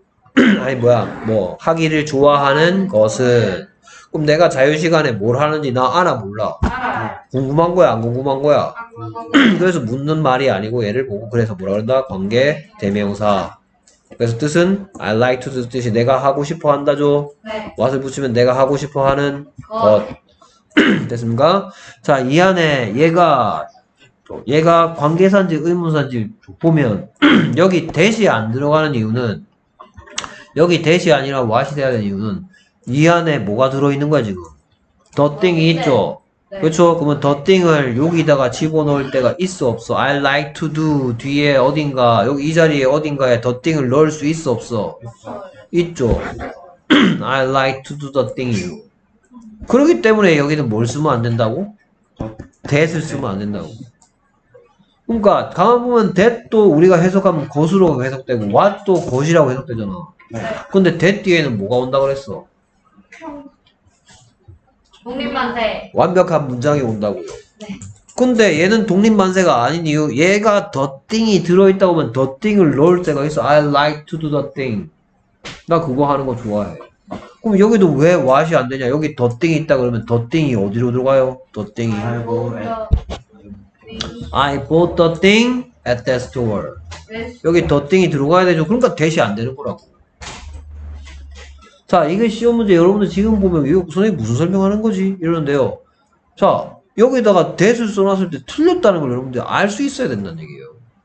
하기를 좋아하는 것은 그럼 내가 자유시간에 뭘 하는지 나 알아 몰라? 알아요. 궁금한 거야 안 궁금한 거야? 안 궁금해요. 그래서 묻는 말이 아니고 얘를 보고 그래서 뭐라 그런다? 관계 대명사. 그래서 뜻은 I like to do 뜻이 내가 하고 싶어 한다죠. 네. what을 붙이면 내가 하고 싶어 하는 것. 것. 됐습니까? 자, 이 안에 얘가 관계사인지 의문사인지 보면 여기 대시 안 들어가는 이유는 여기 대시 아니라 what이 돼야 되는 이유는 이 안에 뭐가 들어있는 거야 지금? the thing이 있죠? 네. 그렇죠? 그러면 the thing을 여기다가 집어넣을 때가 있어 없어? I like to do 뒤에 어딘가 여기 이 자리에 어딘가에 the thing을 넣을 수 있어 없어? 있죠? I like to do the thing 그렇기 때문에 여기는 뭘 쓰면 안 된다고? that을 쓰면 안 된다고. 그러니까 가만 보면 that도 우리가 해석하면 것으로 해석되고 what도 것이라고 해석되잖아. 네. 근데 that 뒤에는 뭐가 온다 그랬어? 독립만세. 완벽한 문장이 온다고요. 네. 근데 얘는 독립만세가 아닌 이유, 얘가 the thing이 들어있다고 하면 the thing을 넣을 때가 있어. I like to do the thing. 나 그거 하는 거 좋아해. 그럼 여기도 왜 what이 안 되냐? 여기 the thing이 있다 그러면 the thing이 어디로 들어가요? the thing이. I bought the thing at that store. 여기 the thing이 들어가야 되죠. 그러니까 대시 안 되는 거라고. 자, 이게 시험 문제 여러분들 지금 보면 이거 선생님 무슨 설명하는 거지? 이러는데요. 자, 여기다가 that을 써놨을 때 틀렸다는 걸 여러분들 알 수 있어야 된다는 얘기예요.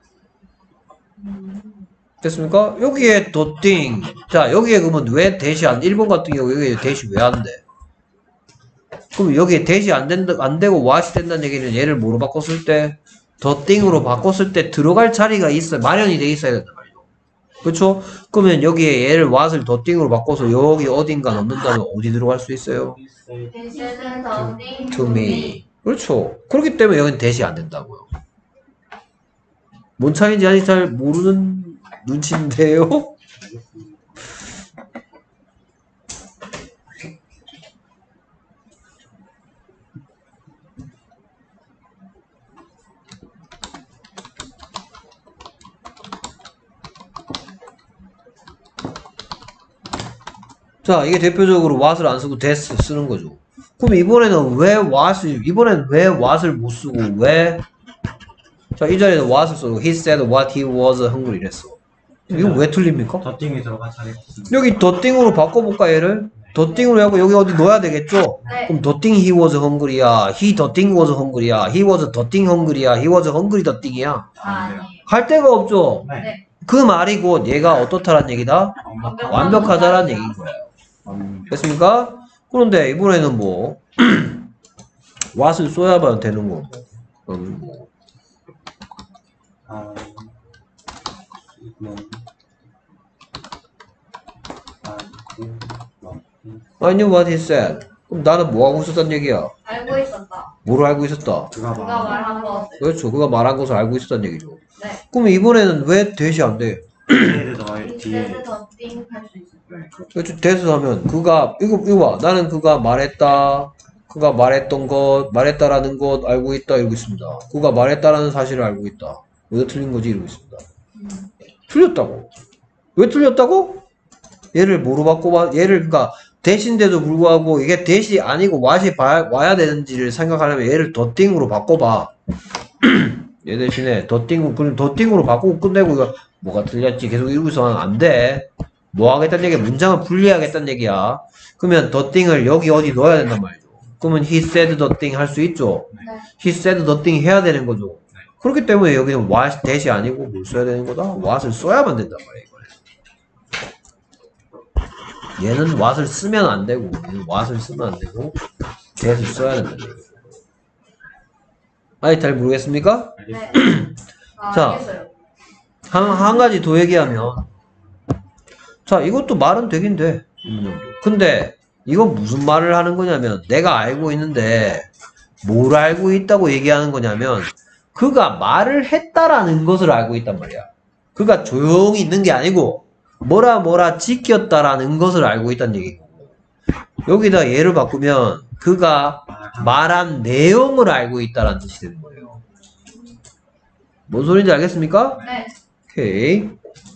됐습니까? 여기에 the thing. 자, 여기에 그러면 왜 that이 안, 1번 같은 경우 여기에 that이 왜 안 돼? 그럼 여기에 that이 안 되고 what이 된다는 얘기는 얘를 뭐로 바꿨을 때? the thing으로 바꿨을 때 들어갈 자리가 있어야, 마련이 돼 있어야 된단 말이죠. 그렇죠? 그러면 여기에 얘를 what을 the thing으로 바꿔서 여기 어딘가 넣는다면 어디 들어갈 수 있어요? to me. 그렇죠. 그렇기 때문에 여기는 that이 안 된다고요. 뭔 차이인지 아직 잘 모르는 눈치인데요? 자, 이게 대표적으로 what을 안 쓰고 that 쓰는 거죠. 그럼 이번에는 왜 what을 못 쓰고 왜? 자, 이 자리에는 what을 쓰고 he said what he was hungry 이랬어. 이건 왜 틀립니까? 더 띵이 들어간 자리. 여기 the thing으로 바꿔볼까 얘를? the thing으로 하고 여기 어디 넣어야 되겠죠? 네. 그럼 the thing he was hungry야, he the thing was hungry야, he was the thing hungry야, he was hungry the thing이야. 아니에요. 할 데가 없죠? 네. 그 말이 곧 얘가 어떻다란 얘기다? 완벽하다란 얘기인 거예요. 됐습니까? 그런데 이번에는 뭐 what을 써야만 되는 거고. 뭐. I knew what he said. 그럼 나는 뭐 하고 있었단 얘기야? 알고 있었다. 뭐를 알고 있었다? 그가 말한 것. 그렇죠. 그가 말한 것을 알고 있었단 얘기죠. 네. 그럼 이번에는 왜 대시 안 돼? 이제는 더 띵할 수 있어. 그렇죠. 대시 하면 그가 이거 봐. 나는 그가 말했다. 그가 말했던 것, 말했다라는 것 알고 있다 이러고 있습니다. 그가 말했다라는 사실을 알고 있다. 왜 틀린 거지 이러고 있습니다. 틀렸다고. 왜 틀렸다고? 얘를 뭐로 바꿔봐? 얘를 그러니까 대신데도 불구하고 이게 대시 아니고 what이 와야 되는지를 생각하려면 얘를 the thing으로 바꿔봐. 얘 대신에 the thing으로 바꾸고 끝내고 이거 뭐가 틀렸지 계속 이러고 있으면 안 돼. 뭐 하겠다는 얘기야? 문장을 분리하겠다는 얘기야. 그러면 the thing을 여기 어디 넣어야 된단 말이죠. 그러면 he said the thing 할 수 있죠. 네. he said the thing 해야 되는 거죠. 그렇기 때문에 여기는 what 대시 아니고 뭘 써야 되는 거다? what을 써야만 된단 말이에요. 얘는 what을 쓰면 안 되고 얘는 what을 쓰면 안 되고 that을 써야 된다. 아니 잘 모르겠습니까? 네. 자. 알겠어요. 한 가지 더 얘기하면 자 이것도 말은 되긴 돼. 근데 이건 무슨 말을 하는 거냐면 내가 알고 있는데 뭘 알고 있다고 얘기하는 거냐면 그가 말을 했다라는 것을 알고 있단 말이야. 그가 조용히 있는 게 아니고 뭐라 지켰다라는 것을 알고 있다는 얘기고 여기다 얘를 바꾸면 그가 말한 내용을 알고 있다라는 뜻이 되는 거예요. 뭔 소리인지 알겠습니까? 네. 오케이.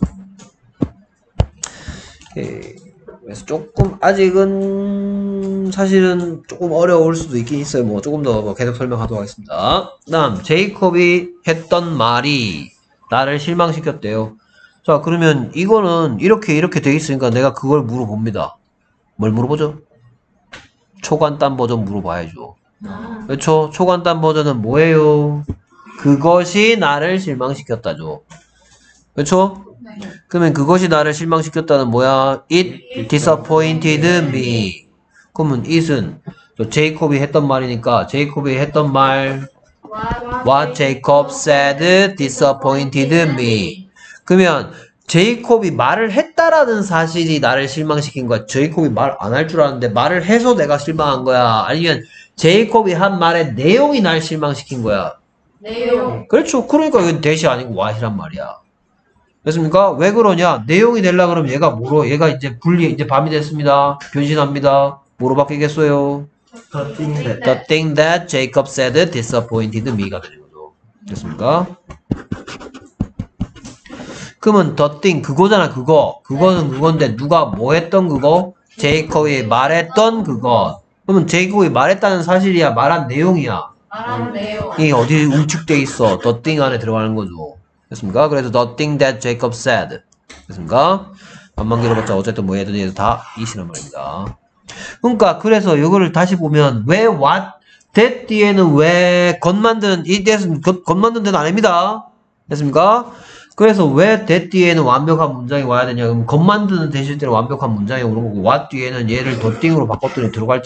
그래서 조금 아직은 사실은 조금 어려울 수도 있긴 있어요. 뭐 조금 더 계속 설명하도록 하겠습니다. 다음 제이콥이 했던 말이 나를 실망시켰대요. 자 그러면 이거는 이렇게 돼 있으니까 내가 그걸 물어봅니다. 뭘 물어보죠? 초간단 버전 물어봐야죠. 그렇죠? 초간단 버전은 뭐예요? 그것이 나를 실망시켰다죠. 그렇죠? 네. 그러면 그것이 나를 실망시켰다는 뭐야? It disappointed me. 그러면 it은 제이콥이 했던 말이니까 제이콥이 했던 말 What Jacob said disappointed me. 그러면 제이콥이 말을 했다라는 사실이 나를 실망시킨 거야. 제이콥이 말 안 할 줄 알았는데 말을 해서 내가 실망한 거야. 아니면 제이콥이 한 말의 내용이 날 실망시킨 거야. 내용. 그렇죠. 그러니까 이건 대시 아니고 what이란 말이야. 됐습니까? 왜 그러냐? 내용이 되려 그러면 얘가 이제 이제 밤이 됐습니다. 변신합니다. 뭐로 바뀌겠어요? The thing that The thing that Jacob said disappointed me가 되는 거죠. 됐습니까? 그러면 the thing 그거잖아 그거. 그거는 그건데 누가 뭐 했던 그거? 제이콥이 말했던 그거. 그러면 제이콥이 말했다는 사실이야 말한 내용이야. 말하는 내용. 이 어디 응축돼 있어. the thing 안에 들어가는 거죠. 됐습니까? 그래서 the thing that Jacob said. 됐습니까? 반만 길어봤자 어쨌든 뭐 얘든 얘도 다 이시란 말입니다. 그러니까 그래서 이거를 다시 보면 왜 what that 뒤에는 왜 것 만드는 이 대는 것 만드는 데는 아닙니다. 됐습니까? 그래서 왜 that 뒤에는 완벽한 문장이 와야 되냐? 그럼 것 만드는 대실 때는 완벽한 문장이 오는 거고 what 뒤에는 얘를 the thing으로 바꿨더니 들어갈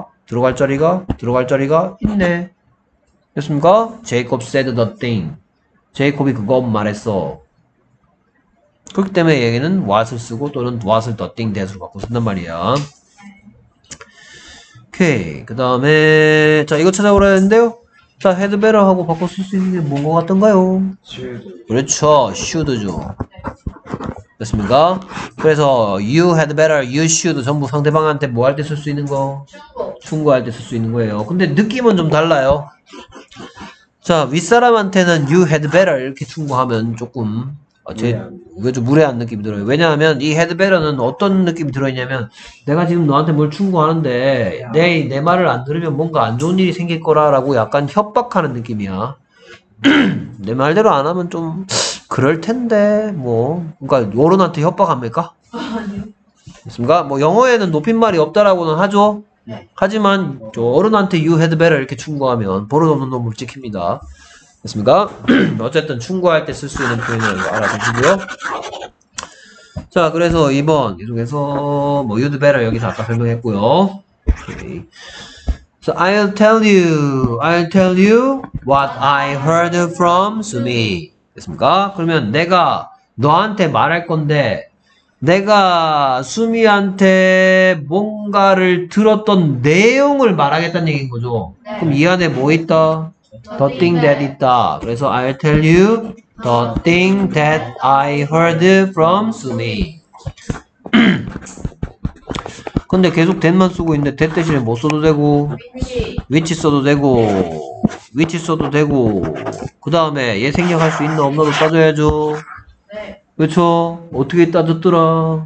자리가 있네. 됐습니까? Jacob said the thing. 제이콥이 그거 말했어. 그렇기 때문에 얘기는 what을 쓰고 또는 what을 the thing that으로 바꿔 쓴단 말이야. 오케이. 그 다음에 자 이거 찾아오라 했는데요. 자 had better 하고 바꿔 쓸 수 있는 게 뭔 것 같던가요? should 그렇죠. should죠. 됐습니까? 그래서 you had better, you should 전부 상대방한테 뭐 할 때 쓸 수 있는 거? 충고. 충고할 때 쓸 수 있는 거예요. 근데 느낌은 좀 달라요. 자, 윗사람한테는 you had better 이렇게 충고하면 조금 이거 좀 무례한 느낌이 들어요. 왜냐하면 이 had better는 어떤 느낌이 들어있냐면 내가 지금 너한테 뭘 충고하는데 내 말을 안 들으면 뭔가 안 좋은 일이 생길 거라라고 약간 협박하는 느낌이야. 내 말대로 안 하면 좀 그럴 텐데 뭐 그러니까 어른한테 협박합니까? 아니요. 됐습니까? 뭐 영어에는 높임말이 없다라고는 하죠. 네. 하지만 저 어른한테 you had better 이렇게 충고하면 버릇없는 놈을 찍힙니다. 됐습니까? 어쨌든 충고할 때 쓸 수 있는 표현을 알아두시고요. 자, 그래서 2번 계속해서 뭐 you'd better 여기서 아까 설명했고요. 오케이. So I'll tell you what I heard from Sumi. 됐습니까? 그러면 내가 너한테 말할 건데 내가 수미한테 뭔가를 들었던 내용을 말하겠다는 얘기인 거죠. 네. 그럼 이 안에 뭐 있다? The thing that 있다. 그래서 I'll tell you the thing that I heard from Sumi. 근데 계속 that만 쓰고 있는데 that 대신에 뭐 써도 되고 위치. which 써도 되고 which 써도 되고 그 다음에 얘 생략할 수 있나 없나도 따져야죠. 네. 그렇죠? 어떻게 따졌더라?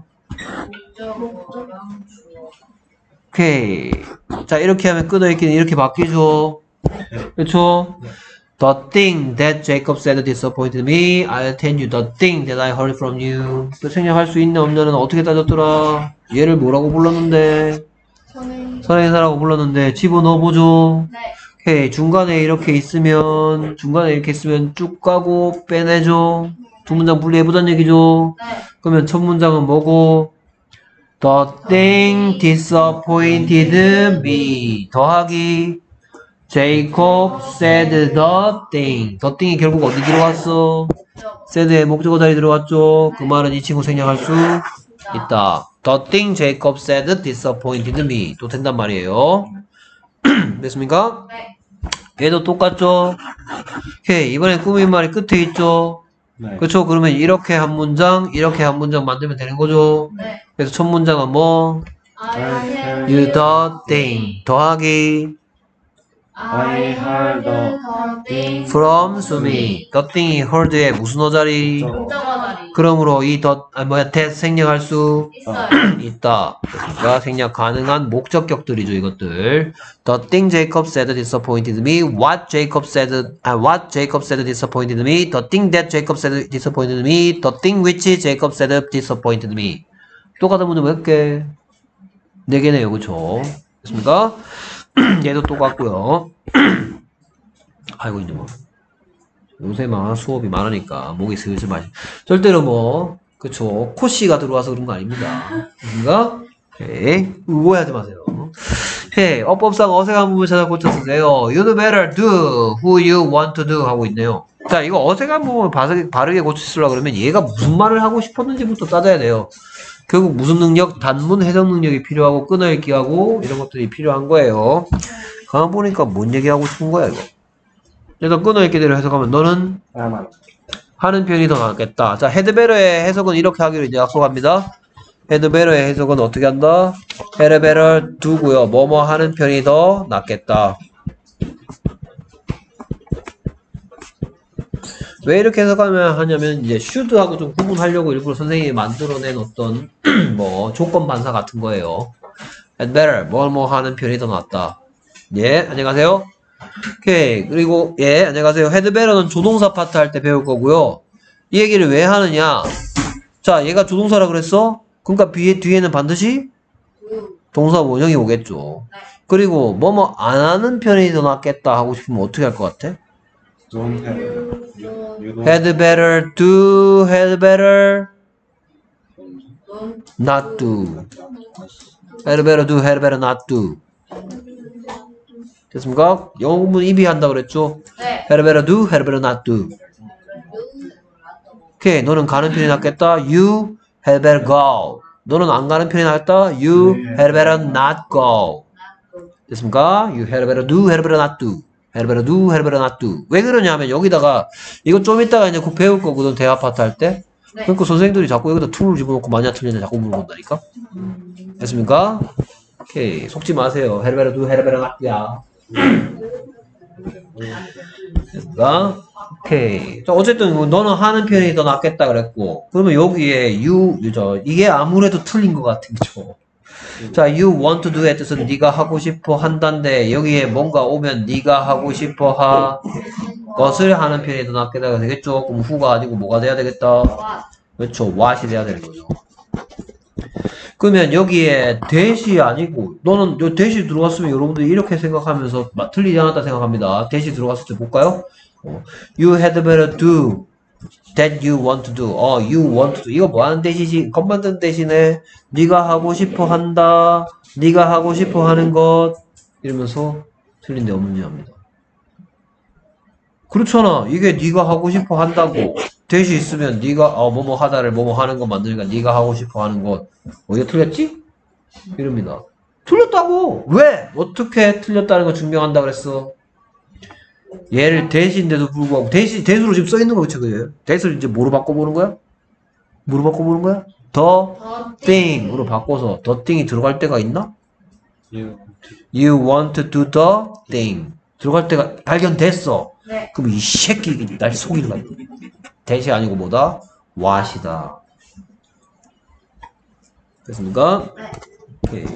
목적어랑 주어. 오케이. 자, 이렇게 하면 끊어있기는 이렇게 바뀌죠. 그렇죠? The thing that Jacob said disappointed me. I'll tell you the thing that I heard from you. 그 생략할 수 있나 없냐는 어떻게 따졌더라? 얘를 뭐라고 불렀는데? 선행사라고 불렀는데 집어넣어보죠. 네. 오케이. 중간에 이렇게 있으면 쭉 가고 빼내죠. 두 문장 분리해보자는 얘기죠. 네. 그러면 첫 문장은 뭐고? The thing disappointed me. 더하기 Jacob said the thing. The thing이 결국 어디 들어갔어? said의 목적어 자리 들어갔죠. 그 말은 이 친구 생략할 수 있다. The thing Jacob said disappointed me. 또 된단 말이에요. 됐습니까? 네. 얘도 똑같죠? 오케이. 이번엔 꾸민 말이 끝에 있죠? 네. 그렇죠? 그러면 이렇게 한 문장 만들면 되는 거죠? 네. 그래서 첫 문장은 뭐? I tell You the thing 더하기 I heard the thing. from Sumi. The thing이 heard의 무슨 어자리? 목적어 자리. 그러므로 이 that 생략할 수 있어요. 있다. 그러니까 생략 가능한 목적격들이죠, 이것들. The thing Jacob said disappointed me. What Jacob said disappointed me. The thing that Jacob said disappointed me. The thing which Jacob said disappointed me. 똑같은 문제 몇 개? 4개네요, 그쵸? 됐습니까? 얘도 똑같고요. 아이고, 이제 뭐. 요새 수업이 많으니까 목이 슬슬 마시. 절대로 뭐 그쵸 코씨가 들어와서 그런 거 아닙니다. 그런가? 오케이. 오해하지 마세요. 오케이. 어법상 어색한 부분 찾아 고쳐 쓰세요. You'd better do who you want to do 하고 있네요. 자, 이거 어색한 부분 바르게 고쳐 쓰려고 그러면 얘가 무슨 말을 하고 싶었는지부터 따져야 돼요. 결국 무슨 능력? 단문 해석 능력이 필요하고 끊어읽기하고 이런 것들이 필요한 거예요. 가만 보니까 뭔 얘기하고 싶은 거야 이거. 일단 끊어읽기대로 해석하면 너는 다만 하는 편이 더 낫겠다. 자, 헤드베러의 해석은 이렇게 하기로 이제 약속합니다. had better의 해석은 어떻게 한다? had better do고요. 뭐뭐 하는 편이 더 낫겠다. 왜 이렇게 해석하면 하냐면 이제 should하고 좀 구분하려고 일부러 선생님이 만들어낸 어떤 뭐 조건 반사 같은 거예요. had better 뭐뭐 하는 편이 더 낫다. 예, 안녕하세요. 오케이. 그리고 예, 안녕하세요. had better는 조동사 파트 할 때 배울 거고요. 이 얘기를 왜 하느냐? 자, 얘가 조동사라 그랬어? 그러니까 뒤에는 반드시 동사 원형이 오겠죠. 그리고 뭐뭐 안 하는 편이 더 낫겠다 하고 싶으면 어떻게 할 것 같아? Don't have. You don't. had better do, had better not do. had better do, had better not do. 됐습니까? 영어 공부 입이한다 그랬죠? 네. had better do, had better not do. 오케이, 너는 가는 편이 낫겠다. You had better go. 너는 안 가는 편이 낫겠다. You had better not go. 됐습니까? You had better do, had better not do. had better do, had better not do. 왜 그러냐면 여기다가 이거 좀 이따가 이제 곧 배울 거거든. 대화 파트 할 때. 네. 그러니까 선생님들이 자꾸 여기다 툴을 집어넣고 많이 틀리냐 자꾸 물어본다니까. 됐습니까? 오케이, 속지 마세요. had better do, had better not do야. 됐습니까? 오케이. 자, 어쨌든 너는 하는 편이 더 낫겠다 그랬고, 그러면 여기에 이게 아무래도 틀린 것 같은 거죠. 자, you want to do의 뜻은 네가 하고 싶어 한다인데 여기에 뭔가 오면 네가 하고 싶어 하 것을 하는 편이 더 낫겠다 되겠죠. 그럼 who가 아니고 뭐가 돼야 되겠다. 그렇죠. what이 돼야 되는 거죠. 그러면 여기에 that이 아니고 너는 요 that이 들어갔으면 여러분들이 이렇게 생각하면서 틀리지 않았다 생각합니다. that이 들어갔을 때 볼까요? You had better do that you want to do. you want to do. 이거 뭐 하는 that이지? 것 만드는 that이네. 네가 하고 싶어 한다. 네가 하고 싶어 하는 것. 이러면서 틀린 데 없는지 합니다. 그렇잖아. 이게 네가 하고 싶어 한다고. that이 있으면 네가 뭐뭐 하다를 뭐뭐 하는 것 만드니까 네가 하고 싶어 하는 것. 어디가 틀렸지? 이럽니다. 틀렸다고! 왜? 어떻게 틀렸다는 걸 증명한다 그랬어? 얘를 that인데도 불구하고 that으로 지금 써있는 거 그쵸? 그죠? that을 이제 뭐로 바꿔보는 거야? 뭐로 바꿔보는 거야? the thing으로 바꿔서 the thing이 들어갈 때가 있나? You want to do the thing. 들어갈 때가 발견됐어. 네. 그럼 이 새끼 날 속이려고. that이 아니고 뭐다? what이다. 됐습니까? 네. 오케이.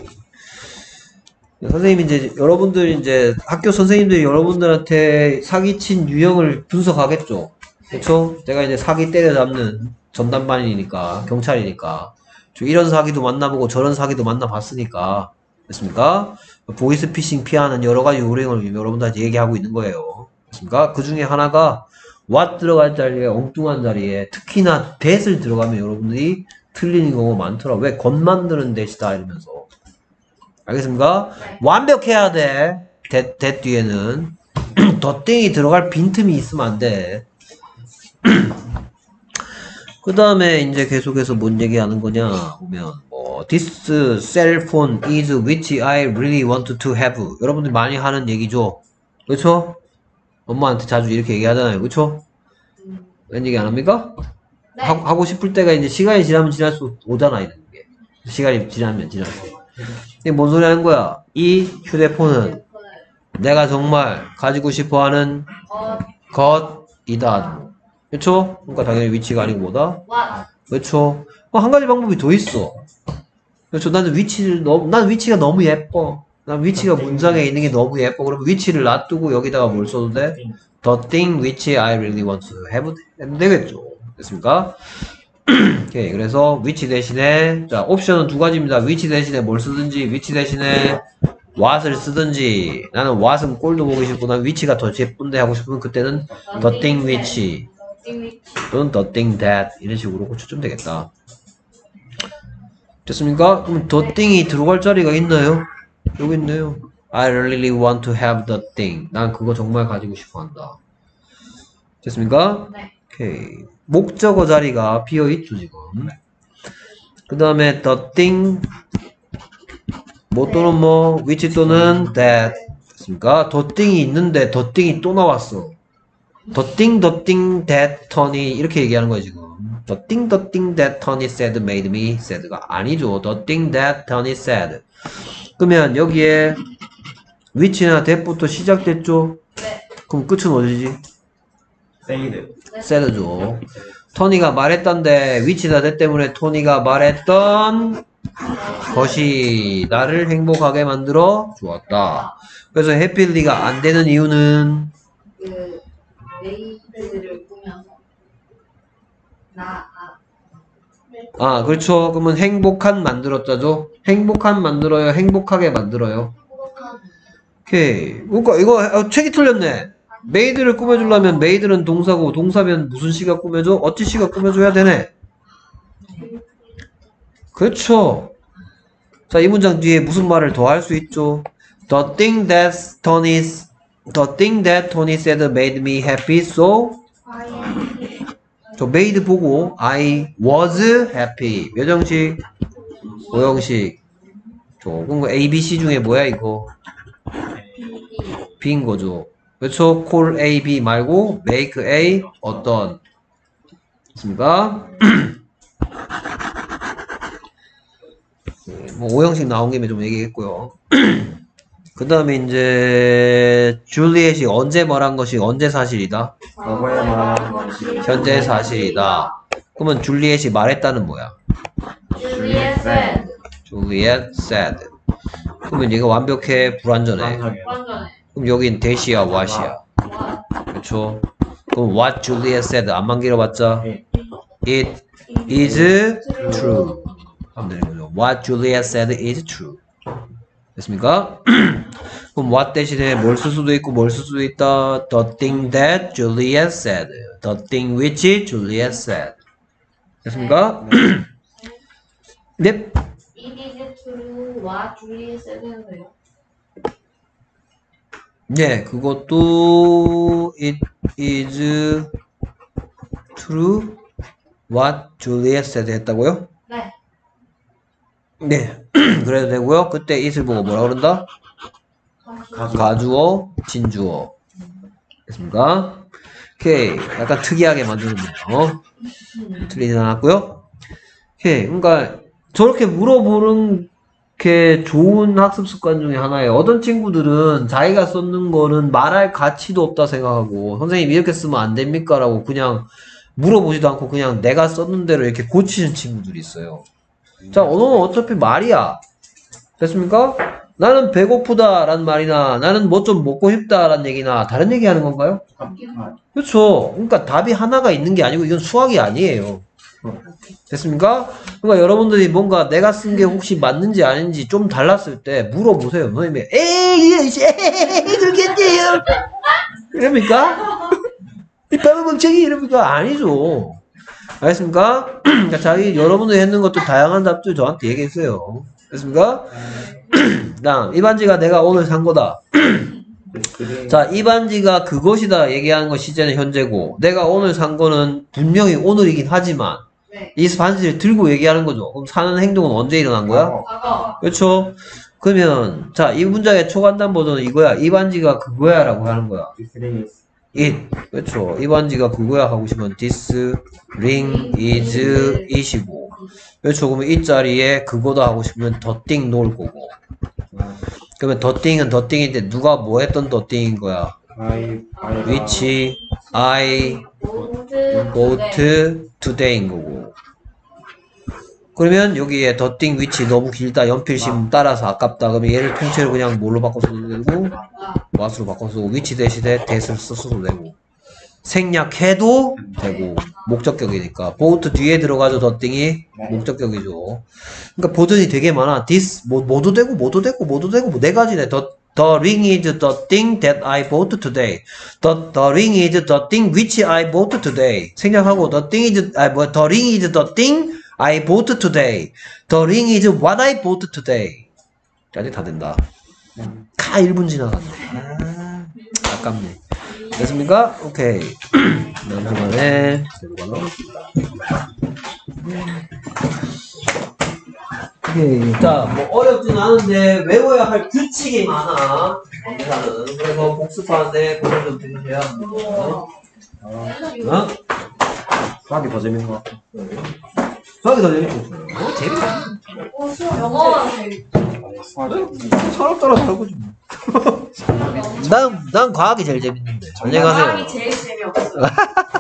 선생님이 이제 여러분들 이제 학교 선생님들이 여러분들한테 사기친 유형을 분석하겠죠. 그렇죠? 내가 이제 사기 때려잡는 전담반이니까 경찰이니까 이런 사기도 만나보고 저런 사기도 만나봤으니까 됐습니까? 보이스피싱 피하는 여러 가지 요령을 여러분들한테 얘기하고 있는 거예요. 됐습니까? 그 중에 하나가 what 들어갈 자리에 엉뚱한 자리에 특히나 that을 들어가면 여러분들이 틀리는 경우가 많더라. 왜 겉만드는 that이다 이러면서. 알겠습니까? 네. 완벽해야 돼. that 뒤에는 더 땡이 들어갈 빈틈이 있으면 안 돼. 그 다음에 이제 계속해서 뭔 얘기하는 거냐 보면 뭐 this cell phone is which I really want to have. 여러분들 많이 하는 얘기죠. 그렇죠? 엄마한테 자주 이렇게 얘기하잖아요. 그렇죠? 웬 얘기 안 합니까? 네. 하고 싶을 때가 이제 시간이 지나면 지날수록 오잖아 이런 게. 시간이 지나면 지날수록. 이게 뭔 소리 하는 거야? 이 휴대폰은 내가 정말 가지고 싶어 하는 것이다. 그렇죠? 그러니까 당연히 위치가 아니고 뭐다? what? 그렇죠? 한 가지 방법이 더 있어. 그렇죠? 난 위치가 너무 예뻐. 난 위치가 문장에 있는 게 너무 예뻐. 그러면 위치를 놔두고 여기다가 뭘 써도 돼? The thing which I really want to have 하면 되겠죠. 됐습니까? 오케이. 그래서 which 대신에 자 옵션은 두 가지입니다. which 대신에 뭘 쓰든지 which 대신에 what을 쓰든지 나는 what은 꼴도 보기 싫고 난 which가 더 예쁜데 하고 싶으면 그때는 the thing which 또는 the thing that 이런 식으로 고쳐주면 되겠다. 됐습니까? 그럼 the thing이 들어갈 자리가 있나요? 여기 있네요. I really want to have the thing. 난 그거 정말 가지고 싶어 한다. 됐습니까? 네. 오케이. 목적어 자리가 비어있죠, 지금. 그 다음에 the thing, 뭐 또는 뭐, which 또는 that. 됐습니까? the thing이 있는데 the thing이 또 나왔어. the thing that Tony 이렇게 얘기하는 거예요 지금. The thing that Tony said made me sad가 아니죠. The thing that Tony said. 그러면 여기에 which나 that부터 시작됐죠? 네. 그럼 끝은 어디지? 세이드. sad죠. 토니가 말했던데 which나 that 때문에 토니가 말했던 것이 나를 행복하게 만들어 주었다. 그래서 happy가 안 되는 이유는 그 메이드를 꾸며서 그렇죠. 그러면 행복한 만들었다죠. 행복한 만들어요. 행복하게 만들어요. 오케이. 그러니까 이거 책이 틀렸네. 메이드를 꾸며주려면 메이드는 동사고 동사면 무슨 시가 꾸며줘? 어찌 시가 꾸며줘야 되네. 그렇죠. 자, 이 문장 뒤에 무슨 말을 더 할 수 있죠? The thing that Tony said made me happy, so 저 made 보고 I was happy. 몇 형식? 5형식. 그럼 A, B, C 중에 뭐야 이거? B인 거죠. 그렇죠? call A, B 말고 make A 어떤? 됐습니까? 뭐 5형식 나온 김에 좀 얘기했고요. 그 다음에 이제 줄리엣이 언제 말한 것이 언제 사실이다? 과거에 말한 것이 현재 사실이다. 그러면 줄리엣이 말했다는 뭐야? 줄리엣 said. 줄리엣 said. 그러면 얘가 완벽해? 불완전해? 완전해. 완전해. 그럼 여긴 대시야 what이야? 그렇죠? 그럼 what Juliet said 안만 길어봤자 it is true. 하면 되는 거죠. What Juliet said is true. 됐습니까? 그럼 what 대신에 뭘 쓸 수도 있고 뭘 쓸 수도 있다. The thing that Juliet said. The thing which Juliet said. 됐습니까? 네. It is true what Juliet said는요. 네, 그것도 it is true what Juliet said 했다고요? 네. 네, 그래도 되고요. 그때 it을 보고 뭐라 그런다? 가주어, 진주어. 됐습니까? 오케이, 약간 특이하게 만들었네요. 틀리진 않았고요. 오케이, 그러니까 저렇게 물어보는 게 좋은 학습 습관 중에 하나예요. 어떤 친구들은 자기가 썼는 거는 말할 가치도 없다 생각하고 선생님 이렇게 쓰면 안 됩니까? 라고 그냥 물어보지도 않고 그냥 내가 썼는 대로 이렇게 고치는 친구들이 있어요. 자, 언어는 어차피 말이야. 됐습니까? 나는 배고프다 라는 말이나 나는 뭐 좀 먹고 싶다 라는 얘기나 다른 얘기 하는 건가요? 그렇죠. 그러니까 답이 하나가 있는 게 아니고 이건 수학이 아니에요. 됐습니까? 그러니까 여러분들이 뭔가 내가 쓴 게 혹시 맞는지 아닌지 좀 달랐을 때 물어보세요. 선생님이 에이 그렇겠네요. 이럽니까? 이 바보 멍청이 이럽니까? 아니죠. 알겠습니까? 그러니까 자기 여러분들이 했는 것도 다양한 답들 저한테 얘기했어요. 됐습니까? 다음 이 반지가 내가 오늘 산 거다. 자, 이 반지가 그것이다 얘기하는 건 시제는 현재고 내가 오늘 산 거는 분명히 오늘이긴 하지만 네. 이 반지를 들고 얘기하는 거죠. 그럼 사는 행동은 언제 일어난 거야? 과거. 그렇죠? 그러면 자, 이 문장의 초간단 버전은 이거야. 이 반지가 그거야 라고 하는 거야. it. 그렇죠. 이 반지가 그거야 하고 싶으면 this ring is it이고 그렇죠. 그러면 이 자리에 그거다 하고 싶으면 the thing 놓을 거고 그러면 the thing은 the thing인데 누가 뭐 했던 the thing인 거야? which I bought today인 거고 그러면 여기에 the thing which 너무 길다 연필심 따라서 아깝다 그러면 얘를 통째로 그냥 뭘로 바꿔서도 되고 what으로 바꿔서 which 대신에 that을 썼어도 되고 생략해도 되고 목적격이니까 bought 뒤에 들어가죠 the thing이 목적격이죠. 그러니까 버전이 되게 많아. this 뭐도 되고 뭐도 되고 뭐도 되고 뭐 네 가지네. The ring is the thing that I bought today. The ring is the thing which I bought today. 생략하고 the thing is the ring is the thing I bought today. The ring is what I bought today. 까지 다 된다. 다 1분 지나갔네. 아깝네. 됐습니까? 오케이. 다음 시간에 오케이. 자, 뭐 어렵진 않은데 외워야 할 규칙이 많아. 그래서 복습하는데 그걸 좀 들으셔야 합니다. 어? 수학이 더 재밌는 것 같아. 수학이 더 재밌고. 재밌어. 영어가 제일 사람 따라 다르지 뭐. 난 과학이 제일 재밌는데. 안녕히 가세요. 제일 재미없어요.